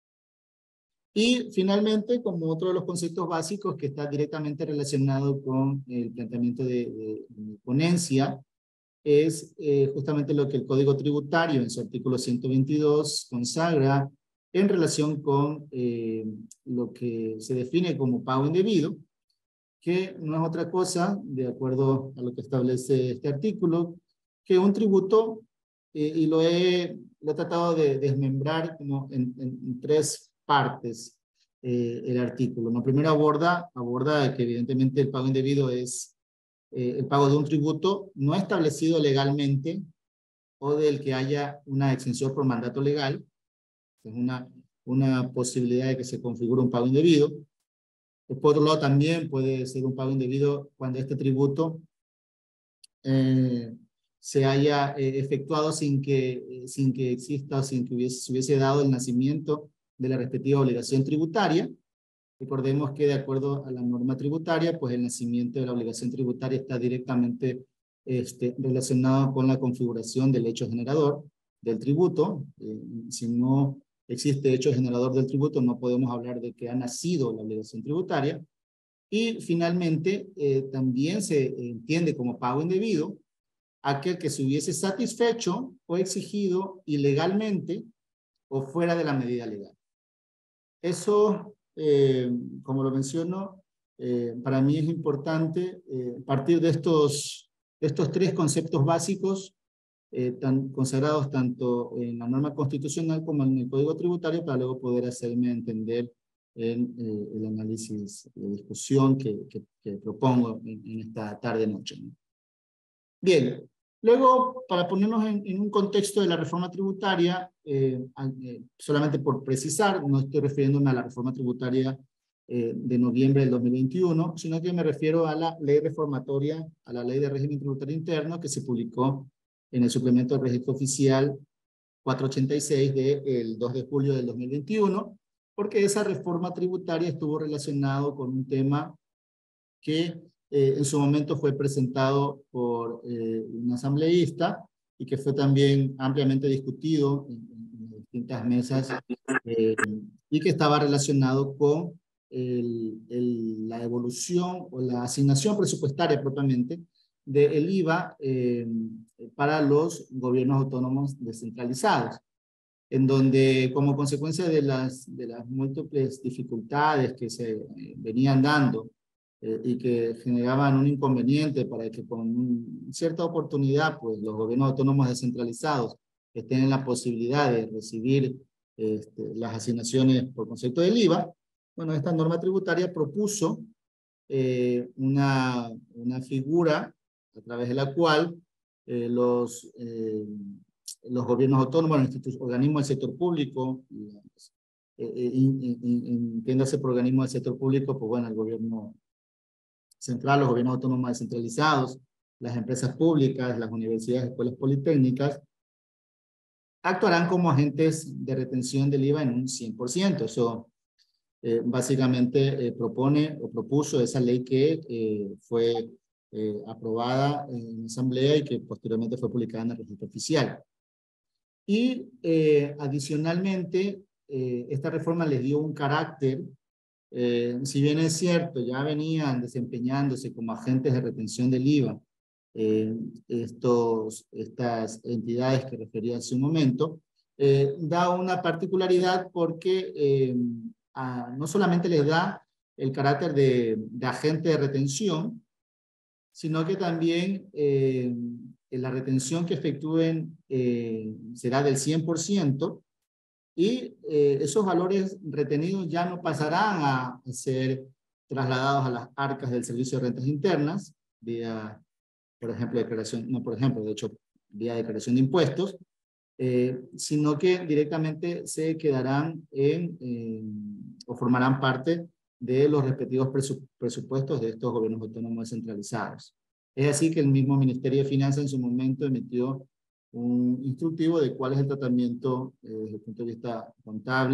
Y finalmente, como otro de los conceptos básicos que está directamente relacionado con el planteamiento de, de, de ponencia, es eh, justamente lo que el Código Tributario en su artículo ciento veintidós consagra en relación con eh, lo que se define como pago indebido, que no es otra cosa, de acuerdo a lo que establece este artículo, que un tributo, eh, y lo he, lo he tratado de desmembrar como en, en, en tres partes eh, el artículo. ¿No? Primero aborda, aborda que evidentemente el pago indebido es eh, el pago de un tributo no establecido legalmente o del que haya una exención por mandato legal. Es una, una posibilidad de que se configure un pago indebido. Por otro lado, también puede ser un pago indebido cuando este tributo eh, se haya eh, efectuado sin que, eh, sin que exista o sin que hubiese, se hubiese dado el nacimiento de la respectiva obligación tributaria. Recordemos que de acuerdo a la norma tributaria, pues el nacimiento de la obligación tributaria está directamente este, relacionado con la configuración del hecho generador del tributo. Eh, si no existe hecho generador del tributo, no podemos hablar de que ha nacido la obligación tributaria. Y finalmente, eh, también se entiende como pago indebido aquel que se hubiese satisfecho o exigido ilegalmente o fuera de la medida legal. Eso, eh, como lo menciono, eh, para mí es importante eh, partir de estos, de estos tres conceptos básicos Eh, tan, consagrados tanto en la norma constitucional como en el Código Tributario, para luego poder hacerme entender en eh, el análisis de discusión que, que, que propongo en, en esta tarde-noche. Bien, luego, para ponernos en, en un contexto de la reforma tributaria, eh, eh, solamente por precisar, no estoy refiriéndome a la reforma tributaria eh, de noviembre del dos mil veintiuno, sino que me refiero a la ley reformatoria, a la ley de régimen tributario interno que se publicó en el suplemento del registro oficial cuatrocientos ochenta y seis del dos de julio del dos mil veintiuno, porque esa reforma tributaria estuvo relacionado con un tema que eh, en su momento fue presentado por eh, un asambleísta y que fue también ampliamente discutido en, en distintas mesas eh, y que estaba relacionado con el, el, la evolución o la asignación presupuestaria propiamente del I V A eh, para los gobiernos autónomos descentralizados, en donde como consecuencia de las, de las múltiples dificultades que se eh, venían dando eh, y que generaban un inconveniente para que con un, cierta oportunidad pues los gobiernos autónomos descentralizados estén en la posibilidad de recibir este, las asignaciones por concepto del I V A, bueno, esta norma tributaria propuso eh, una, una figura a través de la cual eh, los, eh, los gobiernos autónomos, los organismos del sector público, eh, entiéndase por organismos del sector público, pues bueno, el gobierno central, los gobiernos autónomos descentralizados, las empresas públicas, las universidades, escuelas politécnicas, actuarán como agentes de retención del I V A en un cien por ciento. Eso eh, básicamente eh, propone o propuso esa ley que eh, fue Eh, aprobada en asamblea y que posteriormente fue publicada en el registro oficial. Y eh, adicionalmente, eh, esta reforma les dio un carácter, eh, si bien es cierto, ya venían desempeñándose como agentes de retención del I V A, eh, estos, estas entidades que refería hace un momento, eh, da una particularidad porque eh, a, no solamente les da el carácter de, de agente de retención, sino que también eh, la retención que efectúen eh, será del cien por ciento y eh, esos valores retenidos ya no pasarán a ser trasladados a las arcas del Servicio de Rentas Internas, vía, por ejemplo, declaración, no por ejemplo, de hecho, vía declaración de impuestos, eh, sino que directamente se quedarán en, eh, o formarán parte de los respectivos presupuestos de estos gobiernos autónomos descentralizados. Es así que el mismo Ministerio de Finanzas en su momento emitió un instructivo de cuál es el tratamiento eh, desde el punto de vista contable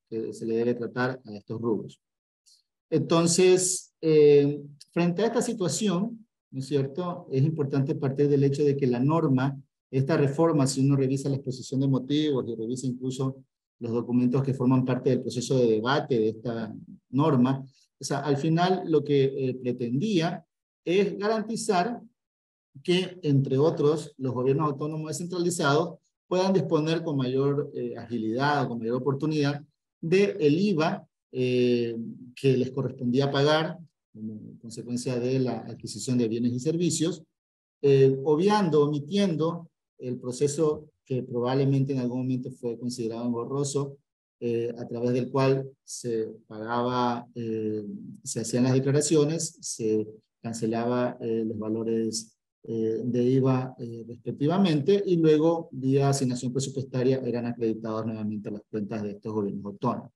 que se le debe tratar a estos rubros. Entonces, eh, frente a esta situación, ¿no es cierto?, es importante partir del hecho de que la norma, esta reforma, si uno revisa la exposición de motivos y revisa incluso los documentos que forman parte del proceso de debate de esta norma, o sea, al final lo que eh, pretendía es garantizar que, entre otros, los gobiernos autónomos descentralizados puedan disponer con mayor eh, agilidad o con mayor oportunidad del I V A eh, que les correspondía pagar como consecuencia de la adquisición de bienes y servicios, eh, obviando, omitiendo el proceso que probablemente en algún momento fue considerado engorroso, eh, a través del cual se pagaba, eh, se hacían las declaraciones, se cancelaba eh, los valores eh, de I V A eh, respectivamente, y luego, vía asignación presupuestaria, eran acreditados nuevamente a las cuentas de estos gobiernos autónomos.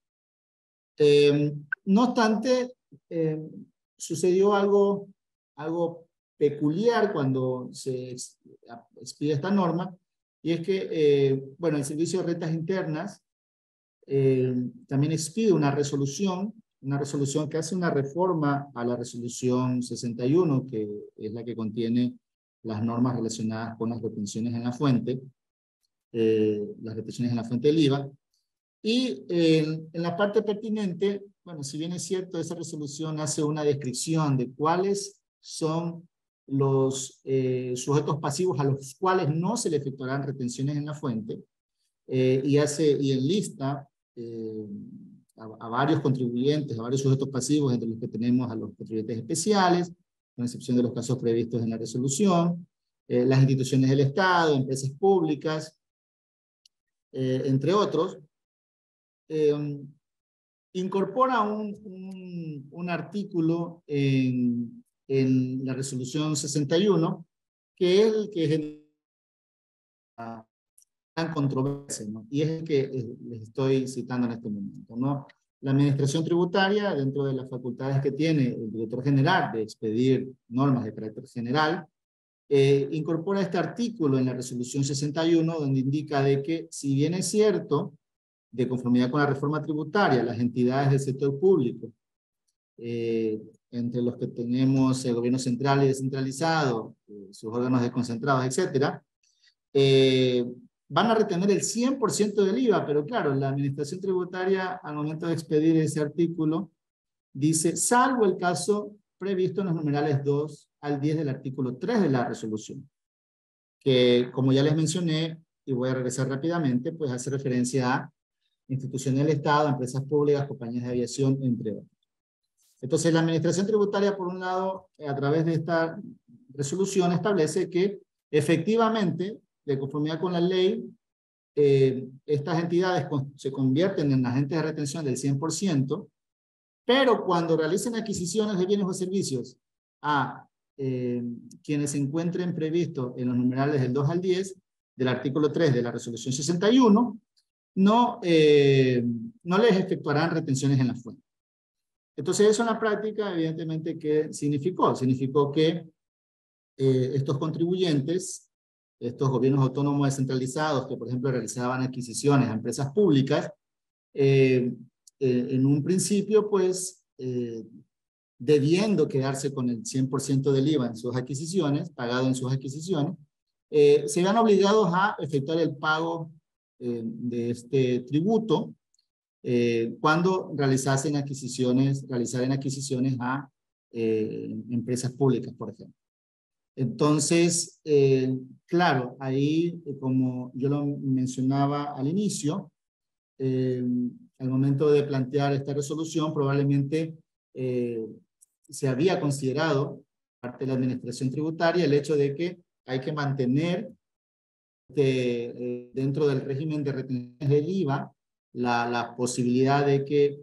Eh, no obstante, eh, sucedió algo, algo peculiar cuando se expide esta norma, y es que, eh, bueno, el Servicio de Rentas Internas eh, también expide una resolución, una resolución que hace una reforma a la resolución sesenta y uno, que es la que contiene las normas relacionadas con las retenciones en la fuente, eh, las retenciones en la fuente del I V A, y eh, en la parte pertinente, bueno, si bien es cierto, esa resolución hace una descripción de cuáles son los eh, sujetos pasivos a los cuales no se le efectuarán retenciones en la fuente, eh, y hace y enlista eh, a, a varios contribuyentes, a varios sujetos pasivos, entre los que tenemos a los contribuyentes especiales, con excepción de los casos previstos en la resolución, eh, las instituciones del Estado, empresas públicas, eh, entre otros. Eh, incorpora un, un, un artículo en, en la resolución sesenta y uno, que es el que genera gran controversia, ¿no? Y es el que eh, les estoy citando en este momento, ¿no? La administración tributaria, dentro de las facultades que tiene el director general de expedir normas de carácter general, eh, incorpora este artículo en la resolución sesenta y uno, donde indica de que, si bien es cierto, de conformidad con la reforma tributaria, las entidades del sector público, eh, entre los que tenemos el gobierno central y descentralizado, eh, sus órganos desconcentrados, etcétera, eh, van a retener el cien por ciento del I V A, pero claro, la administración tributaria, al momento de expedir ese artículo, dice, salvo el caso previsto en los numerales dos al diez del artículo tres de la resolución, que, como ya les mencioné, y voy a regresar rápidamente, pues hace referencia a instituciones del Estado, empresas públicas, compañías de aviación, entre otros. Entonces, la administración tributaria, por un lado, a través de esta resolución, establece que efectivamente, de conformidad con la ley, eh, estas entidades con, se convierten en agentes de retención del cien por ciento, pero cuando realicen adquisiciones de bienes o servicios a eh, quienes se encuentren previstos en los numerales del dos al diez del artículo tres de la resolución sesenta y uno, no, eh, no les efectuarán retenciones en la fuente. Entonces, eso en la práctica, evidentemente, ¿qué significó? Significó que eh, estos contribuyentes, estos gobiernos autónomos descentralizados, que por ejemplo realizaban adquisiciones a empresas públicas, eh, eh, en un principio, pues, eh, debiendo quedarse con el cien por ciento del I V A en sus adquisiciones, pagado en sus adquisiciones, eh, se vean obligados a efectuar el pago Eh, de este tributo eh, cuando realizasen adquisiciones, realizaran adquisiciones a eh, empresas públicas, por ejemplo. Entonces, eh, claro, ahí, como yo lo mencionaba al inicio, eh, al momento de plantear esta resolución, probablemente eh, se había considerado, parte de la administración tributaria, el hecho de que hay que mantener De, eh, dentro del régimen de retenciones del I V A, la, la posibilidad de que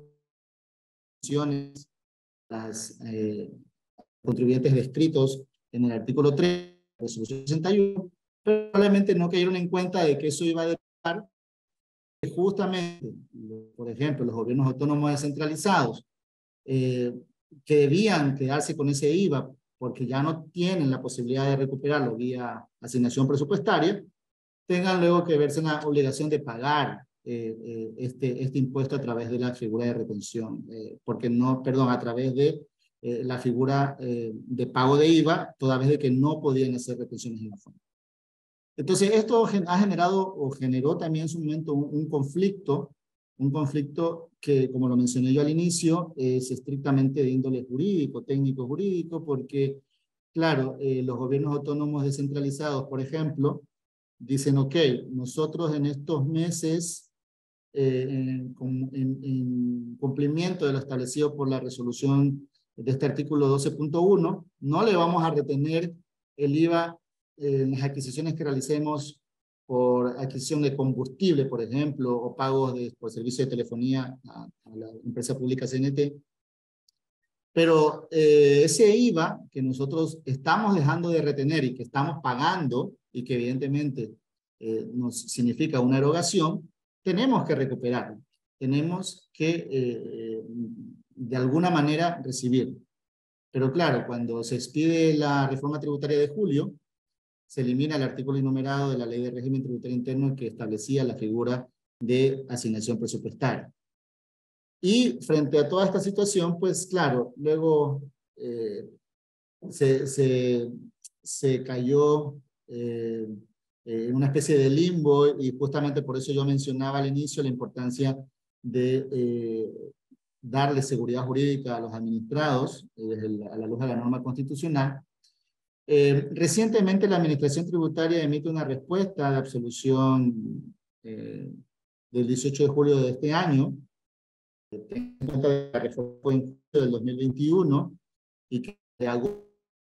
las eh, contribuyentes descritos en el artículo tres de la resolución sesenta y uno, pero probablemente no cayeron en cuenta de que eso iba a derivar que justamente, por ejemplo, los gobiernos autónomos descentralizados, eh, que debían quedarse con ese I V A porque ya no tienen la posibilidad de recuperarlo vía asignación presupuestaria, tengan luego que verse en la obligación de pagar eh, eh, este, este impuesto a través de la figura de retención, eh, porque no, perdón, a través de eh, la figura eh, de pago de I V A, toda vez de que no podían hacer retenciones en la fuente. Entonces, esto ha generado o generó también en su momento un, un conflicto, un conflicto que, como lo mencioné yo al inicio, es estrictamente de índole jurídico, técnico-jurídico, porque, claro, eh, los gobiernos autónomos descentralizados, por ejemplo, dicen, ok, nosotros en estos meses, eh, en, en, en cumplimiento de lo establecido por la resolución de este artículo doce punto uno, no le vamos a retener el I V A en las adquisiciones que realicemos por adquisición de combustible, por ejemplo, o pagos de, por servicio de telefonía a, a la empresa pública C N T. Pero eh, ese I V A que nosotros estamos dejando de retener y que estamos pagando, y que evidentemente eh, nos significa una erogación, tenemos que recuperarlo. Tenemos que eh, de alguna manera recibirlo. Pero claro, cuando se expide la reforma tributaria de julio, se elimina el artículo enumerado de la Ley de Régimen Tributario Interno que establecía la figura de asignación presupuestaria. Y frente a toda esta situación, pues claro, luego eh, se, se, se cayó eh, en una especie de limbo, y justamente por eso yo mencionaba al inicio la importancia de eh, darle seguridad jurídica a los administrados eh, a la luz de la norma constitucional. Eh, recientemente la Administración Tributaria emite una respuesta de absolución eh, del dieciocho de julio de este año, en cuenta de la reforma del dos mil veintiuno, y que de agosto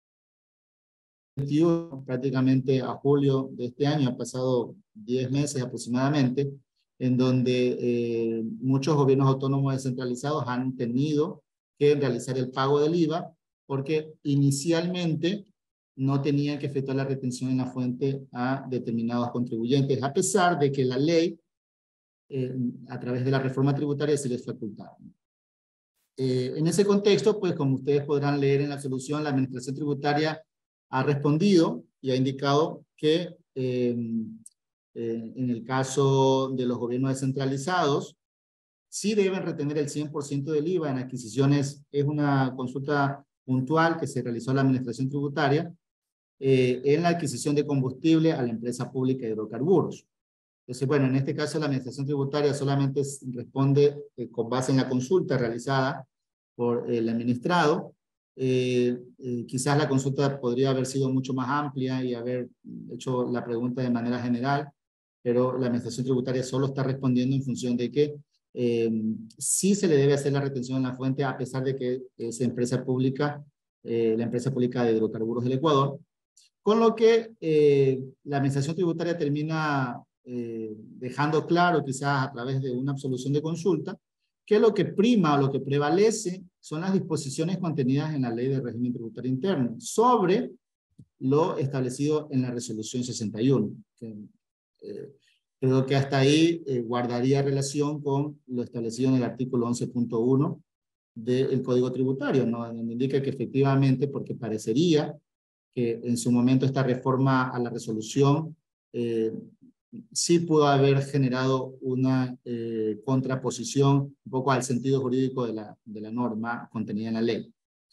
veintiuno, prácticamente a julio de este año, ha pasado diez meses aproximadamente, en donde eh, muchos gobiernos autónomos descentralizados han tenido que realizar el pago del I V A, porque inicialmente no tenían que efectuar la retención en la fuente a determinados contribuyentes, a pesar de que la ley, eh, a través de la reforma tributaria, se les facultaba. Eh, en ese contexto, pues como ustedes podrán leer en la solución, la Administración Tributaria ha respondido y ha indicado que eh, eh, en el caso de los gobiernos descentralizados, sí deben retener el cien por ciento del I V A en adquisiciones. Es una consulta puntual que se realizó a la Administración Tributaria eh, en la adquisición de combustible a la empresa pública de hidrocarburos. Entonces, bueno, en este caso la Administración Tributaria solamente responde eh, con base en la consulta realizada por el administrado. Eh, eh, quizás la consulta podría haber sido mucho más amplia y haber hecho la pregunta de manera general, pero la Administración Tributaria solo está respondiendo en función de que eh, sí se le debe hacer la retención en la fuente, a pesar de que esa empresa pública, eh, la empresa pública de hidrocarburos del Ecuador, con lo que eh, la Administración Tributaria termina eh, dejando claro, quizás a través de una absolución de consulta, que lo que prima o lo que prevalece son las disposiciones contenidas en la Ley de Régimen Tributario Interno sobre lo establecido en la Resolución sesenta y uno. Que, eh, creo que hasta ahí eh, guardaría relación con lo establecido en el artículo once punto uno del Código Tributario, ¿no? Donde indica que efectivamente, porque parecería que en su momento esta reforma a la resolución eh, sí pudo haber generado una eh, contraposición un poco al sentido jurídico de la, de la norma contenida en la ley.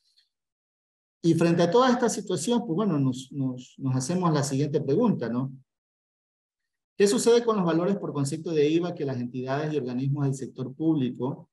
Y frente a toda esta situación, pues bueno, nos, nos, nos hacemos la siguiente pregunta, ¿no? ¿Qué sucede con los valores por concepto de I V A que las entidades y organismos del sector público,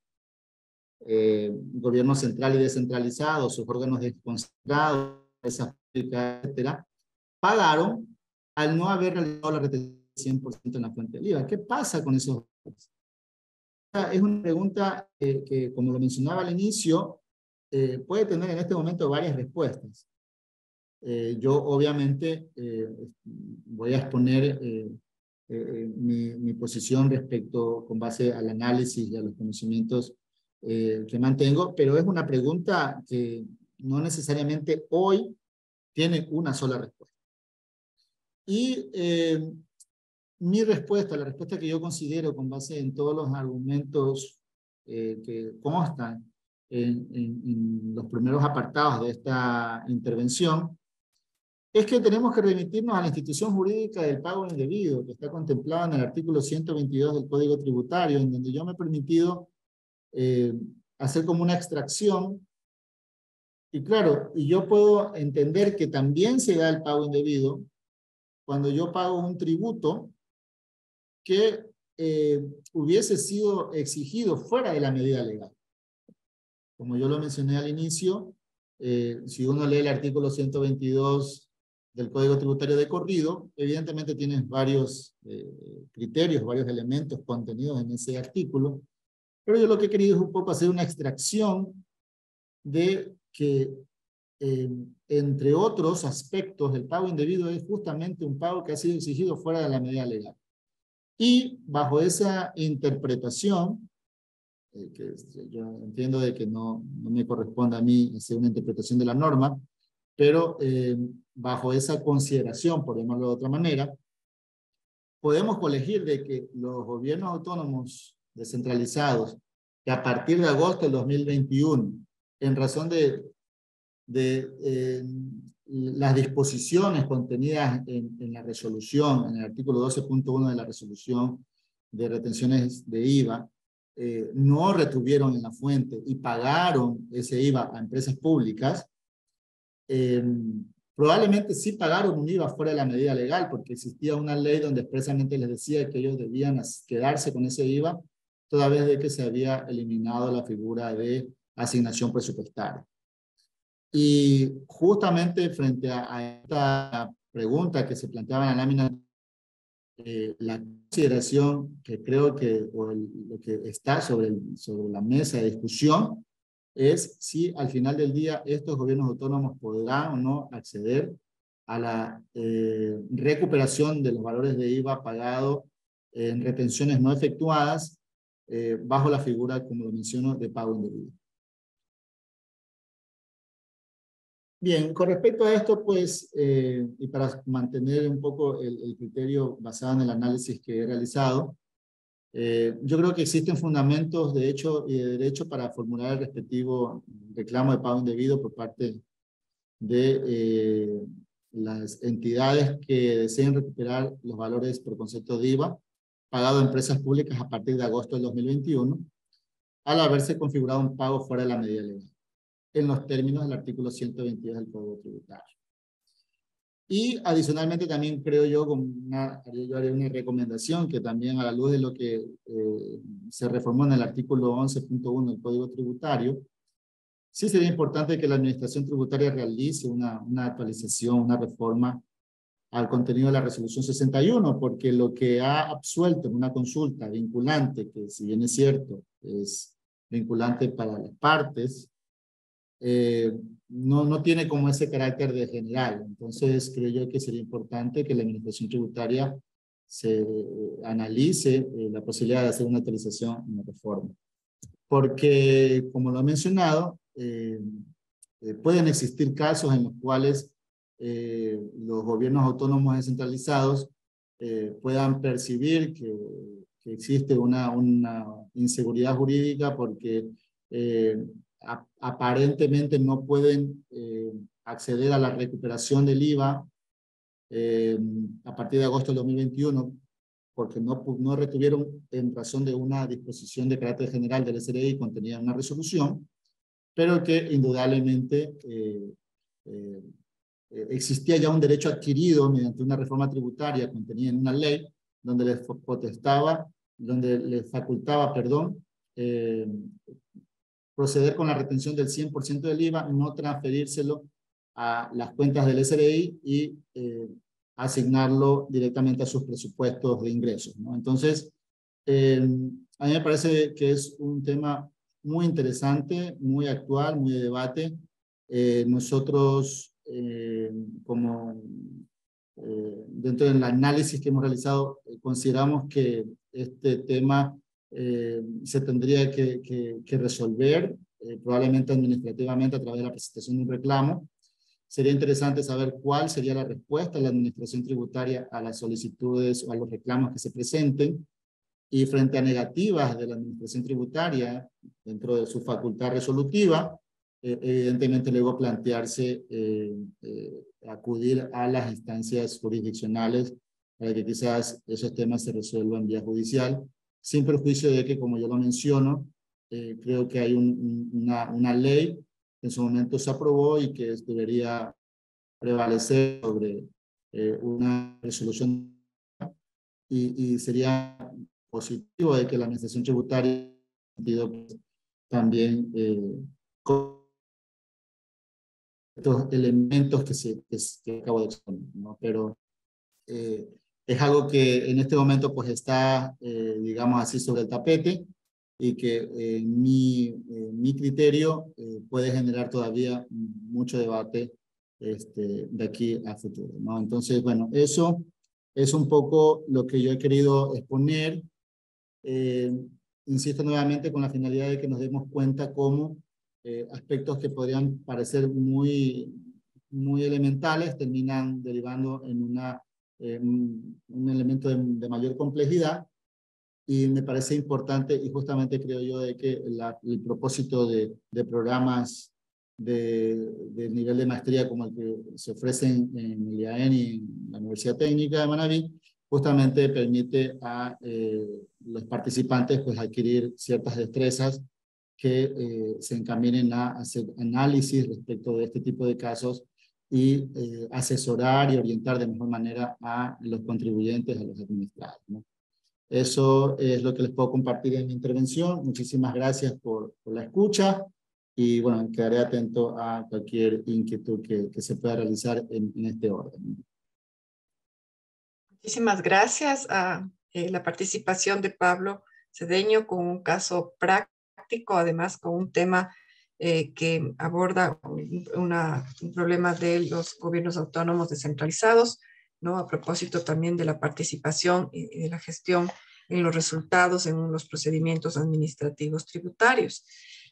eh, gobierno central y descentralizado, sus órganos desconcentrados, empresas públicas, etcétera, pagaron al no haber realizado la retención cien por ciento en la fuente del I V A? ¿Qué pasa con esos valores? Es una pregunta eh, que, como lo mencionaba al inicio, eh, puede tener en este momento varias respuestas. Eh, yo obviamente eh, voy a exponer eh, eh, mi, mi posición respecto con base al análisis y a los conocimientos eh, que mantengo, pero es una pregunta que no necesariamente hoy tiene una sola respuesta. Y eh, mi respuesta, la respuesta que yo considero con base en todos los argumentos eh, que constan en, en, en los primeros apartados de esta intervención, es que tenemos que remitirnos a la institución jurídica del pago indebido, que está contemplada en el artículo ciento veintidós del Código Tributario, en donde yo me he permitido eh, hacer como una extracción. Y claro, y yo puedo entender que también se da el pago indebido cuando yo pago un tributo que eh, hubiese sido exigido fuera de la medida legal. Como yo lo mencioné al inicio, eh, si uno lee el artículo ciento veintidós del Código Tributario de corrido, evidentemente tienes varios eh, criterios, varios elementos contenidos en ese artículo, pero yo lo que he querido es un poco hacer una extracción de que, eh, entre otros aspectos, el pago indebido es justamente un pago que ha sido exigido fuera de la medida legal. Y bajo esa interpretación, eh, que yo entiendo de que no, no me corresponde a mí hacer una interpretación de la norma, pero eh, bajo esa consideración, por llamarlo de otra manera, podemos colegir de que los gobiernos autónomos descentralizados, que a partir de agosto del dos mil veintiuno, en razón de, de eh, las disposiciones contenidas en, en la resolución, en el artículo doce punto uno de la resolución de retenciones de I V A, eh, no retuvieron en la fuente y pagaron ese I V A a empresas públicas, eh, probablemente sí pagaron un I V A fuera de la medida legal, porque existía una ley donde expresamente les decía que ellos debían quedarse con ese I V A, toda vez de que se había eliminado la figura de asignación presupuestaria. Y justamente frente a, a esta pregunta que se planteaba en la lámina, eh, la consideración que creo que, o el, lo que está sobre, el, sobre la mesa de discusión, es si al final del día estos gobiernos autónomos podrán o no acceder a la eh, recuperación de los valores de I V A pagado en retenciones no efectuadas eh, bajo la figura, como lo menciono, de pago indebido. Bien, con respecto a esto, pues, eh, y para mantener un poco el, el criterio basado en el análisis que he realizado, Eh, yo creo que existen fundamentos de hecho y de derecho para formular el respectivo reclamo de pago indebido por parte de eh, las entidades que deseen recuperar los valores por concepto de I V A pagado a empresas públicas a partir de agosto del dos mil veintiuno, al haberse configurado un pago fuera de la medida legal, en los términos del artículo ciento veintidós del Código Tributario. Y adicionalmente también creo yo, como una, yo haré una recomendación que también a la luz de lo que eh, se reformó en el artículo once punto uno del Código Tributario, sí sería importante que la Administración Tributaria realice una, una actualización, una reforma al contenido de la resolución sesenta y uno, porque lo que ha absuelto en una consulta vinculante, que si bien es cierto, es vinculante para las partes, eh, no, no tiene como ese carácter de general. Entonces creo yo que sería importante que la Administración Tributaria se eh, analice eh, la posibilidad de hacer una actualización, una reforma. Porque, como lo he mencionado, eh, eh, pueden existir casos en los cuales eh, los gobiernos autónomos descentralizados eh, puedan percibir que, que existe una, una inseguridad jurídica porque eh, a, aparentemente no pueden eh, acceder a la recuperación del I V A eh, a partir de agosto del dos mil veintiuno, porque no, no retuvieron en razón de una disposición de carácter general del S R I contenida en una resolución, pero que indudablemente eh, eh, existía ya un derecho adquirido mediante una reforma tributaria contenida en una ley donde les potestaba, donde les facultaba, perdón, eh, proceder con la retención del cien por ciento del I V A, no transferírselo a las cuentas del S R I y eh, asignarlo directamente a sus presupuestos de ingresos, ¿no? Entonces, eh, a mí me parece que es un tema muy interesante, muy actual, muy de debate. Eh, nosotros, eh, como eh, dentro del análisis que hemos realizado, eh, consideramos que este tema eh, se tendría que, que, que resolver, eh, probablemente administrativamente a través de la presentación de un reclamo. Sería interesante saber cuál sería la respuesta de la Administración Tributaria a las solicitudes o a los reclamos que se presenten, y frente a negativas de la Administración Tributaria dentro de su facultad resolutiva, eh, evidentemente luego plantearse eh, eh, acudir acudir a las instancias jurisdiccionales para que quizás esos temas se resuelvan vía judicial, sin perjuicio de que, como yo lo menciono, eh, creo que hay un, un, una, una ley que en su momento se aprobó y que debería prevalecer sobre eh, una resolución, y, y sería positivo de que la administración tributaria también eh, con estos elementos que, se, que, que acabo de exponer, ¿no? Pero eh, es algo que en este momento pues está, eh, digamos así, sobre el tapete, y que eh, mi, eh, mi criterio eh, puede generar todavía mucho debate este, de aquí a futuro, ¿no? Entonces, bueno, eso es un poco lo que yo he querido exponer. Eh, insisto nuevamente con la finalidad de que nos demos cuenta cómo eh, aspectos que podrían parecer muy, muy elementales terminan derivando en una, eh, un, un elemento de, de mayor complejidad. Y me parece importante, y justamente creo yo de que la, el propósito de, de programas de, de nivel de maestría como el que se ofrecen en el I A N y en la Universidad Técnica de Manabí, justamente permite a eh, los participantes pues adquirir ciertas destrezas que eh, se encaminen a hacer análisis respecto de este tipo de casos y eh, asesorar y orientar de mejor manera a los contribuyentes, a los administrados, ¿no? Eso es lo que les puedo compartir en mi intervención. Muchísimas gracias por, por la escucha, y bueno, quedaré atento a cualquier inquietud que, que se pueda realizar en, en este orden. Muchísimas gracias a eh, la participación de Pablo Cedeño con un caso práctico, además con un tema eh, que aborda una, un problema de los gobiernos autónomos descentralizados, ¿no? A propósito también de la participación y de la gestión en los resultados en los procedimientos administrativos tributarios.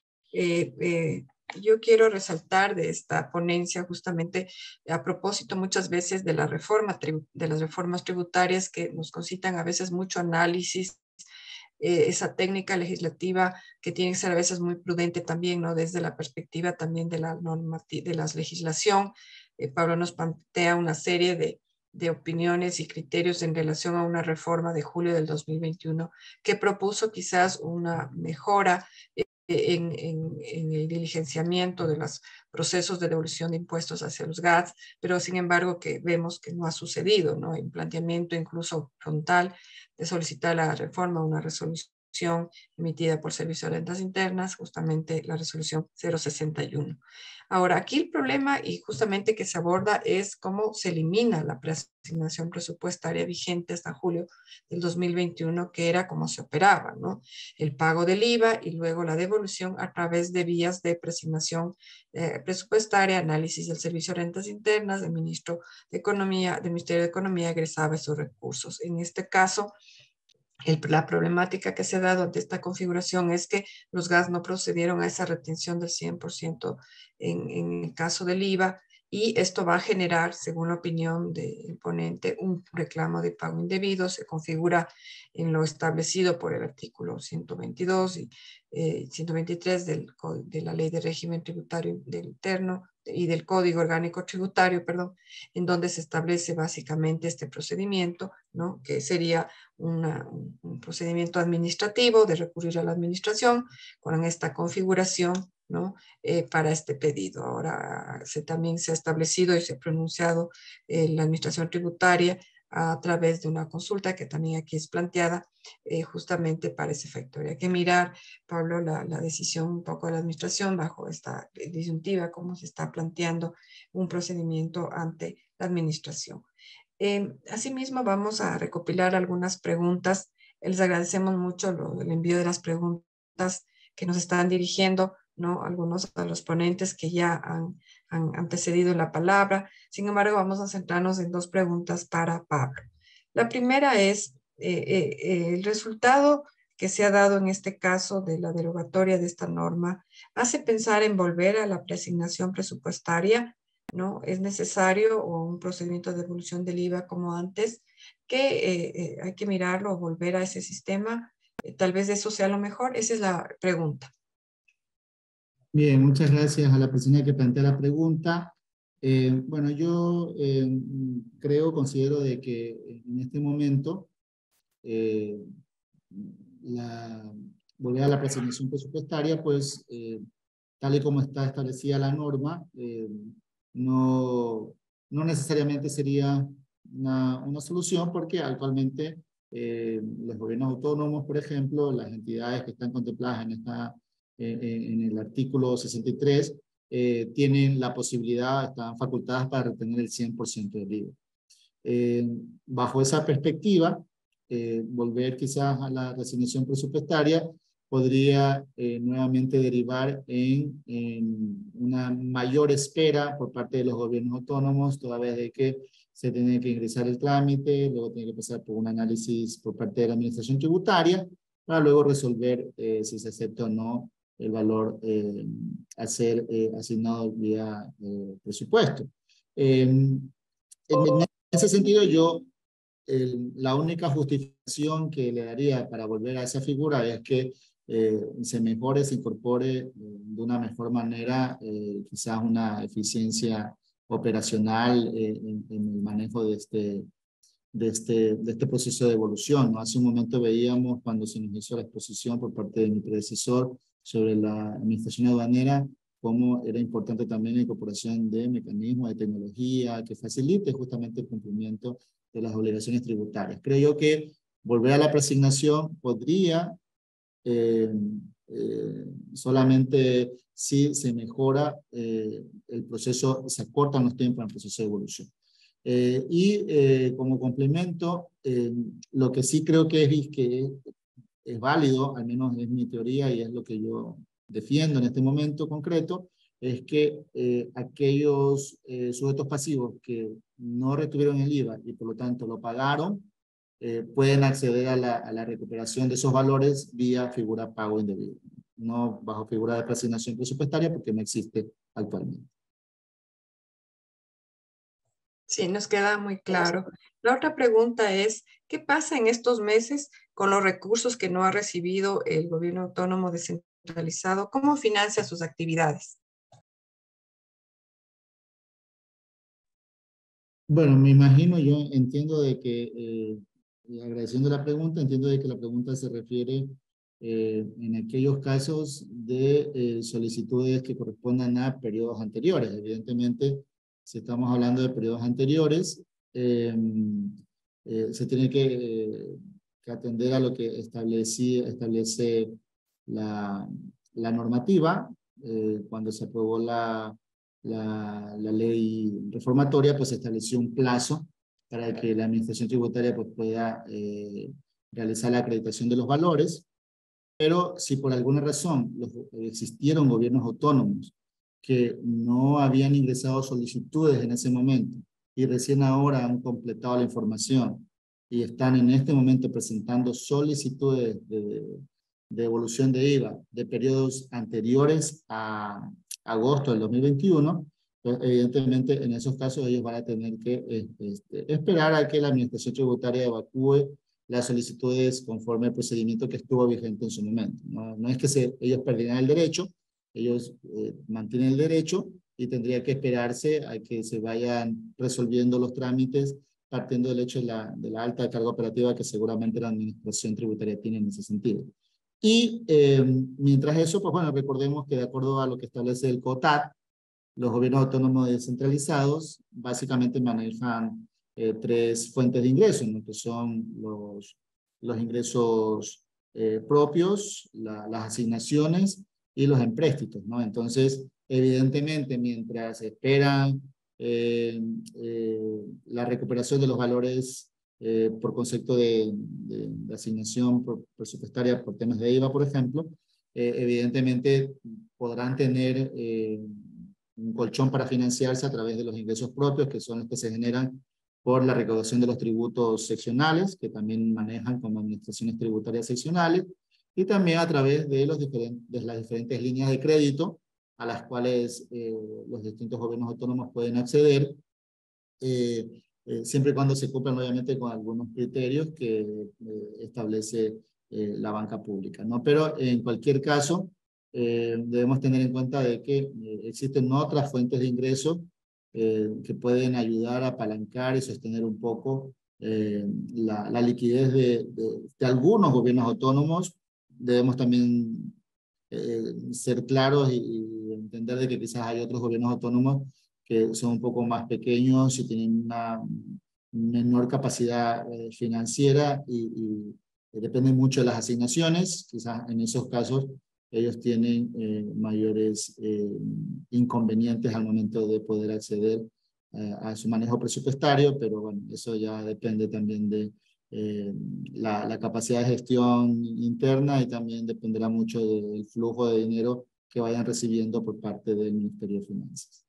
Eh, eh, yo quiero resaltar de esta ponencia justamente a propósito muchas veces de la reforma, de las reformas tributarias que nos concitan a veces mucho análisis, eh, esa técnica legislativa que tiene que ser a veces muy prudente también, ¿no? Desde la perspectiva también de la normativa, de la legislación. Eh, Pablo nos plantea una serie de de opiniones y criterios en relación a una reforma de julio del dos mil veintiuno que propuso quizás una mejora En, en, en el diligenciamiento de los procesos de devolución de impuestos hacia los G A Ts, pero sin embargo que vemos que no ha sucedido, ¿no? El planteamiento incluso frontal de solicitar la reforma, una resolución emitida por Servicio de Rentas Internas, justamente la resolución cero sesenta y uno. Ahora, aquí el problema y justamente que se aborda es cómo se elimina la preasignación presupuestaria vigente hasta julio del dos mil veintiuno, que era como se operaba, ¿no? El pago del I V A y luego la devolución a través de vías de preasignación eh, presupuestaria, análisis del Servicio de Rentas Internas, del Ministro de Economía, del Ministerio de Economía egresaba esos recursos. En este caso, El, la problemática que se ha dado ante esta configuración es que los G A S no procedieron a esa retención del cien por ciento en, en el caso del I V A, y esto va a generar, según la opinión del ponente, un reclamo de pago indebido. Se configura en lo establecido por el artículo ciento veintidós y eh, ciento veintitrés del, de la Ley de Régimen Tributario del Interno y del Código Orgánico Tributario, perdón, en donde se establece básicamente este procedimiento, ¿no? Que sería una, un, un procedimiento administrativo de recurrir a la administración con esta configuración, ¿no? Eh, para este pedido. Ahora se, también se ha establecido y se ha pronunciado eh, la administración tributaria a través de una consulta que también aquí es planteada eh, justamente para ese efecto. Habría que mirar, Pablo, la, la decisión un poco de la administración bajo esta disyuntiva, cómo se está planteando un procedimiento ante la administración. Eh, asimismo, vamos a recopilar algunas preguntas. Les agradecemos mucho lo, el envío de las preguntas que nos están dirigiendo, ¿no? Algunos de los ponentes que ya han, han antecedido la palabra. Sin embargo, vamos a centrarnos en dos preguntas para Pablo. La primera es eh, eh, el resultado que se ha dado en este caso de la derogatoria de esta norma hace pensar en volver a la preasignación presupuestaria, ¿no? Es necesario o un procedimiento de devolución del I V A como antes, que eh, eh, hay que mirarlo o volver a ese sistema. Eh, tal vez eso sea lo mejor. Esa es la pregunta. Bien, muchas gracias a la persona que plantea la pregunta. Eh, bueno, yo eh, creo, considero de que en este momento eh, la, volver a la preasignación presupuestaria, pues eh, tal y como está establecida la norma, eh, no, no necesariamente sería una, una solución, porque actualmente eh, los gobiernos autónomos, por ejemplo, las entidades que están contempladas en, esta, eh, en el artículo sesenta y tres, eh, tienen la posibilidad, están facultadas para retener el cien por ciento del I V A. Eh, bajo esa perspectiva, eh, volver quizás a la reasignación presupuestaria podría eh, nuevamente derivar en, en una mayor espera por parte de los gobiernos autónomos, toda vez de que se tiene que ingresar el trámite, luego tiene que pasar por un análisis por parte de la administración tributaria, para luego resolver eh, si se acepta o no el valor eh, a ser eh, asignado vía eh, presupuesto. Eh, en, en ese sentido, yo el, la única justificación que le daría para volver a esa figura es que eh, se mejore, se incorpore eh, de una mejor manera eh, quizás una eficiencia operacional eh, en, en el manejo de este, de, este, de este proceso de evolución, ¿no? Hace un momento veíamos cuando se nos hizo la exposición por parte de mi predecesor sobre la administración aduanera, cómo era importante también la incorporación de mecanismos de tecnología que facilite justamente el cumplimiento de las obligaciones tributarias. Creo yo que volver a la preasignación podría, eh, eh, solamente si se mejora eh, el proceso, se acortan los tiempos en el proceso de evolución. Eh, y eh, como complemento, eh, lo que sí creo que es, que es, es válido, al menos es mi teoría y es lo que yo defiendo en este momento concreto, es que eh, aquellos eh, sujetos pasivos que no retuvieron el I V A y por lo tanto lo pagaron, eh, pueden acceder a la, a la recuperación de esos valores vía figura pago indebido, no bajo figura de preasignación presupuestaria porque no existe actualmente. Sí, nos queda muy claro. La otra pregunta es, ¿qué pasa en estos meses con los recursos que no ha recibido el gobierno autónomo descentralizado? ¿Cómo financia sus actividades? Bueno, me imagino, yo entiendo de que, eh, agradeciendo la pregunta, entiendo de que la pregunta se refiere eh, en aquellos casos de eh, solicitudes que correspondan a periodos anteriores. Evidentemente, si estamos hablando de periodos anteriores, eh, eh, se tiene que, eh, que atender a lo que establece, establece la, la normativa. Eh, cuando se aprobó la, la, la ley reformatoria, pues se estableció un plazo para que la administración tributaria pues, pueda eh, realizar la acreditación de los valores. Pero si por alguna razón los, existieron gobiernos autónomos que no habían ingresado solicitudes en ese momento y recién ahora han completado la información y están en este momento presentando solicitudes de, de evolución de I V A de periodos anteriores a agosto del dos mil veintiuno, pues evidentemente en esos casos ellos van a tener que este, esperar a que la administración tributaria evacúe las solicitudes conforme al procedimiento que estuvo vigente en su momento. No, no es que se, ellos perdieran el derecho, ellos eh, mantienen el derecho y tendría que esperarse a que se vayan resolviendo los trámites partiendo del hecho de la, de la alta carga operativa que seguramente la administración tributaria tiene en ese sentido. Y eh, mientras eso, pues bueno, recordemos que de acuerdo a lo que establece el COTAD, los gobiernos autónomos descentralizados básicamente manejan eh, tres fuentes de ingresos, ¿no? Que son los, los ingresos eh, propios, la, las asignaciones y los empréstitos, ¿no? Entonces, evidentemente, mientras esperan eh, eh, la recuperación de los valores eh, por concepto de, de, de asignación presupuestaria por temas de I V A, por ejemplo, eh, evidentemente podrán tener eh, un colchón para financiarse a través de los ingresos propios, que son los que se generan por la recaudación de los tributos seccionales, que también manejan como administraciones tributarias seccionales, y también a través de, los diferentes, de las diferentes líneas de crédito a las cuales eh, los distintos gobiernos autónomos pueden acceder, eh, eh, siempre y cuando se cumplan obviamente con algunos criterios que eh, establece eh, la banca pública, ¿no? Pero en cualquier caso, eh, debemos tener en cuenta de que eh, existen otras fuentes de ingresos eh, que pueden ayudar a apalancar y sostener un poco eh, la, la liquidez de, de, de algunos gobiernos autónomos. Debemos también eh, ser claros y, y entender de que quizás hay otros gobiernos autónomos que son un poco más pequeños y tienen una menor capacidad eh, financiera y, y dependen mucho de las asignaciones. Quizás en esos casos ellos tienen eh, mayores eh, inconvenientes al momento de poder acceder eh, a su manejo presupuestario, pero bueno, eso ya depende también de eh, la, la capacidad de gestión interna y también dependerá mucho del flujo de dinero que vayan recibiendo por parte del Ministerio de Finanzas.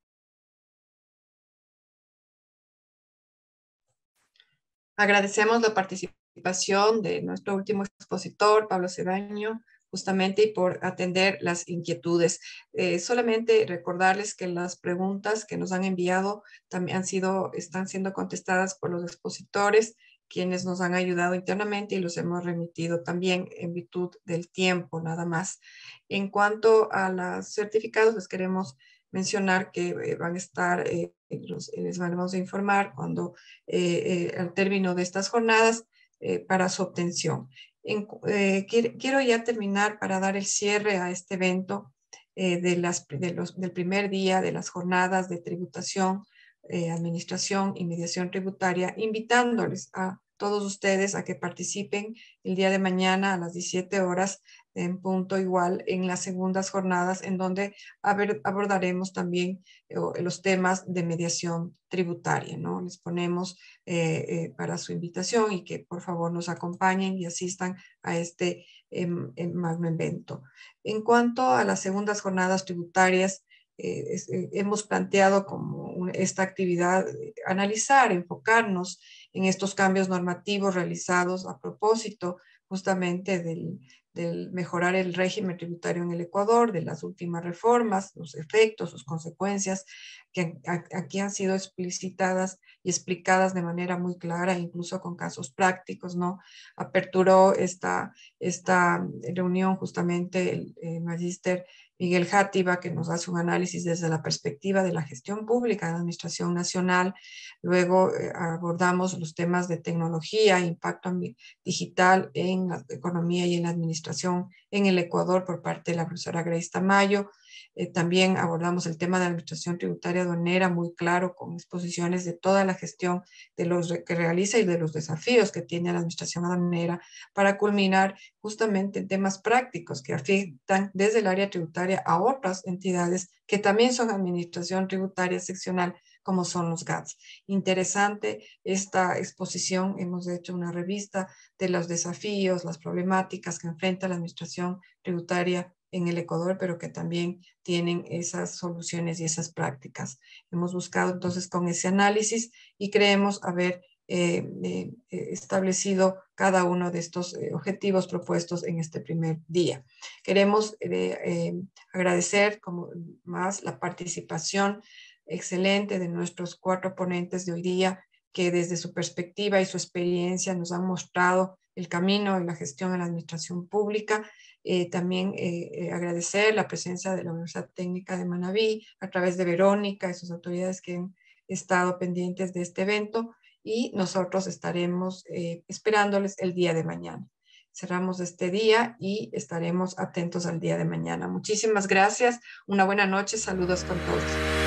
Agradecemos la participación de nuestro último expositor, Pablo Cedeño, justamente y por atender las inquietudes. Eh, solamente recordarles que las preguntas que nos han enviado también han sido, están siendo contestadas por los expositores, quienes nos han ayudado internamente y los hemos remitido también en virtud del tiempo, nada más. En cuanto a los certificados, les queremos mencionar que eh, van a estar, eh, los, les vamos a informar cuando, eh, eh, al término de estas jornadas, eh, para su obtención. En, eh, quiero, quiero ya terminar para dar el cierre a este evento eh, de las, de los, del primer día de las jornadas de tributación, eh, administración y mediación tributaria, invitándoles a todos ustedes a que participen el día de mañana a las diecisiete horas en punto igual en las segundas jornadas, en donde abordaremos también eh, los temas de mediación tributaria, ¿no? Les ponemos eh, eh, para su invitación y que por favor nos acompañen y asistan a este eh, magno evento. En cuanto a las segundas jornadas tributarias, eh, es, eh, hemos planteado como un, esta actividad, eh, analizar, enfocarnos en estos cambios normativos realizados a propósito justamente del, del mejorar el régimen tributario en el Ecuador, de las últimas reformas, los efectos, sus consecuencias, que aquí han sido explicitadas y explicadas de manera muy clara, incluso con casos prácticos, ¿no? Aperturó esta, esta reunión justamente el, el magíster Miguel Játiva, que nos hace un análisis desde la perspectiva de la gestión pública de la Administración Nacional. Luego eh, abordamos los temas de tecnología, impacto digital en la economía y en la administración en el Ecuador por parte de la profesora Grace Tamayo. Eh, también abordamos el tema de la administración tributaria aduanera muy claro, con exposiciones de toda la gestión de los que realiza y de los desafíos que tiene la administración aduanera, para culminar justamente en temas prácticos que afectan desde el área tributaria a otras entidades que también son administración tributaria seccional, como son los G A T S. Interesante esta exposición. Hemos hecho una revista de los desafíos, las problemáticas que enfrenta la administración tributaria en el Ecuador, pero que también tienen esas soluciones y esas prácticas. Hemos buscado entonces con ese análisis y creemos haber eh, eh, establecido cada uno de estos eh, objetivos propuestos en este primer día. Queremos eh, eh, agradecer como más la participación excelente de nuestros cuatro ponentes de hoy día, que desde su perspectiva y su experiencia nos han mostrado el camino en la gestión en la administración pública. Eh, también eh, eh, agradecer la presencia de la Universidad Técnica de Manabí, a través de Verónica y sus autoridades que han estado pendientes de este evento, y nosotros estaremos eh, esperándoles el día de mañana. Cerramos este día y estaremos atentos al día de mañana. Muchísimas gracias, una buena noche, saludos con todos.